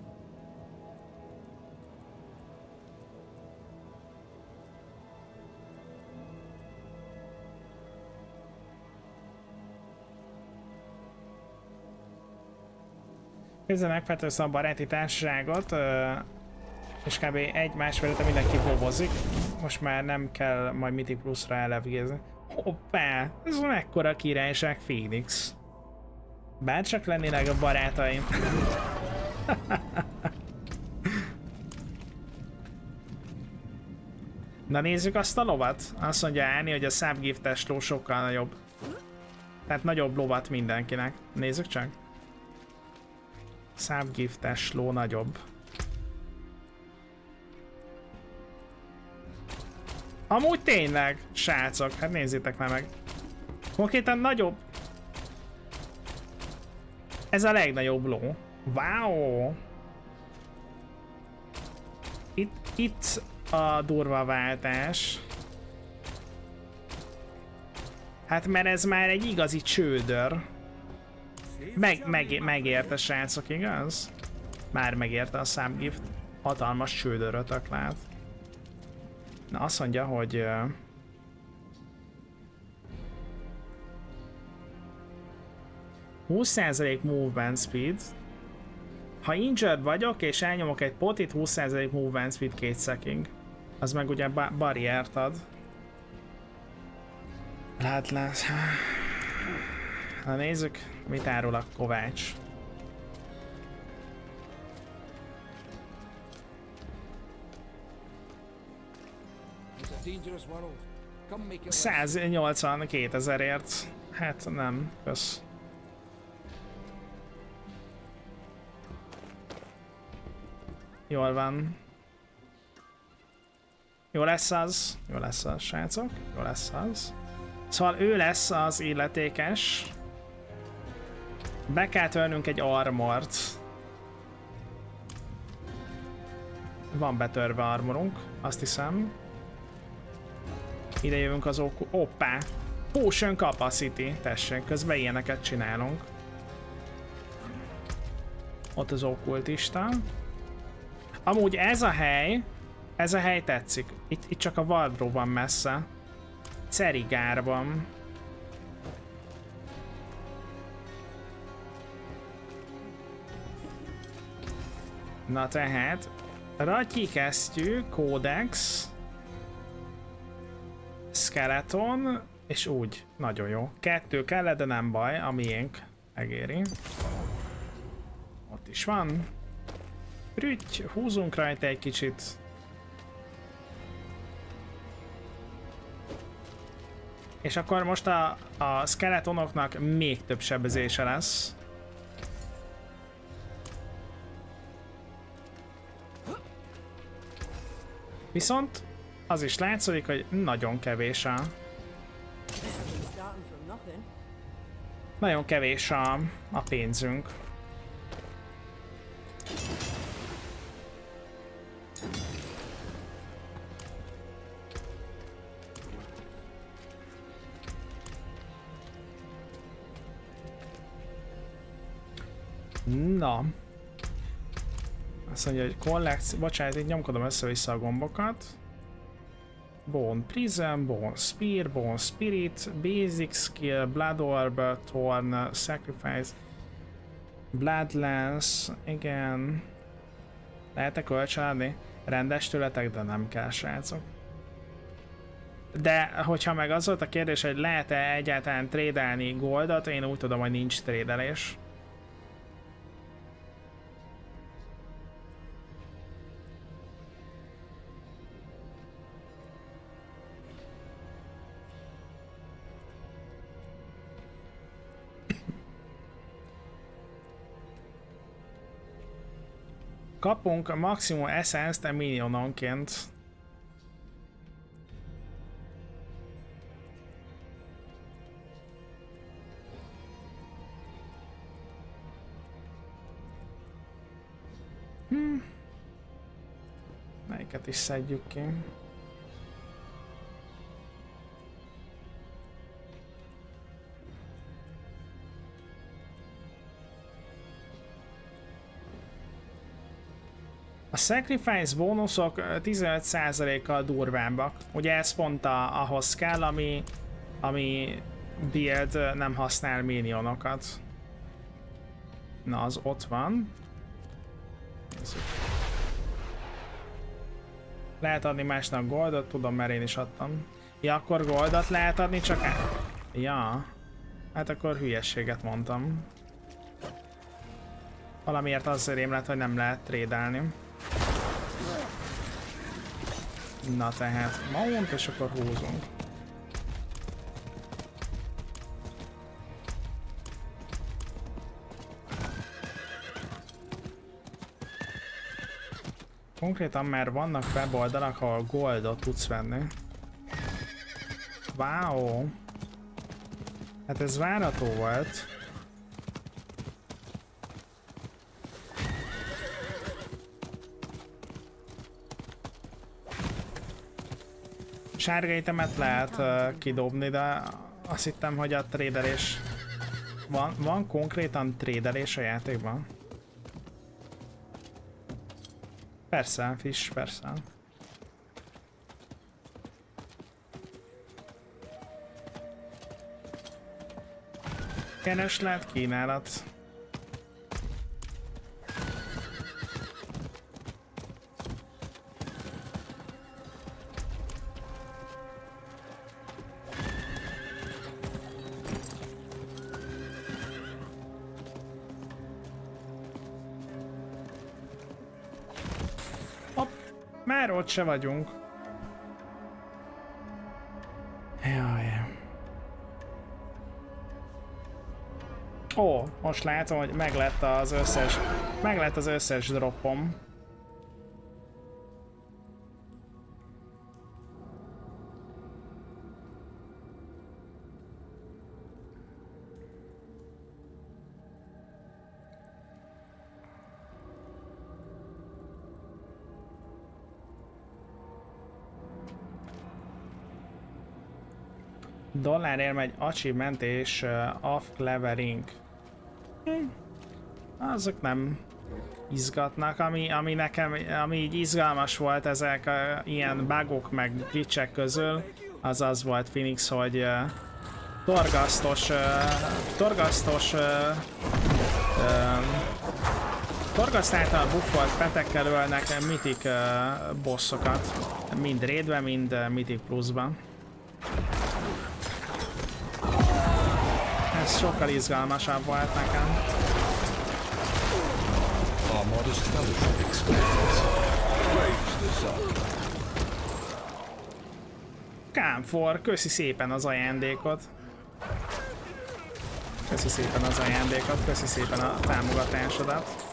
Közben megfelelően a baráti társaságot, és kb. Egy-más felülete mindenki bobozik. Most már nem kell majd Mythic Plus-ra elevgézni. Hoppá! Ez mekkora királyság, Phoenix. Bárcsak lennének a barátaim. Na nézzük azt a lovat. Azt mondja Áni, hogy a subgiftes ló sokkal nagyobb. Tehát nagyobb lovat mindenkinek. Nézzük csak. Subgiftes ló nagyobb. Amúgy tényleg, srácok, hát nézzétek már meg. Konkrétan nagyobb. Ez a legnagyobb ló. Wow! Itt a durva váltás. Hát mert ez már egy igazi csődör. Megérte, srácok, igaz? Már megérte a számgift. Hatalmas csődörötök lát. Na azt mondja, hogy... 20% movement speed. Ha injured vagyok és elnyomok egy potit, 20% movement speed 2 second. Az meg ugye barriert ad. Látsz. Na nézzük, mit árul a Kovács. $182,000-ért. Hát nem, kösz. Jól van. Jó lesz az, srácok. Jó lesz az. Szóval ő lesz az illetékes. Be kell törnünk egy armort. Van betörve armorunk, azt hiszem. Ide jövünk az Oppá! Potion Capacity, tessék, közben ilyeneket csinálunk. Ott az okkultista. Amúgy ez a hely tetszik. Itt csak a Wardrobe van messze. Cerigárban. Na tehát, Ratyi kesztyű, Kódex, Skeleton, és úgy. Nagyon jó. 2 kellett, de nem baj, a miénk megéri. Ott is van. Prütty, húzunk rajta egy kicsit. És akkor most a skeletonoknak még több sebezése lesz. Viszont az is látszik, hogy nagyon kevés a... Nagyon kevés a pénzünk. Na. Azt mondja, hogy kollekció... Bocsánat, itt nyomkodom össze-vissza a gombokat. Bone Prism, Bone Spear, Bone Spirit, Basic Skill, Blood Orb, Thorn, Sacrifice, Bloodlance, igen. Lehet-e kölcsönadni? Rendes tőletek, de nem kell, srácok. De hogyha meg az volt a kérdés, hogy lehet-e egyáltalán trédelni goldot, én úgy tudom, hogy nincs trédelés. Kapunk maximum essence-t miniononként. Melyiket is szedjük ki. A Sacrifice bónuszok 15%-kal durvábbak. Ugye ez pont ahhoz kell, ami build nem használ minionokat. Na, az ott van. Lehet adni másnak goldot, tudom, mert én is adtam. Ja, akkor goldot lehet adni, csak... Ja. Hát akkor hülyességet mondtam. Valamiért az rém lett, hogy nem lehet trédelni. Na tehát mount, és akkor húzunk. Konkrétan már vannak weboldalak, ahol goldot tudsz venni. Wow! Hát ez várható volt. sárga itemet lehet kidobni, de azt hittem, hogy a traderés... Van konkrétan traderés a játékban? Persze, fish, persze. Kereslet, kínálat. Hopp, már ott se vagyunk. Jaj. Ó, most látom, hogy meglett az összes droppom. Dollárért megy achievement és off clevering. Azok nem izgatnak, ami nekem, ami így izgalmas volt ezek ilyen bugok meg glitchek közül, az volt Phoenix, hogy torgasztos torgaszt által buffolt petekkel ölnek mythic bossokat, mind raidben, mind mythic pluszban. Ez sokkal izgalmasabb volt nekem. Our modest fellowship expands. Praise the sun. Kámfor, köszi szépen az ajándékot. Köszi szépen az ajándékot, köszi szépen a támogatásodat.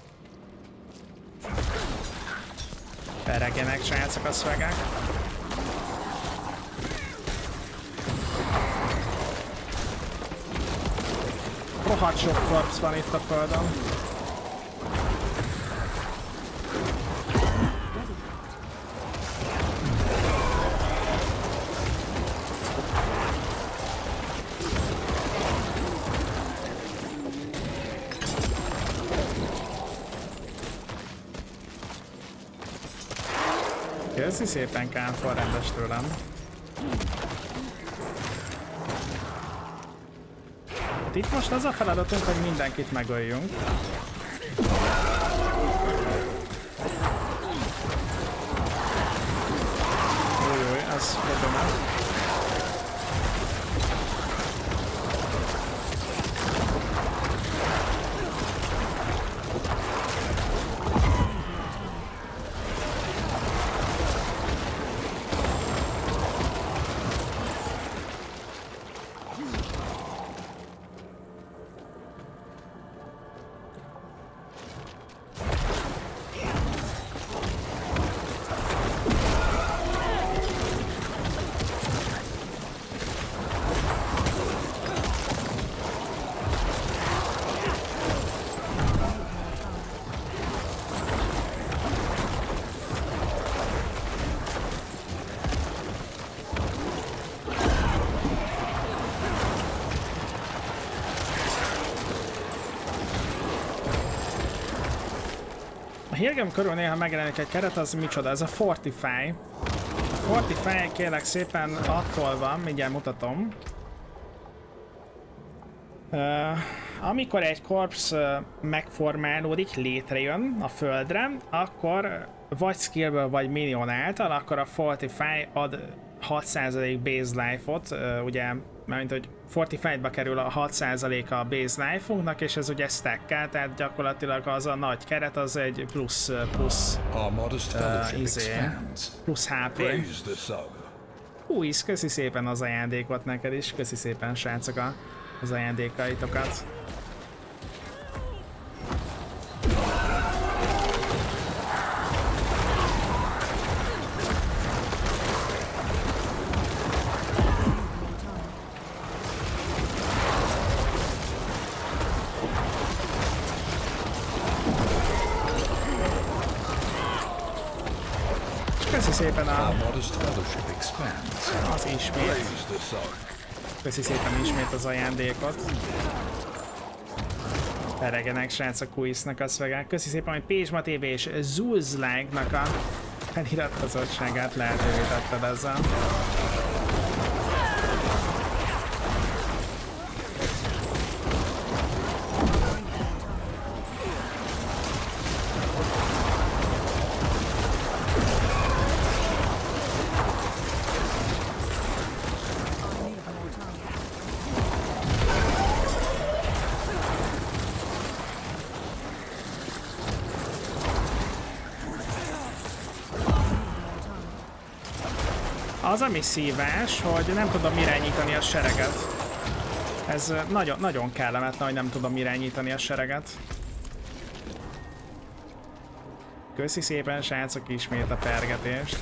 Peregjenek srácok a szvegek. Rohadt sok korpsz van itt a földön. Köszi szépen, Kámfor, rendes tőlem. Itt most az a feladatunk, hogy mindenkit megöljünk. Új, ez problémás. Hirgem körül néha megjelenik egy keret, az micsoda? Ez a Fortify. A Fortify kérlek szépen attól van, mindjárt mutatom. Amikor egy korpsz megformálódik, létrejön a földre, akkor vagy skillből, vagy minion által, akkor a Fortify ad 6% base life-ot, ugye, mert hogy Fortified-ba kerül a 6% a base life-unknak, és ez ugye stack-kel, tehát gyakorlatilag az a nagy keret, az egy plusz HP. Köszi szépen az ajándékot neked is, köszi szépen srácok az ajándékaitokat. szépen Our modest fellowship expands. az ismét. Praise the sun. Köszi szépen ismét az ajándékot. Peregenek srácok Kuisznak a szövegek. Köszi szépen, hogy Pézsma TV és Zulzlágnak a feliratkozottságát lehetővé tetted ezzel. Az, ami szívás, hogy nem tudom irányítani a sereget. Ez nagyon, nagyon kellemetlen, hogy nem tudom irányítani a sereget. Köszi szépen, srácok, ismét a pergetést.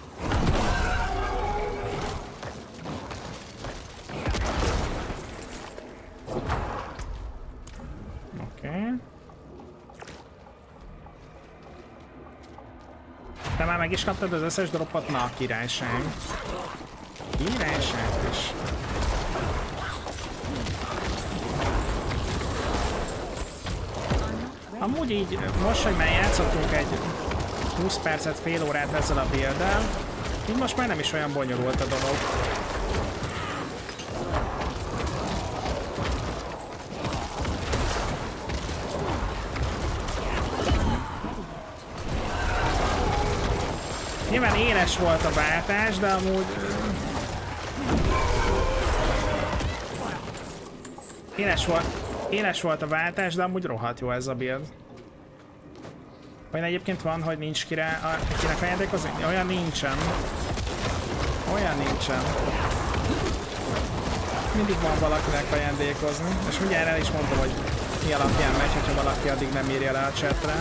Oké. Te már meg is kaptad az összes dropot? Na, királyság. Királyság is. Amúgy így, most, hogy már játszottunk egy 20 percet, fél órát ezzel a builddel, így most már nem is olyan bonyolult a dolog. Nyilván éles volt a váltás, de amúgy... Éles volt a váltás, de amúgy rohadt jó ez a build. Olyan egyébként van, hogy nincs kinek ajándékozni? Olyan nincsen. Olyan nincsen. Mindig van valakinek ajándékozni. És mindjárt el is mondom, hogy mi alapján megy, hogyha valaki addig nem írja le a chatre.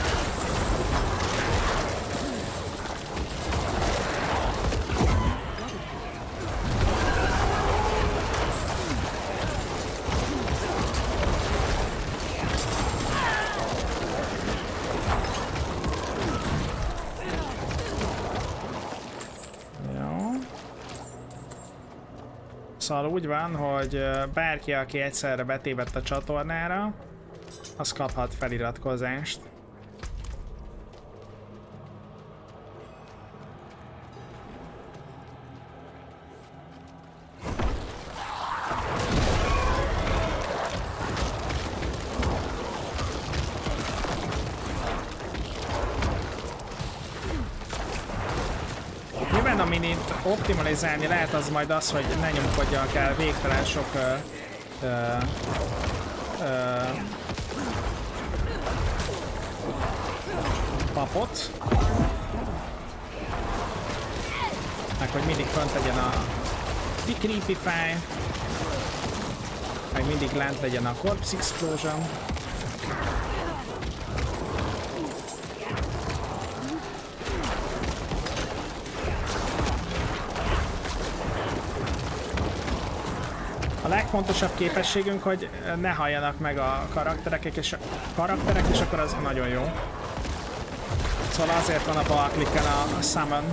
Szóval úgy van, hogy bárki, aki egyszerre betévedt a csatornára, az kaphat feliratkozást. Nyilván aminit optimalizálni lehet, az majd az, hogy ne nyomkodjanak el végtelen sok papot. Meg hogy mindig fönt legyen a Creepify, meg mindig lent legyen a Corpse Explosion. A legfontosabb képességünk, hogy ne halljanak meg a karakterek, és akkor az nagyon jó. Szóval azért van a bal klikken a summon.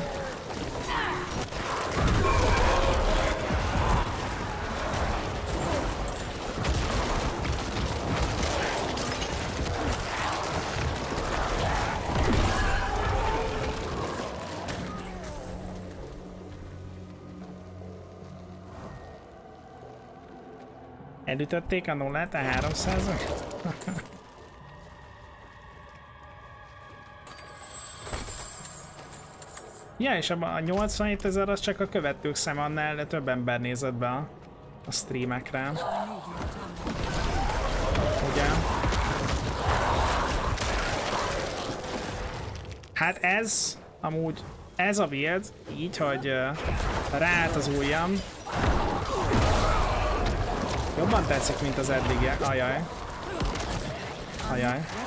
Elütötték a nullát a 300-at? Ja, és a 87 000 az csak a követők szem, annál több ember nézett be a streamekre. Ugye? Hát ez, amúgy, ez a build, így, hogy ráállt az ujjam, jobban tetszik, mint az eddigiek. Ajaj. Ajaj.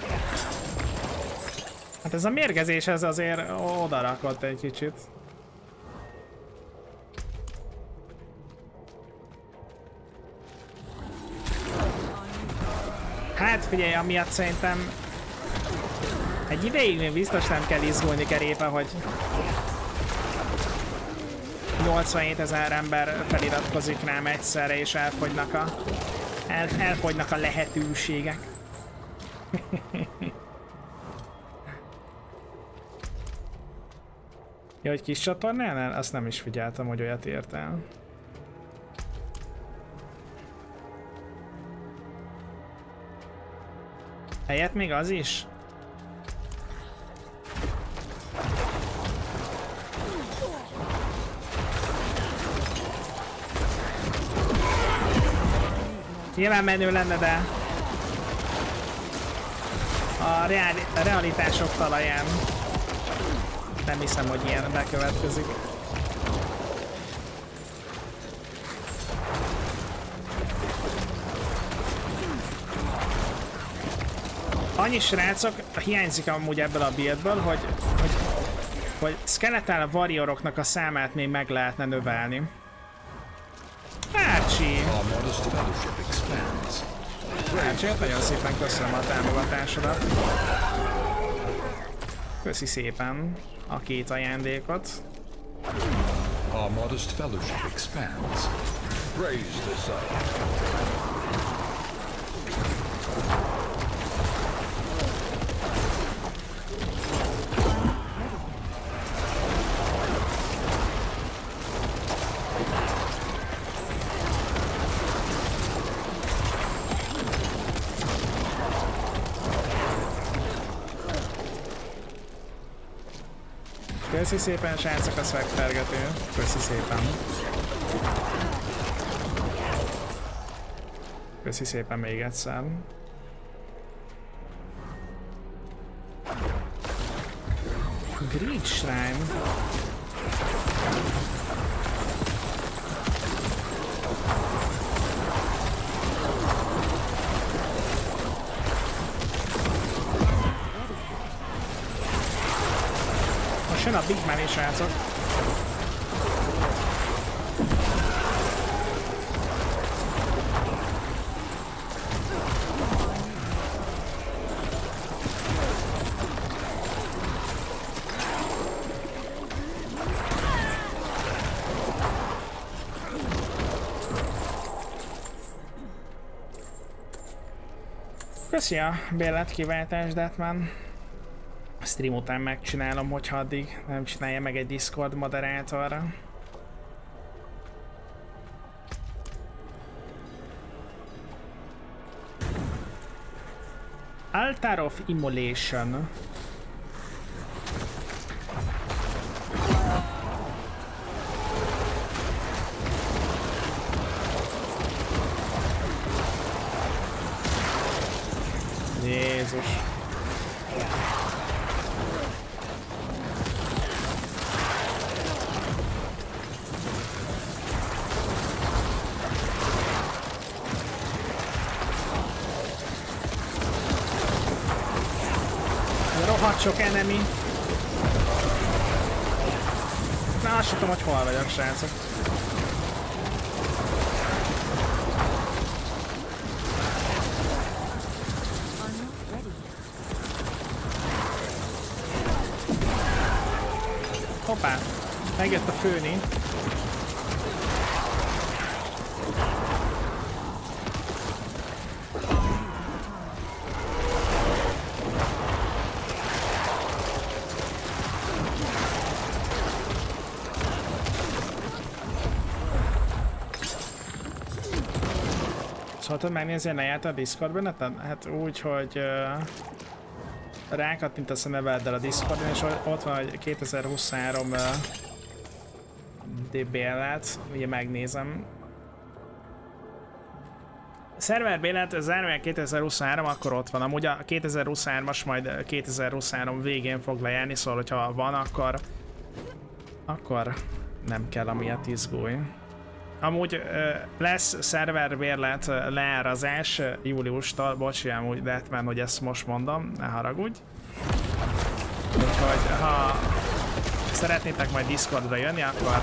Hát ez a mérgezés ez azért odarakott egy kicsit. Hát figyelj, amiatt szerintem egy ideig még biztos nem kell izgulni Kerépe, hogy 87 000 ember feliratkozik rám egyszerre, és elfogynak a lehetőségek. Ja, hogy kis csatornánál? Azt nem is figyeltem, hogy olyat ért el. Helyett még az is? Nyilván menő lenne, de a realitások talaján nem hiszem, hogy ilyen bekövetkezik. Annyi srácok hiányzik amúgy ebből a buildből, hogy Skeletal Warrioroknak a számát még meg lehetne növelni. Árcsi! Árcsi, nagyon szépen köszönöm a támogatásodat. Köszi szépen a 2 ajándékot. Our modest fellowship expands. Praise the sun. Köszi szépen, srácok, a szvegtergető. Köszi szépen. Köszi szépen még egyszer. Greed Shrine. Jön a Big Man is, srácok. Köszi a bérlet kiváltást, Deathman. Stream után megcsinálom, hogyha addig nem csinálja meg egy Discord moderátorra. Altar of Immolation. Jézus. Rohadt sok enemy. Na, azt tudom, hogy hol vagyok, srácok. Hoppá, megjött a főni. Szóval tudod megnézni a neját a Discord benneten? Hát úgy, hogy rákattintasz a neveddel a Discordon, és ott van, hogy 2023 bérlet, ugye megnézem. Szerver bérlet, zárójel 2023, akkor ott van. Amúgy a 2023-as majd 2023 végén fog lejárni, szóval hogyha van, akkor nem kell amiatt izgulj. Amúgy lesz szerverbérlet leárazás júliustól, bocsi, amúgy Deathman, hogy ezt most mondom, ne haragudj. Úgyhogy ha szeretnétek majd Discordra jönni, akkor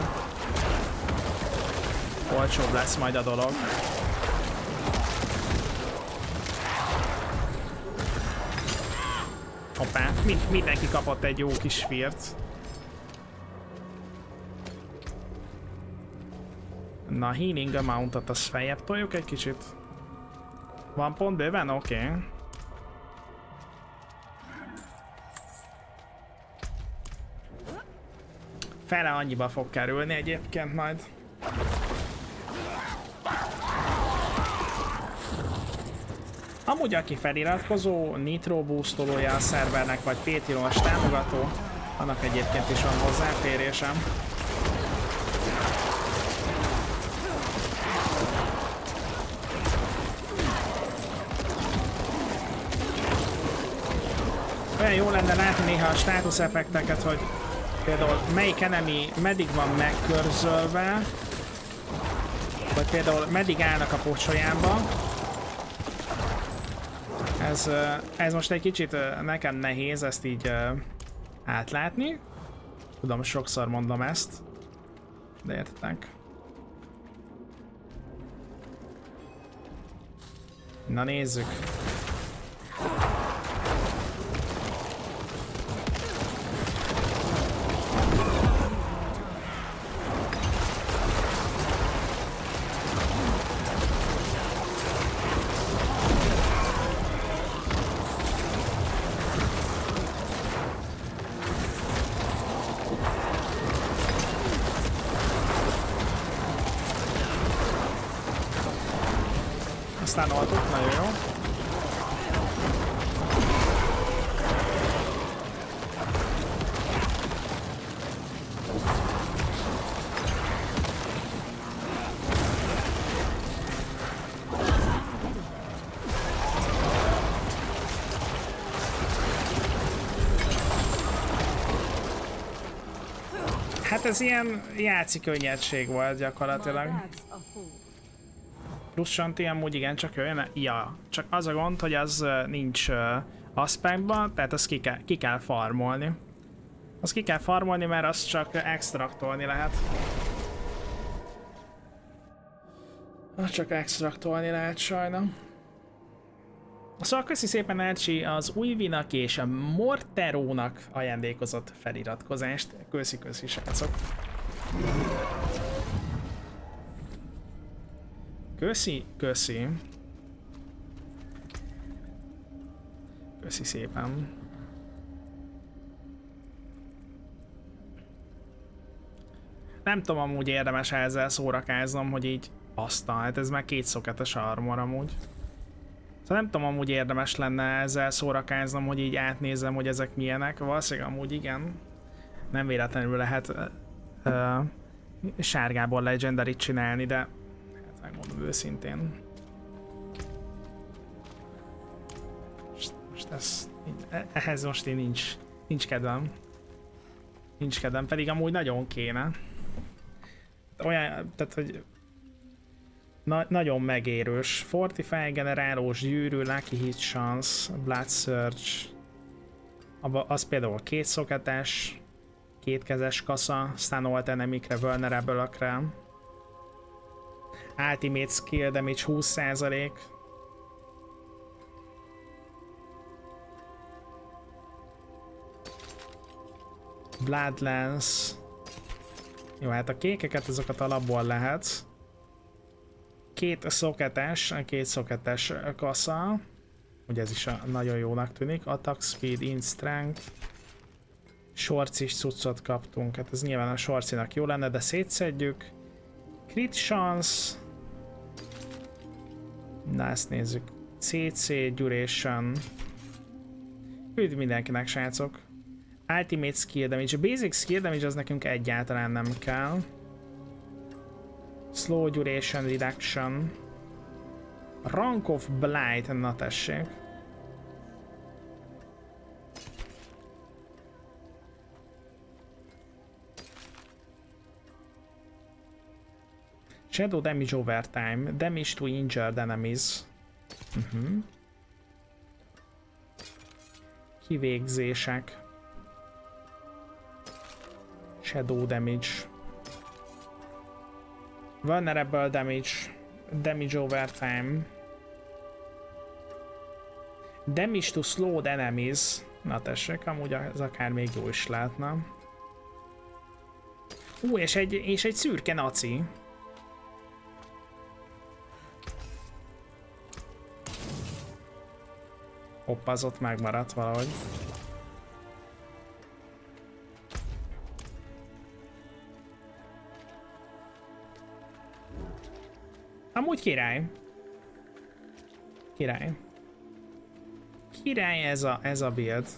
olcsóbb lesz majd a dolog. Hoppá, mindenki kapott egy jó kis firt. Na, healing amountot az feljebb toljuk egy kicsit. Van pont bőven? Oké. Fele annyiba fog kerülni egyébként majd. Amúgy aki feliratkozó, nitro boostolója a szervernek, vagy Patreon-os támogató, annak egyébként is van hozzáférésem. Olyan jó lenne látni néha a státusz effekteket, hogy például melyik enemy meddig van megkörzölve, vagy például meddig állnak a pocsolyába. Ez most egy kicsit nekem nehéz ezt így átlátni. Tudom, sokszor mondom ezt, de értetek. Na nézzük. Aztán oltott, nagyon jó. Hát ez ilyen játszik könnyedség volt gyakorlatilag. Plusz Shanti amúgy igen, csak jöjjön. Ja, csak az a gond, hogy az nincs aspektban, tehát azt ki kell farmolni. Azt ki kell farmolni, mert azt csak extraktolni lehet. Azt csak extraktolni lehet sajna. Szóval köszi szépen Elcsi az Újvinak és a Morterónak ajándékozott feliratkozást. Köszi srácok. Köszi. Köszi szépen. Nem tudom, amúgy érdemes ezzel szórakáznom, hogy így hát ez már 2 szoketes armor amúgy. Szóval nem tudom, amúgy érdemes lenne ezzel szórakáznom, hogy így átnézem, hogy ezek milyenek. Valószínűleg amúgy igen. Nem véletlenül lehet sárgából legendary csinálni, de megmondom őszintén. Most ehhez most én nincs kedvem. Nincs kedvem, pedig amúgy nagyon kéne. Olyan, tehát hogy nagyon megérős. Fortify generálós gyűrű, Lucky Hit Chance, Blood Surge. Az például 2 szoketes, 2 kezes kasza, Stunolt enemikre, vulnerable-ökre. Ultimate Skill Damage 20%. Bloodlance. Jó, hát a kékeket azokat alapból lehet. 2 szoketes kasza. Ugye ez is nagyon jónak tűnik. Attack Speed, Int Strength. Sorcis cuccot kaptunk. Hát ez nyilván a sorcinak jó lenne, de szétszedjük. Crit Chance. Na ezt nézzük. CC Duration. Üdv mindenkinek, srácok. Ultimate Skill Damage. A Basic Skill Damage az nekünk egyáltalán nem kell. Slow Duration Reduction. Rank of Blight. Na tessék. Shadow Damage over time. Damage to injured enemies. Kivégzések. Shadow Damage. Vulnerable Damage. Damage over time. Damage to slowed enemies. Na tessék, amúgy az akár még jó is lehetne. És egy szürke naci. Hoppá, az ott megmaradt valahogy. Amúgy király. Király. Király ez a build.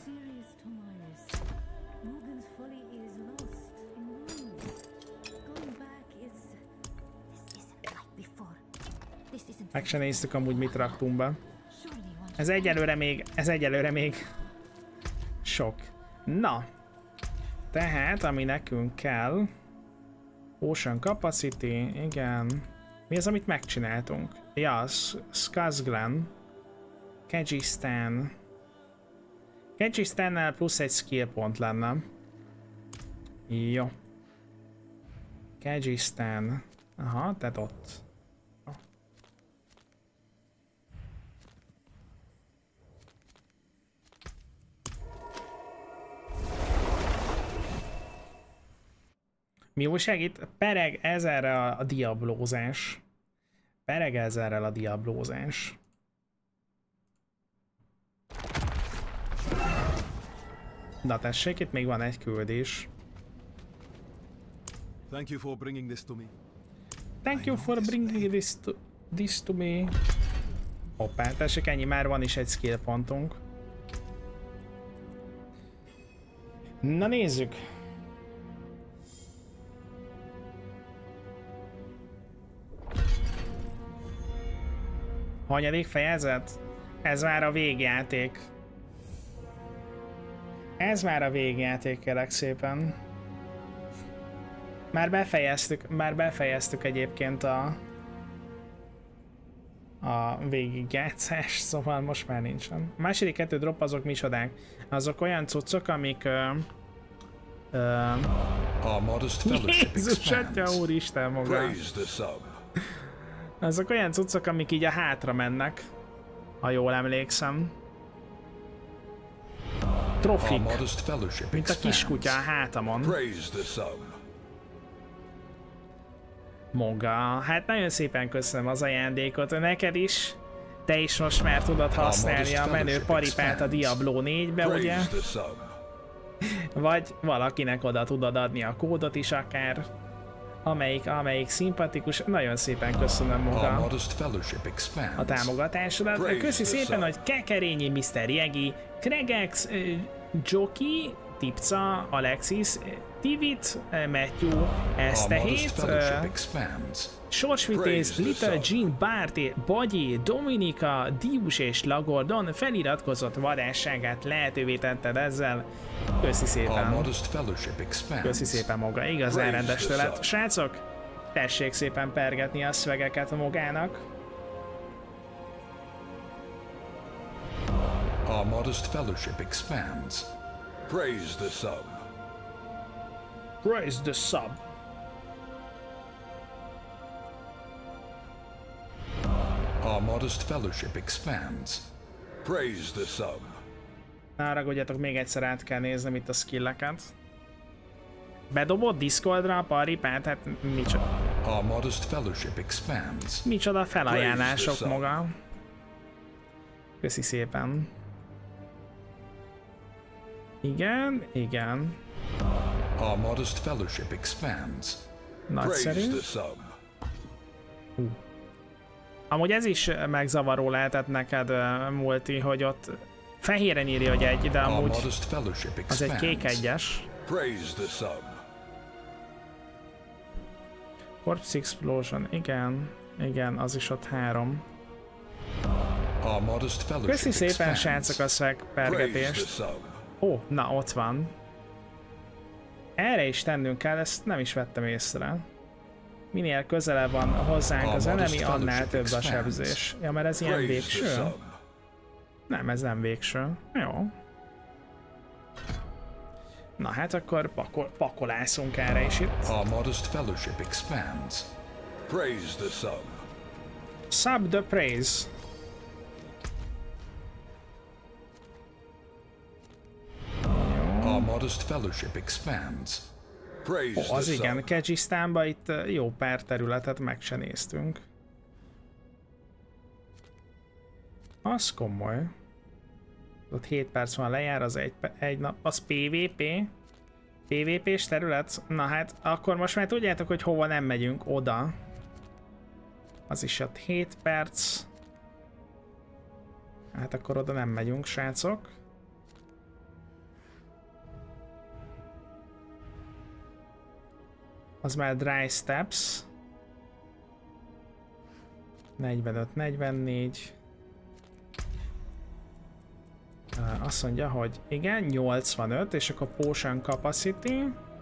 Meg se néztük amúgy mit raktunk be. Ez egyelőre még sok. Na. Tehát, ami nekünk kell. Ocean Capacity, igen. Mi az, amit megcsináltunk? Ja, Skazglen. Kyrgyzstan. Kyrgyzstannál plusz egy skill pont lenne. Jó. Kyrgyzstan. Aha, tehát ott. Mi újság itt? Pereg ezerrel a diablózás. Pereg ezerrel a diablózás. Na tessék, itt még van egy küldés. Thank you for bringing this to me. Thank you for bringing this to me. Hoppá, tessék, ennyi, már van is egy skill pontunk. Na nézzük. Hanyadik fejezet? Ez már a végjáték. Ez már a végjáték, kérlek szépen. Már befejeztük egyébként a végigjátszást, szóval most már nincsen. A második 2 drop azok micsodák? Azok olyan cuccok, amik Jézus, atya úristen maga. Azok olyan cuccok, amik így a hátra mennek, ha jól emlékszem. Trofik, mint a kiskutya a hátamon. Moga, hát nagyon szépen köszönöm az ajándékot neked is. Te is most már tudod használni a menő paripát a Diablo 4-be, ugye? Vagy valakinek oda tudod adni a kódot is akár. Amelyik szimpatikus. Nagyon szépen köszönöm maga a támogatásodat. Köszi szépen, hogy Kekerényi, Mr. Jegi, Kregex, Joki, Tipca, Alexis, Tivit, Matthew, Estehét, Sorsvitéz, Little Jean, Bárti, Bagyi, Dominika, Dius és Lagordon feliratkozott vadásságát lehetővé tetted ezzel. Köszi szépen. Köszi szépen maga, igazán rendes lett. Srácok, tessék szépen pergetni a szövegeket magának. Our modest fellowship expands. Praise the sub. Praise the sub. Our modest fellowship expands. Praise the sub. Ne ragadjatok, még egyszer át kell néznem itt a skilleket. Bedobott Discordra a paripát? Hát micsoda. Our modest fellowship expands. Micsoda felajánlások maga. Köszi szépen. Igen, igen. Our modest fellowship expands. Nagyszerű. Amúgy ez is megzavaró lehetett neked, Multi, hogy ott fehéren írja, hogy egy, de amúgy az egy kék egyes. Corpse Explosion, igen. Igen, az is ott 3. Köszi szépen, srácok, a szegpergetést. Ó, na ott van. Erre is tennünk kell, ezt nem is vettem észre. Minél közelebb van hozzánk az enemi, annál több a sebzés. Ja, mert ez ilyen végső? Nem, ez nem végső. Jó. Na hát akkor pakolászunk erre is itt. Sub the praise. Our modest fellowship expands. Praise the Az igen, sun. Kedzsisztánban itt jó pár területet meg se néztünk. Az komoly. Ott 7 perc van lejár, az egy nap. Az PvP? PvP-s terület? Na hát, akkor most már tudjátok, hogy hova nem megyünk oda. Az is ott 7 perc. Hát akkor oda nem megyünk, srácok. Az már Dry Steps. 45-44. Azt mondja, hogy igen, 85, és akkor Potion Capacity.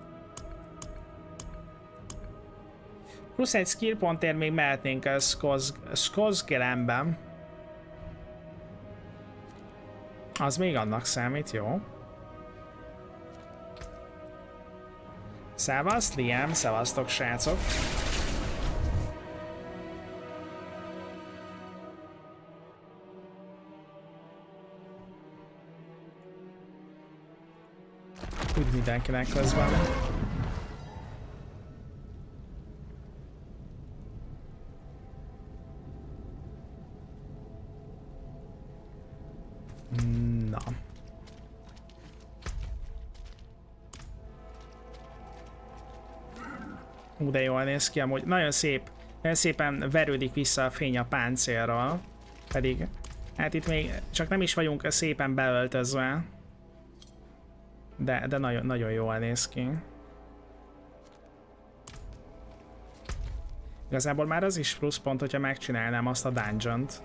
Plusz egy skill pontért még mehetnénk a Skosgelemben. Az még annak számít, jó. Szevasz, Liam, szevasztok, srácok. Úgy mindenkinek közben. Na. De jól néz ki, amúgy nagyon szép, nagyon szépen verődik vissza a fény a páncélról. Pedig, hát itt még csak nem is vagyunk szépen beöltözve. De nagyon, nagyon jól néz ki. Igazából már az is pluszpont, hogyha megcsinálnám azt a dungeont.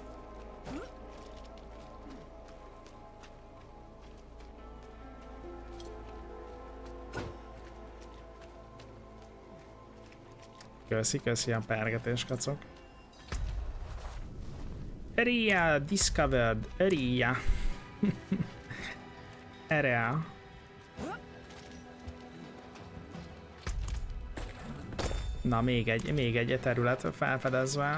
Köszi ilyen pergetés, kacok. Area discovered. Area. Area. Na, még egy terület felfedezve.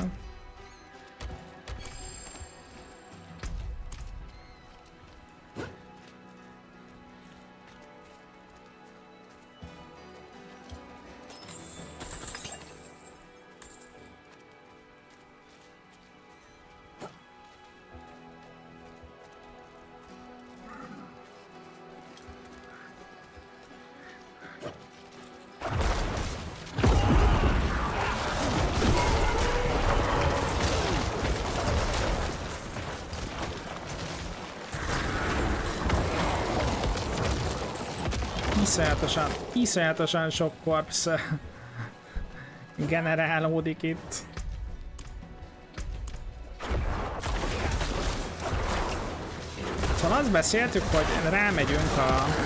Iszonyatosan sok korpsz generálódik itt. Szóval azt beszéltük, hogy rámegyünk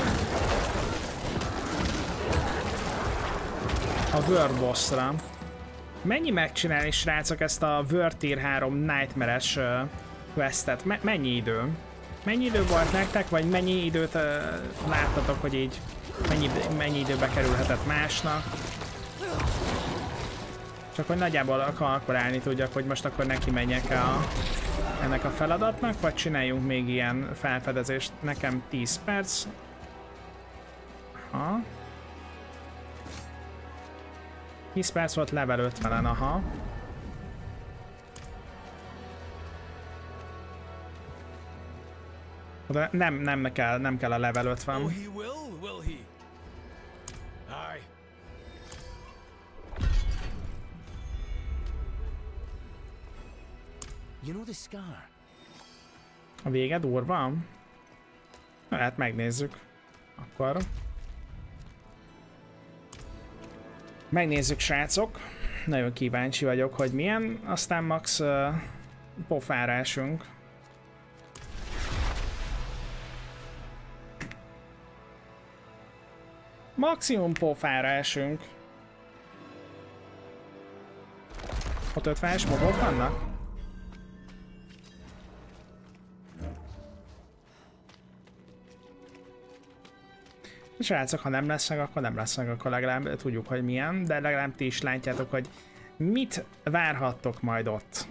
a World Boss-ra. Mennyi megcsinálni, srácok, ezt a World Tier 3 Nightmare-es questet? Mennyi idő? Mennyi idő volt nektek, vagy mennyi időt láttatok, hogy így mennyi időbe kerülhetett másnak? Csak hogy nagyjából kalkulálni tudjak, hogy most akkor neki menjek ennek a feladatnak, vagy csináljunk még ilyen felfedezést. Nekem 10 perc. Aha. 10 perc volt level 50-en, aha. De nem kell a level 50. Oh, he will he? Aye. You know the scar? A vége durva? Hát megnézzük. Akkor. Megnézzük, srácok. Nagyon kíváncsi vagyok, hogy milyen. Aztán max pofára esünk. Maximum pofára esünk. Ott 50-es mobok vannak? Srácok, ha nem lesz meg, akkor nem lesz meg, akkor legalább tudjuk, hogy milyen, de legalább ti is látjátok, hogy mit várhattok majd ott.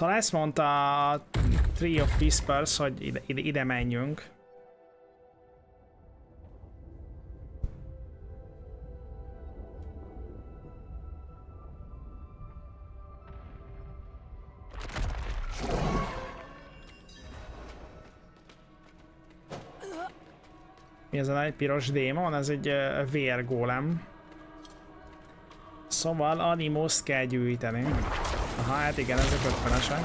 Szóval ezt mondta a Tree of Whispers, hogy ide menjünk. Mi ez a egy piros démon? Ez egy vérgólem. Szóval animust kell gyűjteni. Aha, hát igen, ezek 50-esek.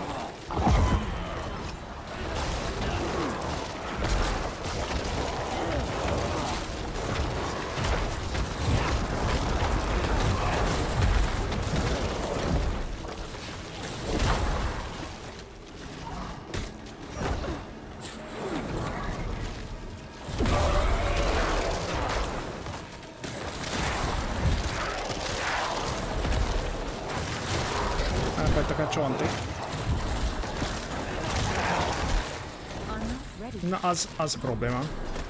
Csontik. Na, az probléma.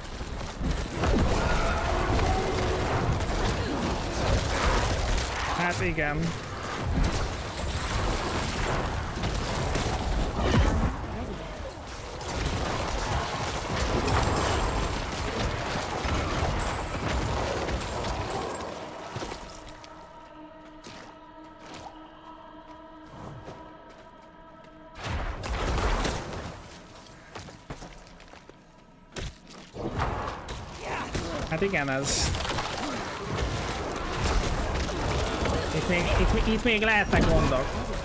Hát igen. Hát igen, ez... Itt még lehetnek gondok.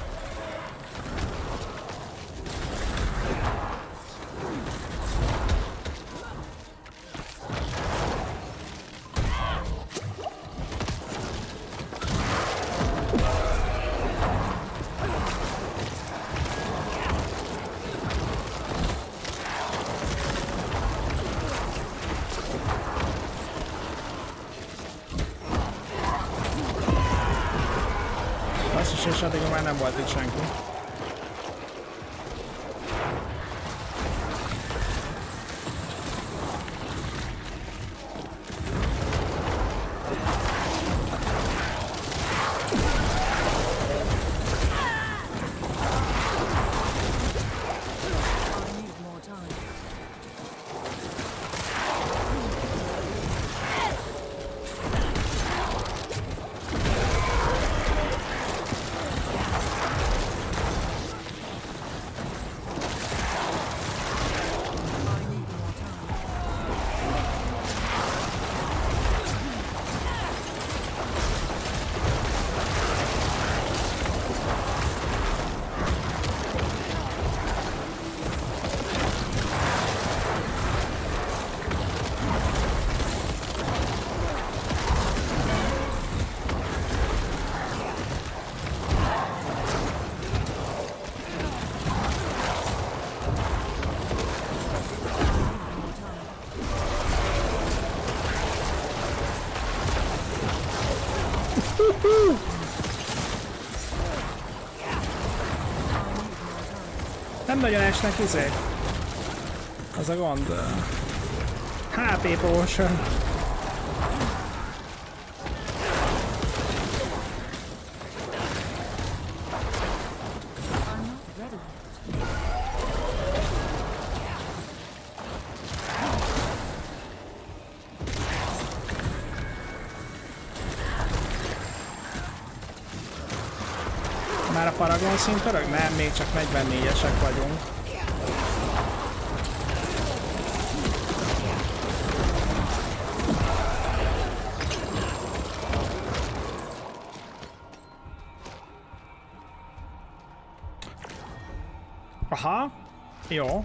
És addig már nem volt itt senki. Nem nagyon esnek izék. Az a gond. HP potion. Már a Paragon szint pörög? Nem, még csak 44-esek vagyunk. Aha, jó.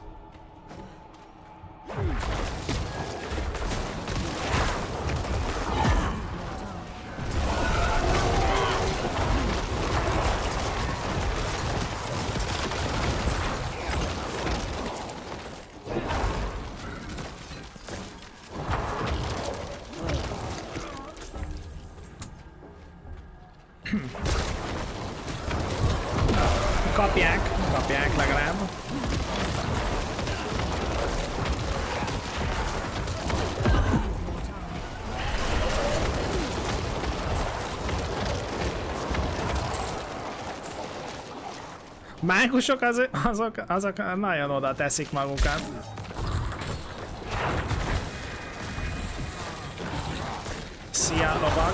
Kapják legalább. Mágusok azok nagyon oda teszik magukat. Szia, lovag!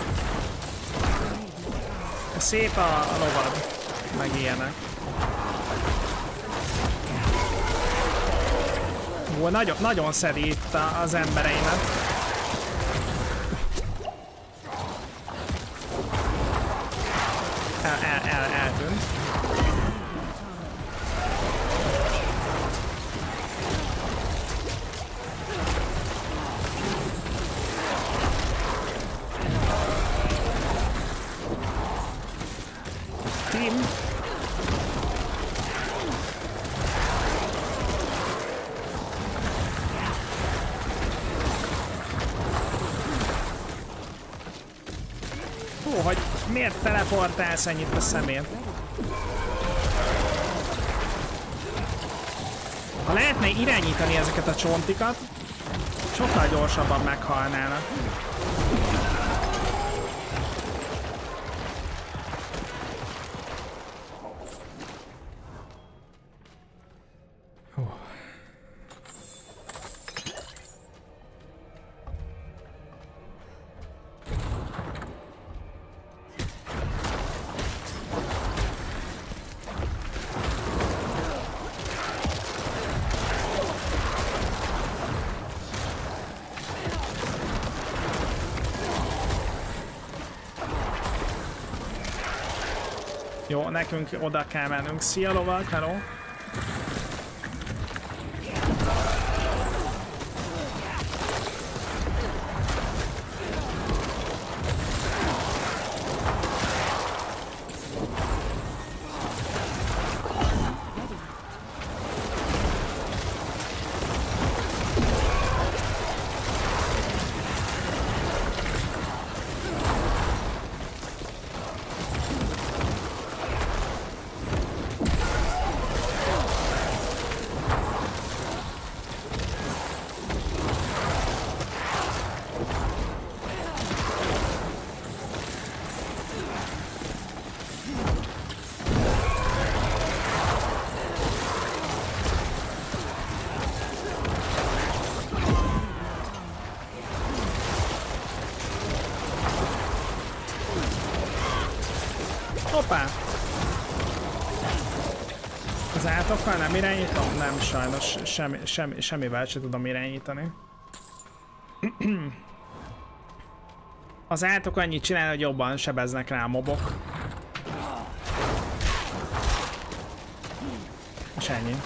Szép a lovad, meg ilyenek. Ó, nagyon szedi itt az embereimet. Eltűnt. Tim. Ó, hogy miért teleportálsz ennyit a szemét? Ha lehetne irányítani ezeket a csontikat, sokkal gyorsabban meghalnának. Jó, nekünk oda kell mennünk. Szia, lovak, hello! Hoppá! Az átokkal nem irányítom? Nem, sajnos semmivel sem tudom irányítani. Az átok annyit csinál, hogy jobban sebeznek rá a mobok. És ennyi.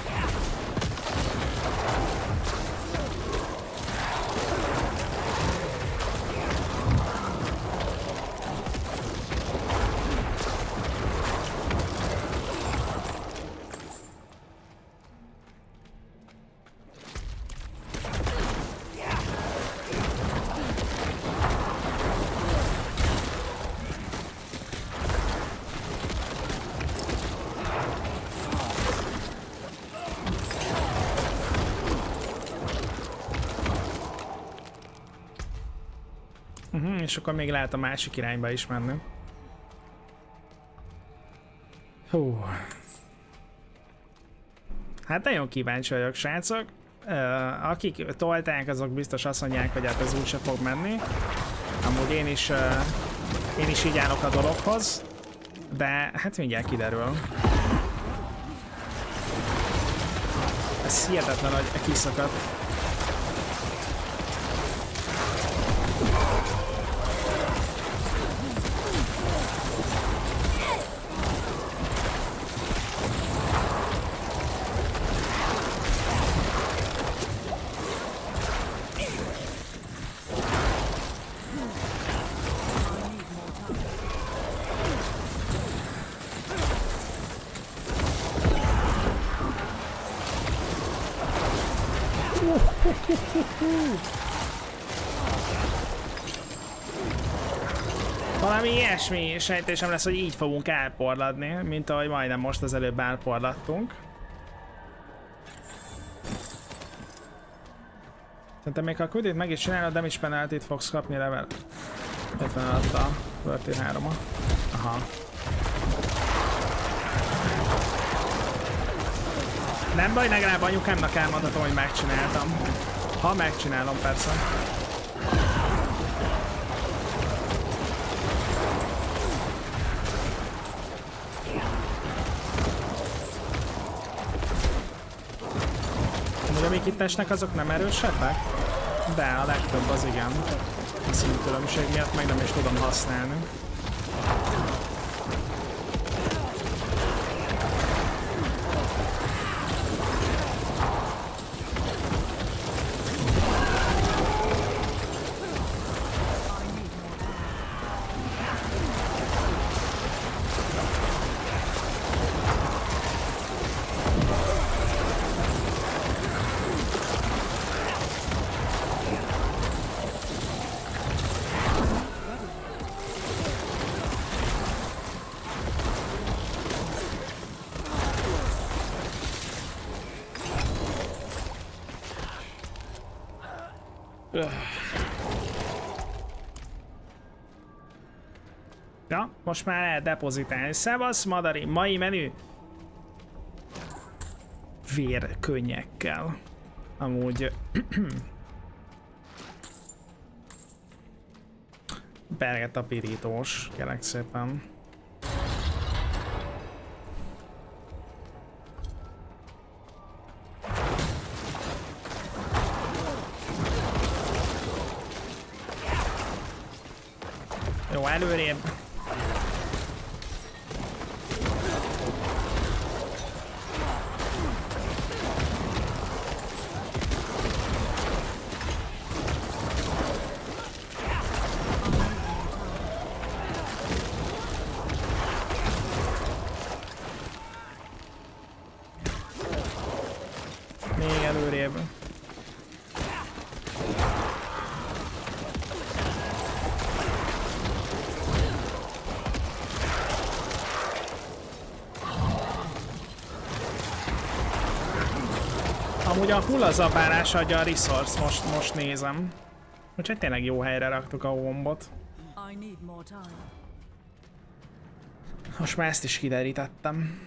És akkor még lehet a másik irányba is menni. Hú. Hát nagyon kíváncsi vagyok, srácok. Akik tolták, azok biztos azt mondják, hogy hát ez úgyse fog menni. Amúgy én is így állok a dologhoz. De hát mindjárt kiderül. Ez hihetetlen, hogy kiszakadt. Valami ilyesmi sejtésem lesz, hogy így fogunk elporladni, mint ahogy majdnem most az előbb elporladtunk. Szerintem még ha a küldét meg is csinálod, de is penaltit fogsz kapni level 50 alatt a Verti 3-a. Aha. Nem baj, legalább anyukámnak elmondhatom, hogy megcsináltam. Ha megcsinálom, persze. Amúgy amik itt esnek, azok nem erősebbek? De a legtöbb az igen. A színkülönbség miatt meg nem is tudom használni. Ja, most már lehet depozitálni. Szevasz, Madari, mai menü. Vérkönnyekkel. Amúgy... Bergetta pirítós, kérlek szépen. Jó, előrébb. Még előrébb. Amúgy a hullazabálás adja a resource, most nézem. Úgyhogy tényleg jó helyre raktuk a hombot. Most már ezt is kiderítettem.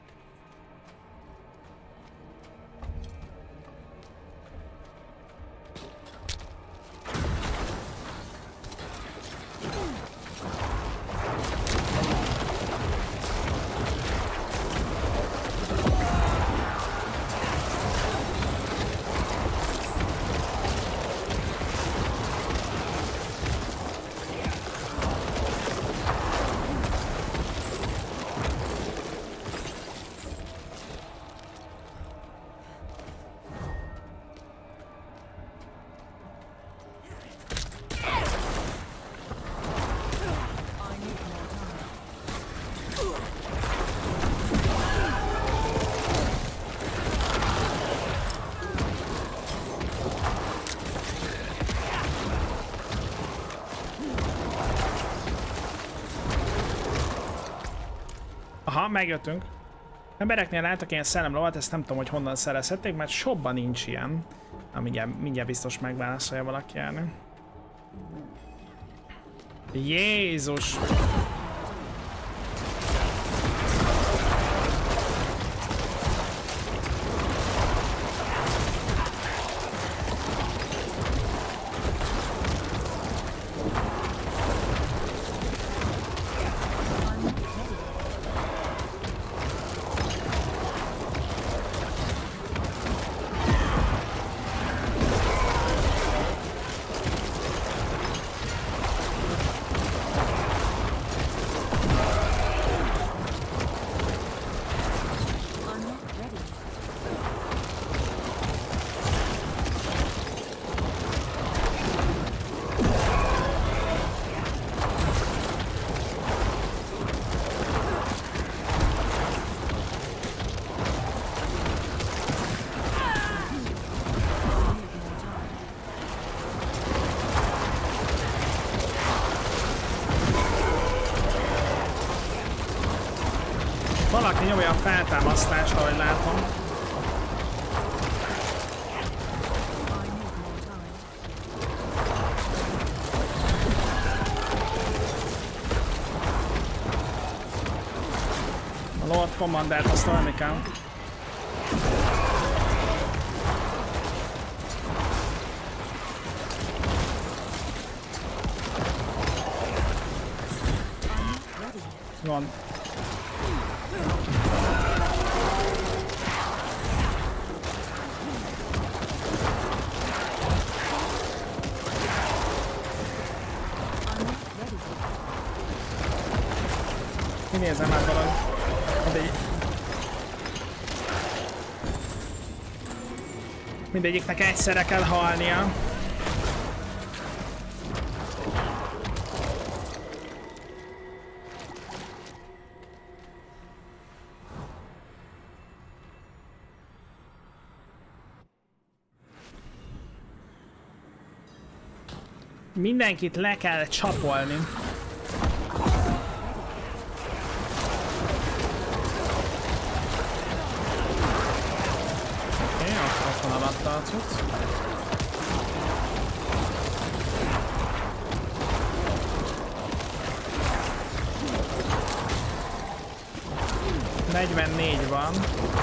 Aha, megjöttünk. Embereknél láttak ilyen szellemlovat, ezt nem tudom, hogy honnan szerezhették, mert shopban nincs ilyen. Mindjárt biztos megválaszolja valaki elni. Jézus! Valaki nyomja a feltámasztást, ahogy látom. A Lord Commandert azt tolni kell. Gond. Kinézem már valahogy. Mindegyiknek egyszerre kell halnia. Mindenkit le kell csapolni. Oké, ott van alatta a cucc. Negyvennégy van.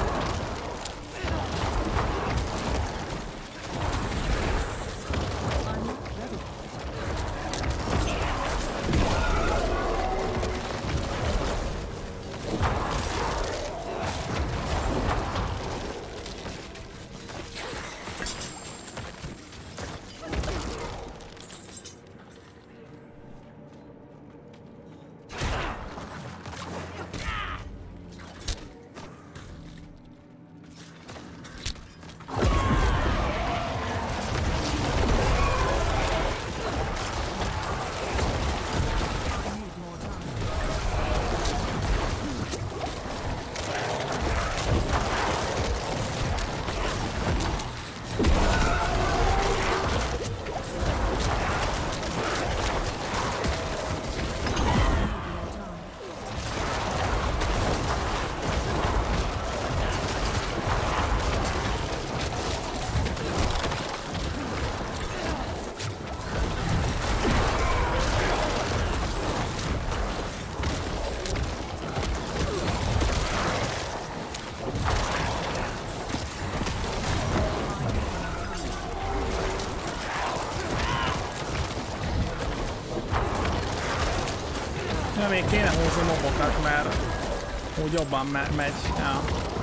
Ja, még kéne húzni mobokat, mert úgy jobban megy. Ja.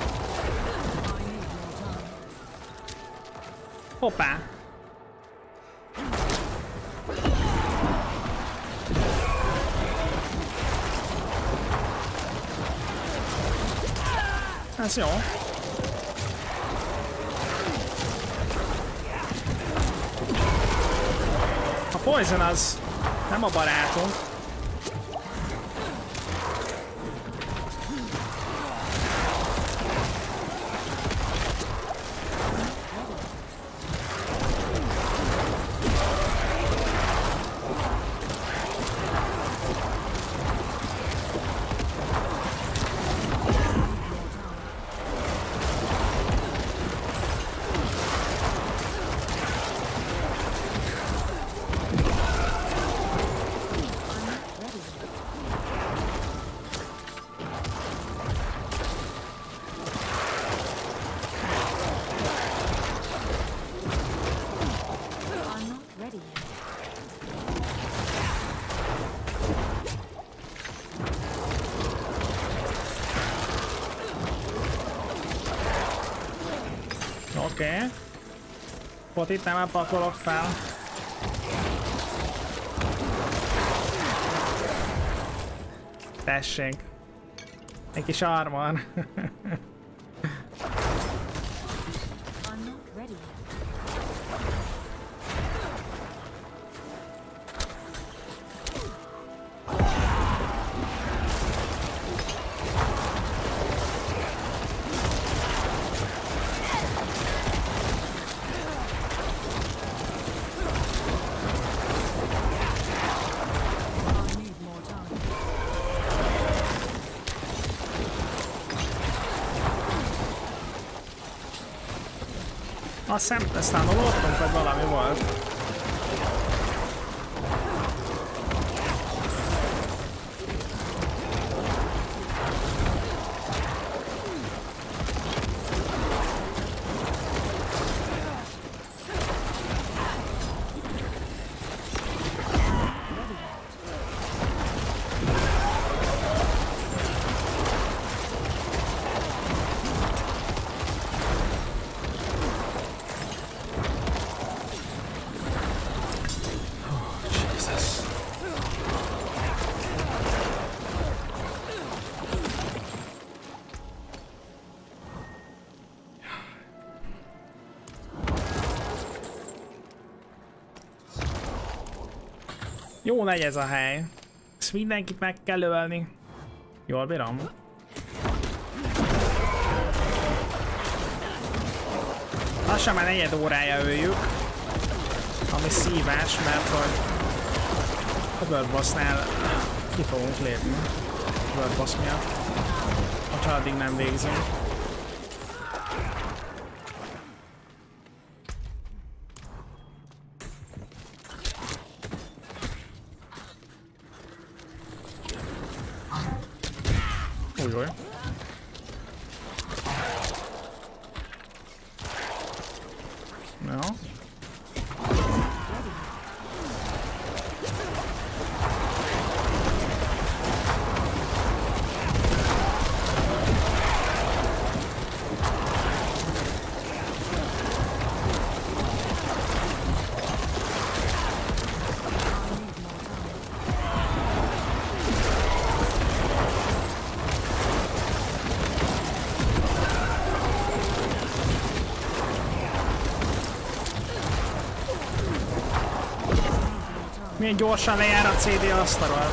Hoppá! Ez jó. A poison az nem a barátunk. Oké. Potit nem pakolok fel. Tessék. Egy kis armor. Azt hiszem, aztán olottunk, vagy valami volt. Jó nagy ez a hely. Ezt mindenkit meg kell ölni. Jól bírom? Lassan már 4 órája öljük. Ami szívás, mert hogy a World Bossnál ki fogunk lépni. A World Boss miatt. Ha addig nem végzünk. Újjaj. No. Milyen gyorsan lejár a CD asztalról.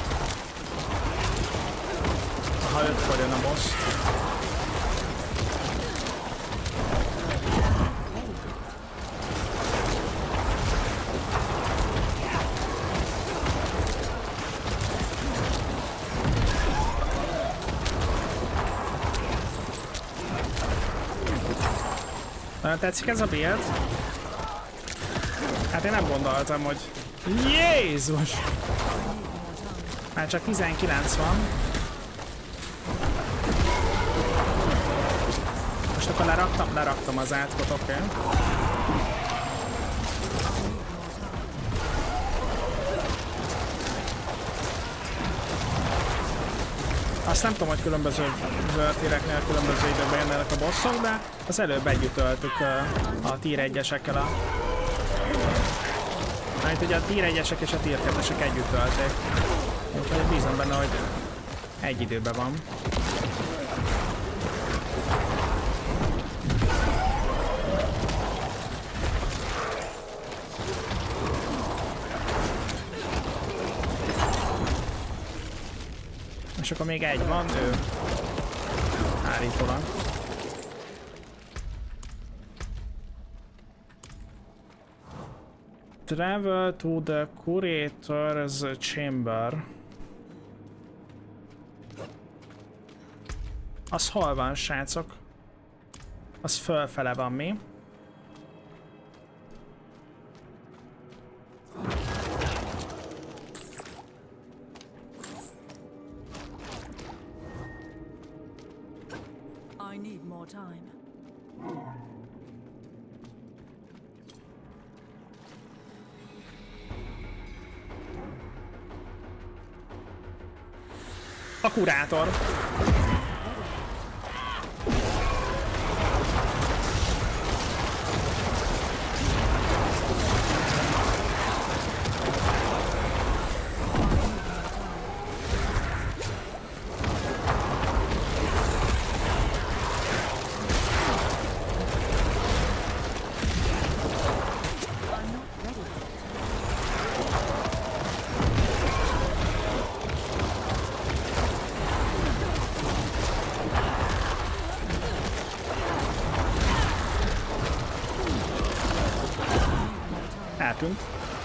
Ha 5-kor jön a boss. Nagyon tetszik ez a build? Hát én nem gondoltam, hogy... Jézus! Már csak 19 van. Most akkor leraktam az átkot, oké. Okay. Azt nem tudom, hogy különböző vörtéreknél különböző időben jönnek a bosszok, de az előbb együtt öltük a tier 1-esekkel a... Mert ugye a tier 1-esek és a tier 2-esek együtt ölték. Úgyhogy bízom benne, hogy egy időben van. És akkor még egy van, ő állítólag. Travel to the Curator's Chamber. Az hol van, srácok? Az fölfele van, mi? I need more time. A kurátor. Eltűnt.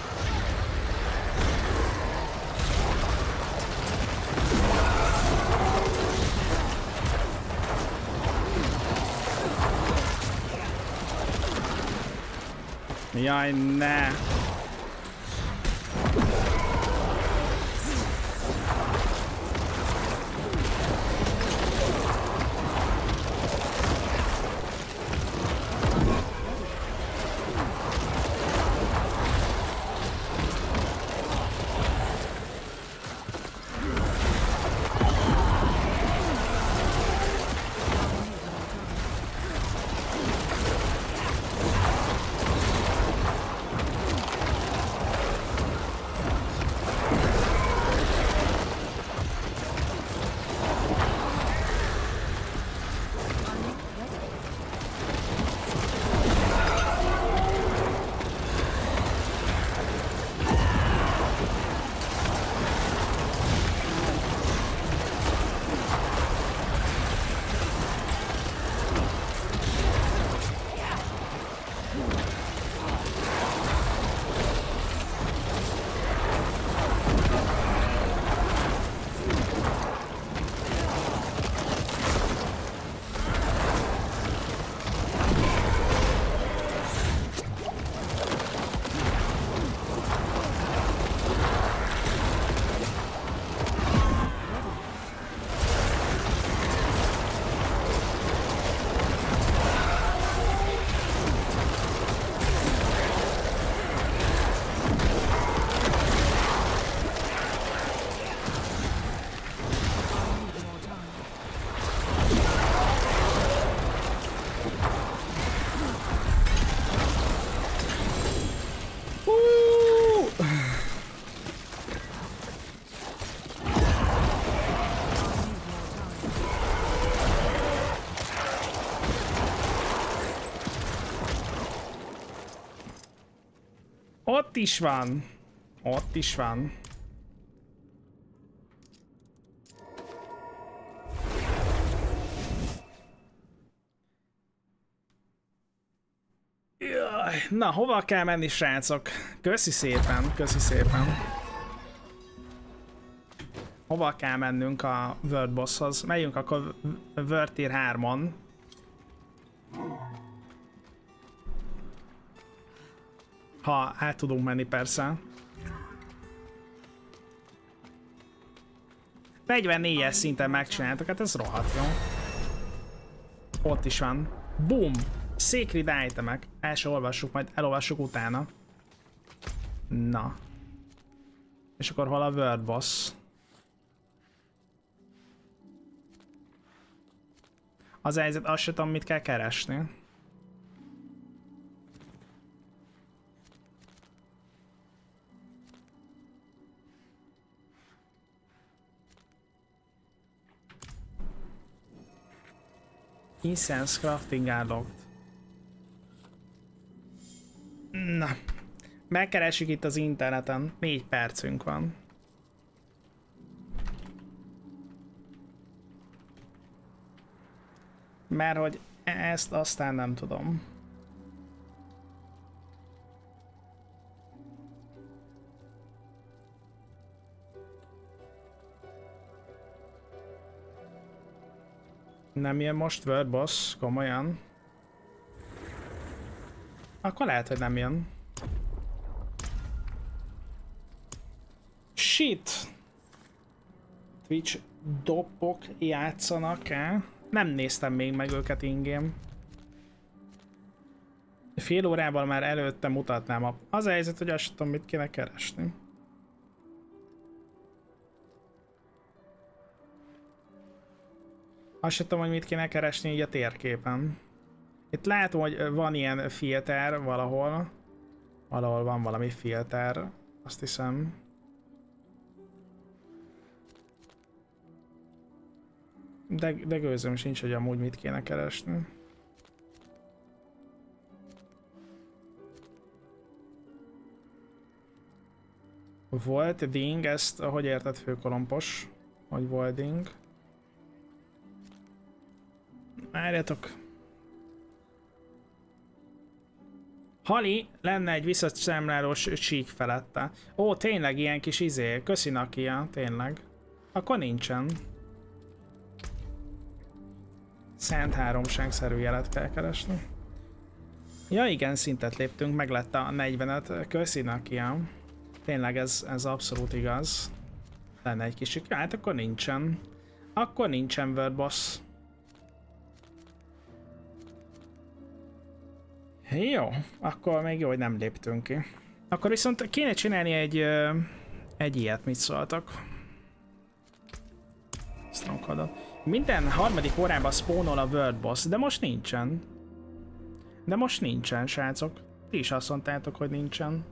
Jaj, ne! Ott is van. Ott is van. Jaj, na, hova kell menni, srácok? Köszi szépen, köszi szépen. Hova kell mennünk a World Bosshoz? Megyünk akkor World Tier 3-on. Ha át tudunk menni, persze. 44-es szinten megcsináltuk, hát ez rohadt jó. Ott is van. Boom! Sacred itemek. El se olvassuk, majd elolvassuk utána. Na. És akkor hol a World Boss? Az helyzet, azt sem tudom, mit kell keresni. Incense crafting unlocked. Na. Megkeressük itt az interneten. 4 percünk van. Mert hogy ezt aztán nem tudom. Nem jön most World Boss, komolyan? Akkor lehet, hogy nem jön. Shit! Twitch dopok játszanak-e? Nem néztem még meg őket in-game. Fél órával már előtte mutatnám. Az a helyzet, hogy azt tudom, mit kéne keresni. Azt sem tudom, hogy mit kéne keresni így a térképen. Itt látom, hogy van ilyen filter valahol. Valahol van valami filter, azt hiszem. De gőzöm sincs, hogy amúgy mit kéne keresni. Volt ding, ezt hogy érted, főkolompos? Hogy volt ding? Várjatok. Hali, lenne egy visszaszámlálós csík felette. Ó, tényleg ilyen kis izé. Köszi Nakia, tényleg. Akkor nincsen. Szent háromságszerű jelet kell keresni. Ja igen, szintet léptünk, meg lett a 45. Köszi Nakia. Tényleg ez abszolút igaz. Lenne egy kis csík. Hát akkor nincsen. Akkor nincsen World Boss. Jó, akkor még jó, hogy nem léptünk ki. Akkor viszont kéne csinálni egy ilyet, mit szóltak. Minden harmadik órában spawnol a World Boss, de most nincsen. De most nincsen, srácok. Ti is azt mondtátok, hogy nincsen.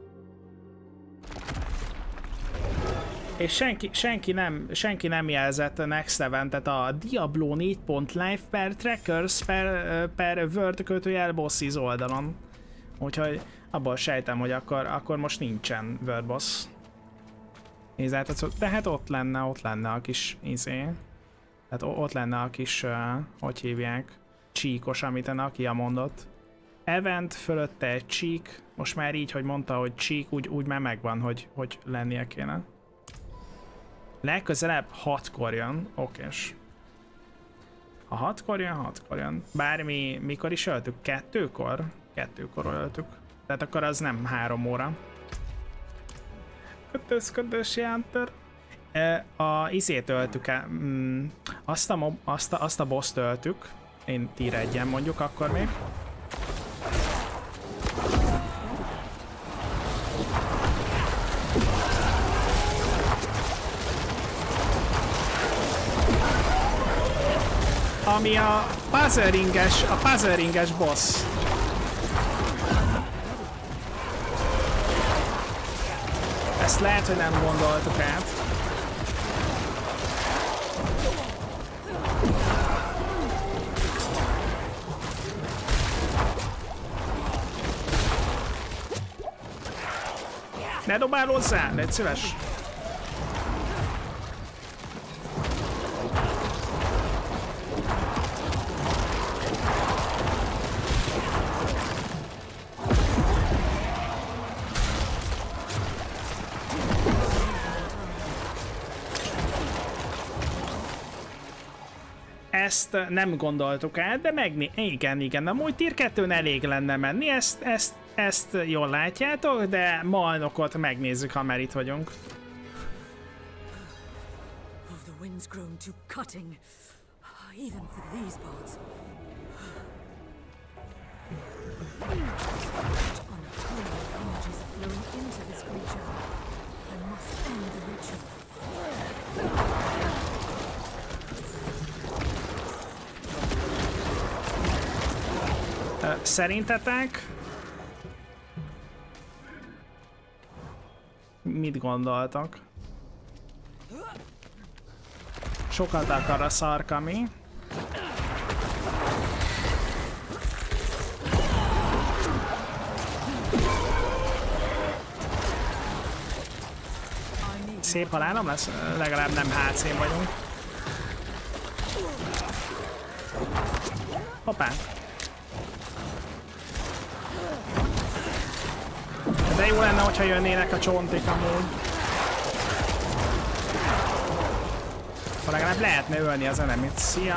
És senki nem jelzett next eventet a Diablo 4.live per trackers per world kötőjel bosses oldalon. Úgyhogy abból sejtem, hogy akkor most nincsen World Boss. Tehát ott lenne a kis izé. Tehát ott lenne a kis, hogy hívják, csíkos, amit a Nakia mondott. Event fölötte egy csík, most már így, hogy mondta, hogy csík, úgy már megvan, hogy lennie kéne. Legközelebb 6-kor jön, okés. Ha 6-kor jön. Bármi, mikor is öltük? 2-kor? 2-kor öltük. Tehát akkor az nem 3 óra. Kötös jánter. A izét öltük el. Azt a boss-t öltük. Én tier 1-en mondjuk akkor még. Ami a puzzle ringes boss. Ezt lehet, hogy nem gondoltuk át. Ne dobál hozzá, légy szíves. Ezt nem gondoltuk át, de igen, amúgy tier 2-n elég lenne menni, ezt jól látjátok, de Malnokot megnézzük, ha már itt vagyunk. Oh, the wind's grown too cutting, even for these parts. Unholy energies are flowing into this creature. I must end the ritual. Szerintetek mit gondoltak? Sokat akar a szarkami. Szép halálom lesz? Legalább nem HC-n vagyunk. Hoppá! De jó lenne, hogyha jönnének a csontik amúgy. Ha legalább lehetne ölni az enemit. Szia!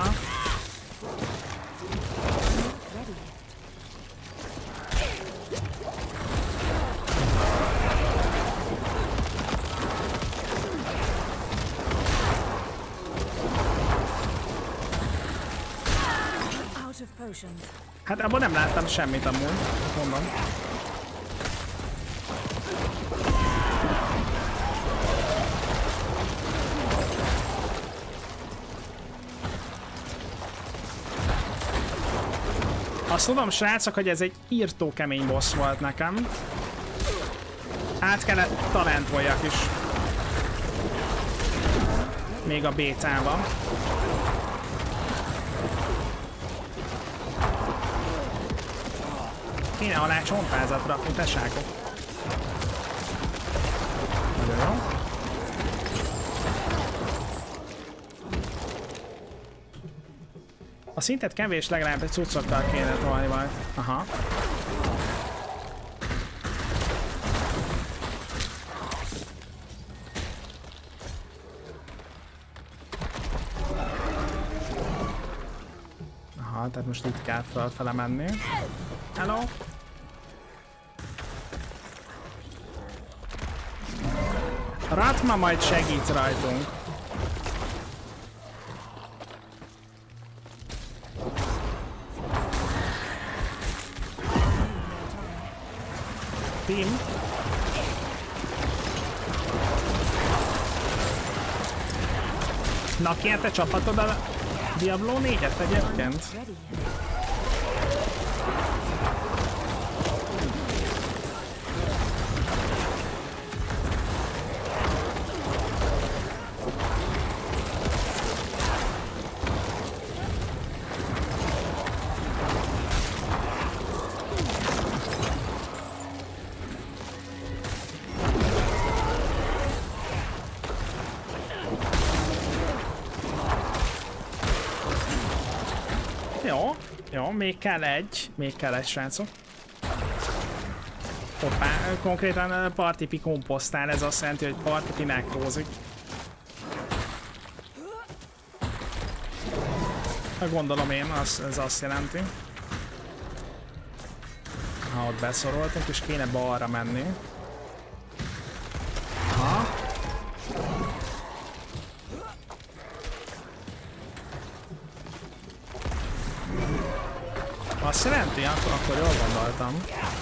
Hát abban nem láttam semmit amúgy, mondom. Azt tudom, srácok, hogy ez egy írtó kemény boss volt nekem. Át kellett talentvoljak is. Még a bétában. Kéne alá csontázat rakni, tessákok. Nagyon jó. A szintet kevés, legalább egy cuccokkal kéne tolni majd. Aha. Aha, tehát most itt kell felfele menni. Hello? Ratma majd segít rajtunk. Team. Na kért te csapatod a Diablo 4-et egyébként? Jó, még kell egy srácok. Hoppá, konkrétan partipi komposztál, ez azt jelenti, hogy partipi nekrózik. Gondolom én, ez azt jelenti. Ha ott beszoroltunk, és kéne balra menni. Ha. Azt jelenti? Akkor jól gondoltam.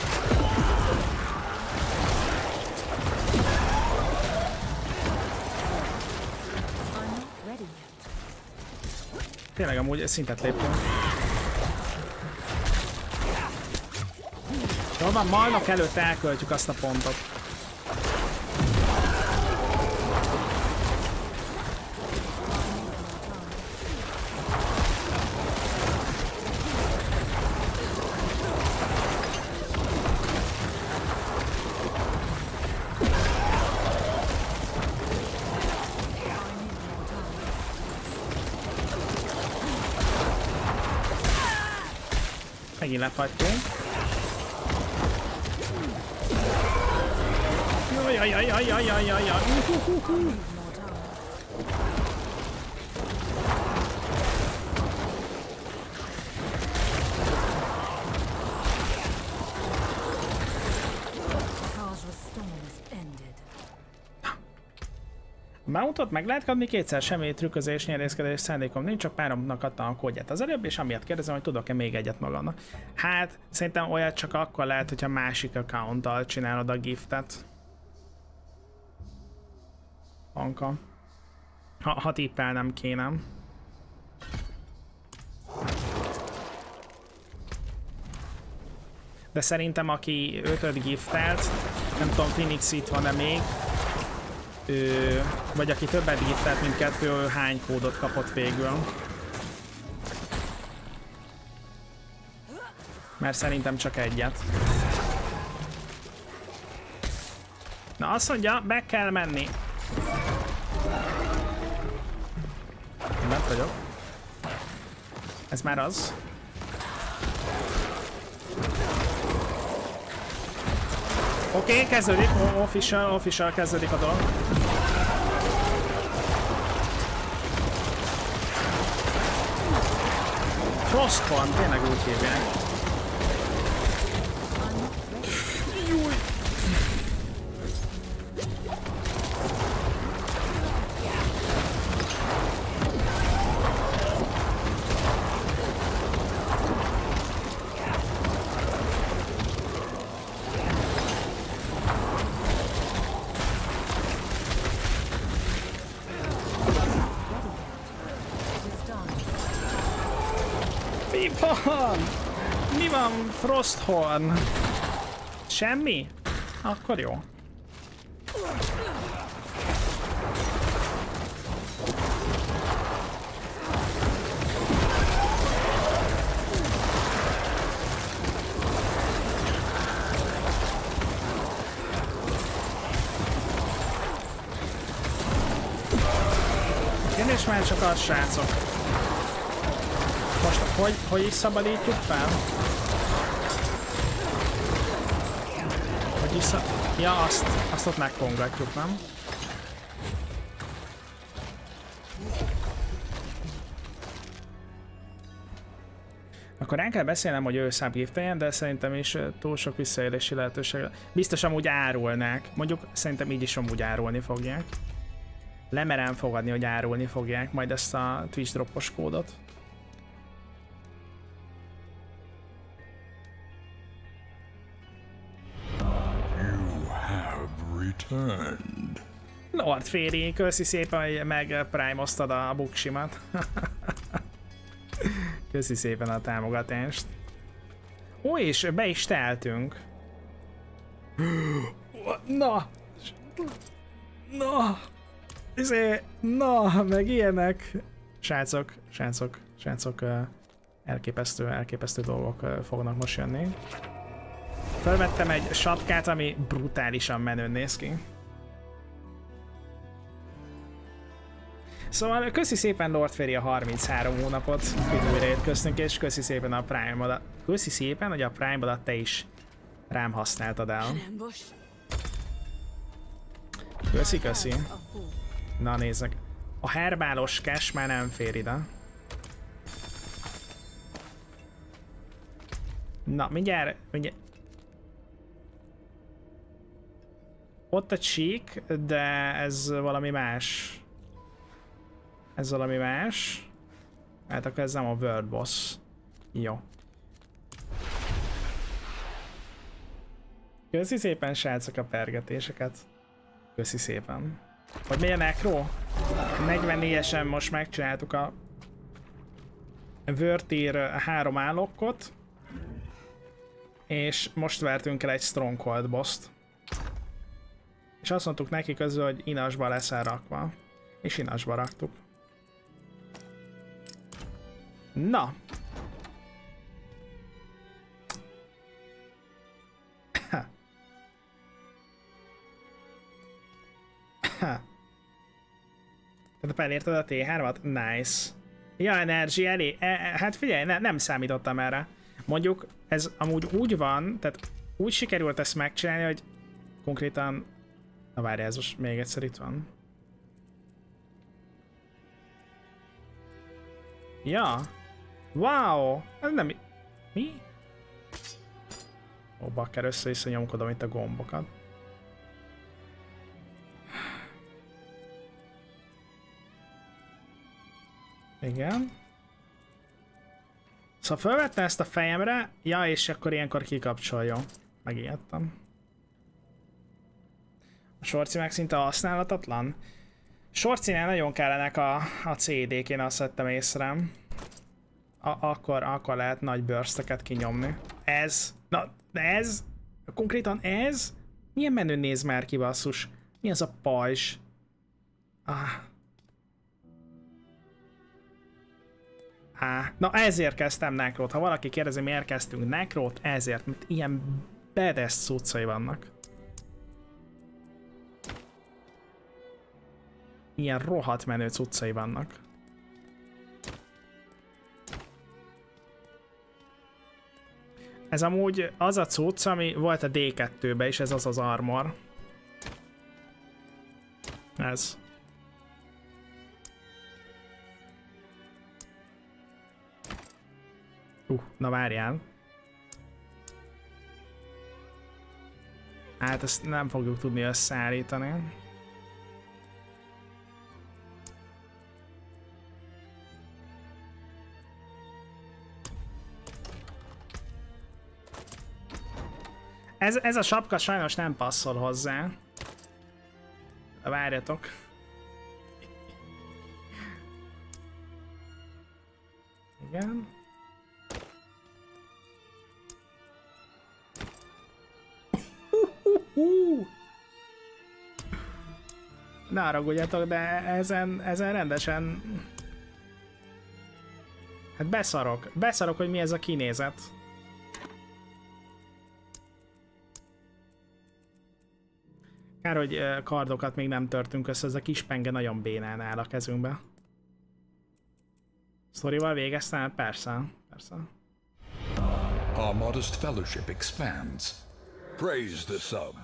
Tényleg amúgy szintet léptünk. Jól van, Malnok előtt elköltjük azt a pontot. Megint lefagytunk. Jajjajjajjajjajjajjaj. Mountot meg lehet kapni kétszer, semmi trükközés, nyerészkedés szándékom nincs, csak páromnak adtam a kódját az előbb, és amiatt kérdezem, hogy tudok-e még egyet magamnak. Hát, szerintem olyat csak akkor lehet, hogyha másik accounttal csinálod a giftet. Anka. Ha tippelnem kéne. De szerintem aki 5-öt giftelt, nem tudom, Phoenix itt van-e még, vagy aki többet giftelt, mint 2, hány kódot kapott végül. Mert szerintem csak egyet. Na azt mondja, be kell menni. Bent vagyok. Ez már az. Oké, kezdődik, official kezdődik a dolog. Frostborn, tényleg úgy hívják. Júj! Mi van, Frosthorn? Semmi? Akkor jó. Én is már csak az, srácok. Most hogy is szabadítjuk fel? Hogy is ja, azt ott megkongatjuk, nem? Akkor rá kell beszélnem, hogy ő szábgifteljen, de szerintem is túl sok visszaélési lehetőség. Biztos amúgy árulnák. Mondjuk szerintem így is amúgy árulni fogják. Lemerem fogadni, hogy árulni fogják majd ezt a Twitch droppos kódot. Lord Féri, köszi szépen, hogy megprime-oztad a buksimat. Köszi szépen a támogatást. Ó, és be is teltünk. Na! Na! Na, meg ilyenek. Srácok, elképesztő dolgok fognak most jönni. Felvettem egy sapkát, ami brutálisan menőn néz ki. Szóval köszi szépen Lord Fairy a 33 hónapot, hogy újra érkeztünk, és köszi szépen a Prime-odat. Köszi szépen, hogy a Prime-odat te is rám használtad el. Köszi. Na nézzek. A herbálos cash már nem fér ide. Na, mindjárt. Ott a csík, de ez valami más. Hát akkor ez nem a World Boss. Jó. Köszi szépen, srácok, a pergetéseket. Köszi szépen. Hogy milyen Necro? 44-esen most megcsináltuk a World Tier 3 állokkot. És most vertünk el egy Stronghold boss-t. És azt mondtuk neki közül, hogy inasba leszel rakva. És inasba raktuk. Na! Tehát elérted a T3-at? Nice. Ja, Energy elé. Hát figyelj, nem számítottam erre. Mondjuk ez amúgy úgy van, tehát úgy sikerült ezt megcsinálni, hogy konkrétan... Na várj, ez most még egyszer itt van. Ja. Wow! Ez nem... Mi? Ó, bakker, össze-vissza nyomkodom itt a gombokat. Igen. Szóval felvette ezt a fejemre, ja, és akkor ilyenkor kikapcsoljon. Megijedtem. A sorci meg szinte használhatatlan. Sorcinál nagyon kellenek a CD-k, én azt vettem észre. Akkor lehet nagy bursteket kinyomni. Ez, na ez, konkrétan ez? Milyen menő néz már ki, basszus? Mi az a pajzs? Na ezért kezdtem Necrót. Ha valaki kérdezi, miért kezdtünk Necrót, ezért, mert ilyen badass cuccai vannak. Ilyen rohadt menő cuccai vannak. Ez amúgy az a cucc, ami volt a D2-be is, ez az armor. Ez. Na várjál. Hát ezt nem fogjuk tudni összeállítani. Ez a sapka sajnos nem passzol hozzá. Várjatok. Igen. Ne haragudjatok, de ezen rendesen... Hát beszarok. Beszarok, hogy mi ez a kinézet. Kár, hogy kardokat még nem törtünk össze, ez a kis penge nagyon bénán áll a kezünkbe. Sztorival végeztem? Persze, persze. Our modest fellowship expands. Praise the sub.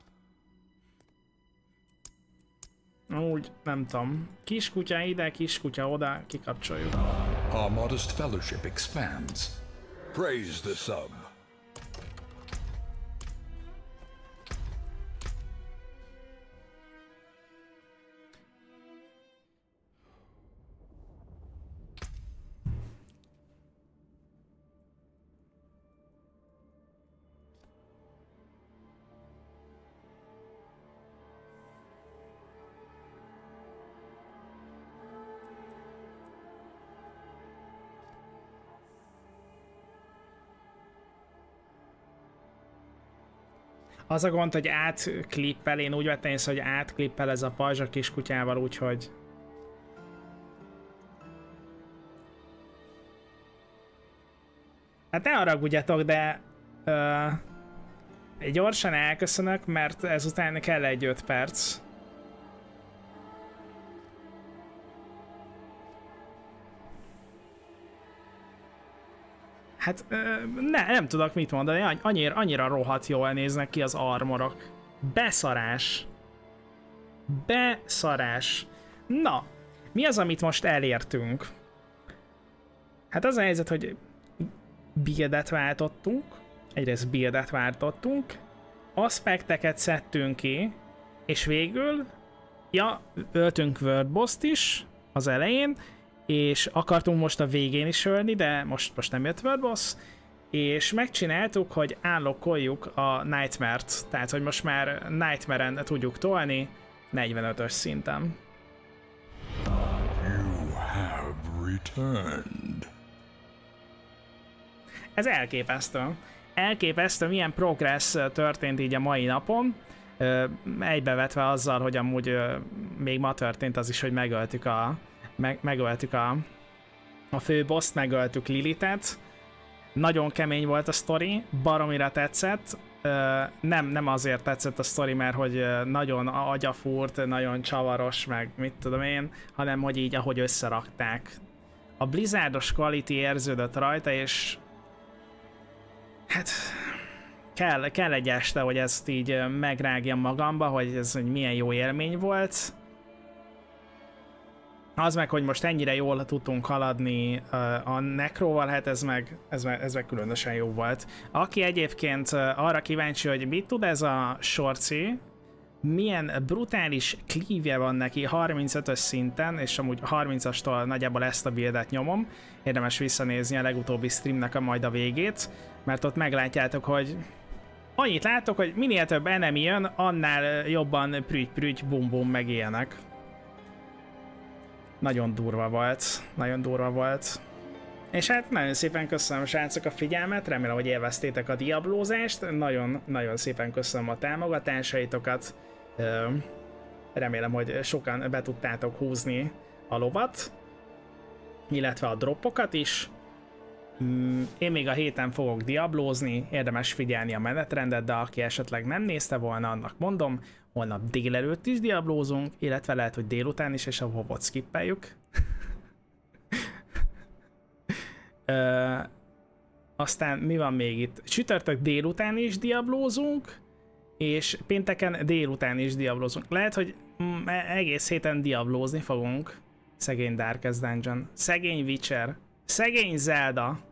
Úgy, nem tudom. Kiskutya ide, kiskutya oda, kikapcsoljuk. Our modest fellowship expands. Praise the sub. Az a gond, hogy átklippel, én úgy vettem észre, hogy átklippel ez a pajzs a kiskutyával, úgyhogy... Hát ne haragudjatok, de... gyorsan elköszönök, mert ezután kell egy 5 perc. Hát nem tudok mit mondani, annyira rohadt jól néznek ki az armorok. Beszarás. Beszarás. Na, mi az, amit most elértünk? Hát az a helyzet, hogy buildet váltottunk, egyrészt buildet váltottunk, aspekteket szedtünk ki, és végül, ja, öltünk World Boss-t is az elején, és akartunk most a végén is ölni, de most nem jött World Boss, és megcsináltuk, hogy unlockoljuk a Nightmare-t, tehát hogy most már Nightmare-en tudjuk tolni 45-ös szinten. You have returned. Ez elképesztő. Elképesztő, milyen progress történt így a mai napon, egybevetve azzal, hogy amúgy még ma történt az is, hogy megöltük a főboszt, megöltük Lilithet. Nagyon kemény volt a sztori, baromira tetszett. Nem azért tetszett a sztori, mert hogy nagyon agyafúrt, nagyon csavaros, meg mit tudom én, hanem hogy így ahogy összerakták. A Blizzardos quality érződött rajta, és Hát kell egy este, hogy ezt így megrágjam magamba, hogy ez egy milyen jó élmény volt. Az meg, hogy most ennyire jól tudtunk haladni a Necróval, hát ez meg különösen jó volt. Aki egyébként arra kíváncsi, hogy mit tud ez a sorci, milyen brutális cleave-je van neki 35-ös szinten, és amúgy 30-astól nagyjából ezt a buildet nyomom, érdemes visszanézni a legutóbbi streamnek majd a végét, mert ott meglátjátok, hogy annyit látok, hogy minél több enemy jön, annál jobban prügy, bum meg ilyenek. Nagyon durva volt, nagyon durva volt. És hát nagyon szépen köszönöm, srácok, a figyelmet, remélem, hogy élveztétek a diablózást, nagyon szépen köszönöm a támogatásaitokat, remélem, hogy sokan be tudtátok húzni a lovat, illetve a droppokat is. Én még a héten fogok diablózni, érdemes figyelni a menetrendet, de aki esetleg nem nézte volna, annak mondom, holnap délelőtt is diablózunk, illetve lehet, hogy délután is, és a WoW-ot skippeljük. Aztán mi van még itt? Csütörtök délután is diablózunk, és pénteken délután is diablózunk. Lehet, hogy egész héten diablózni fogunk. Szegény Darkest Dungeon, szegény Witcher, szegény Zelda.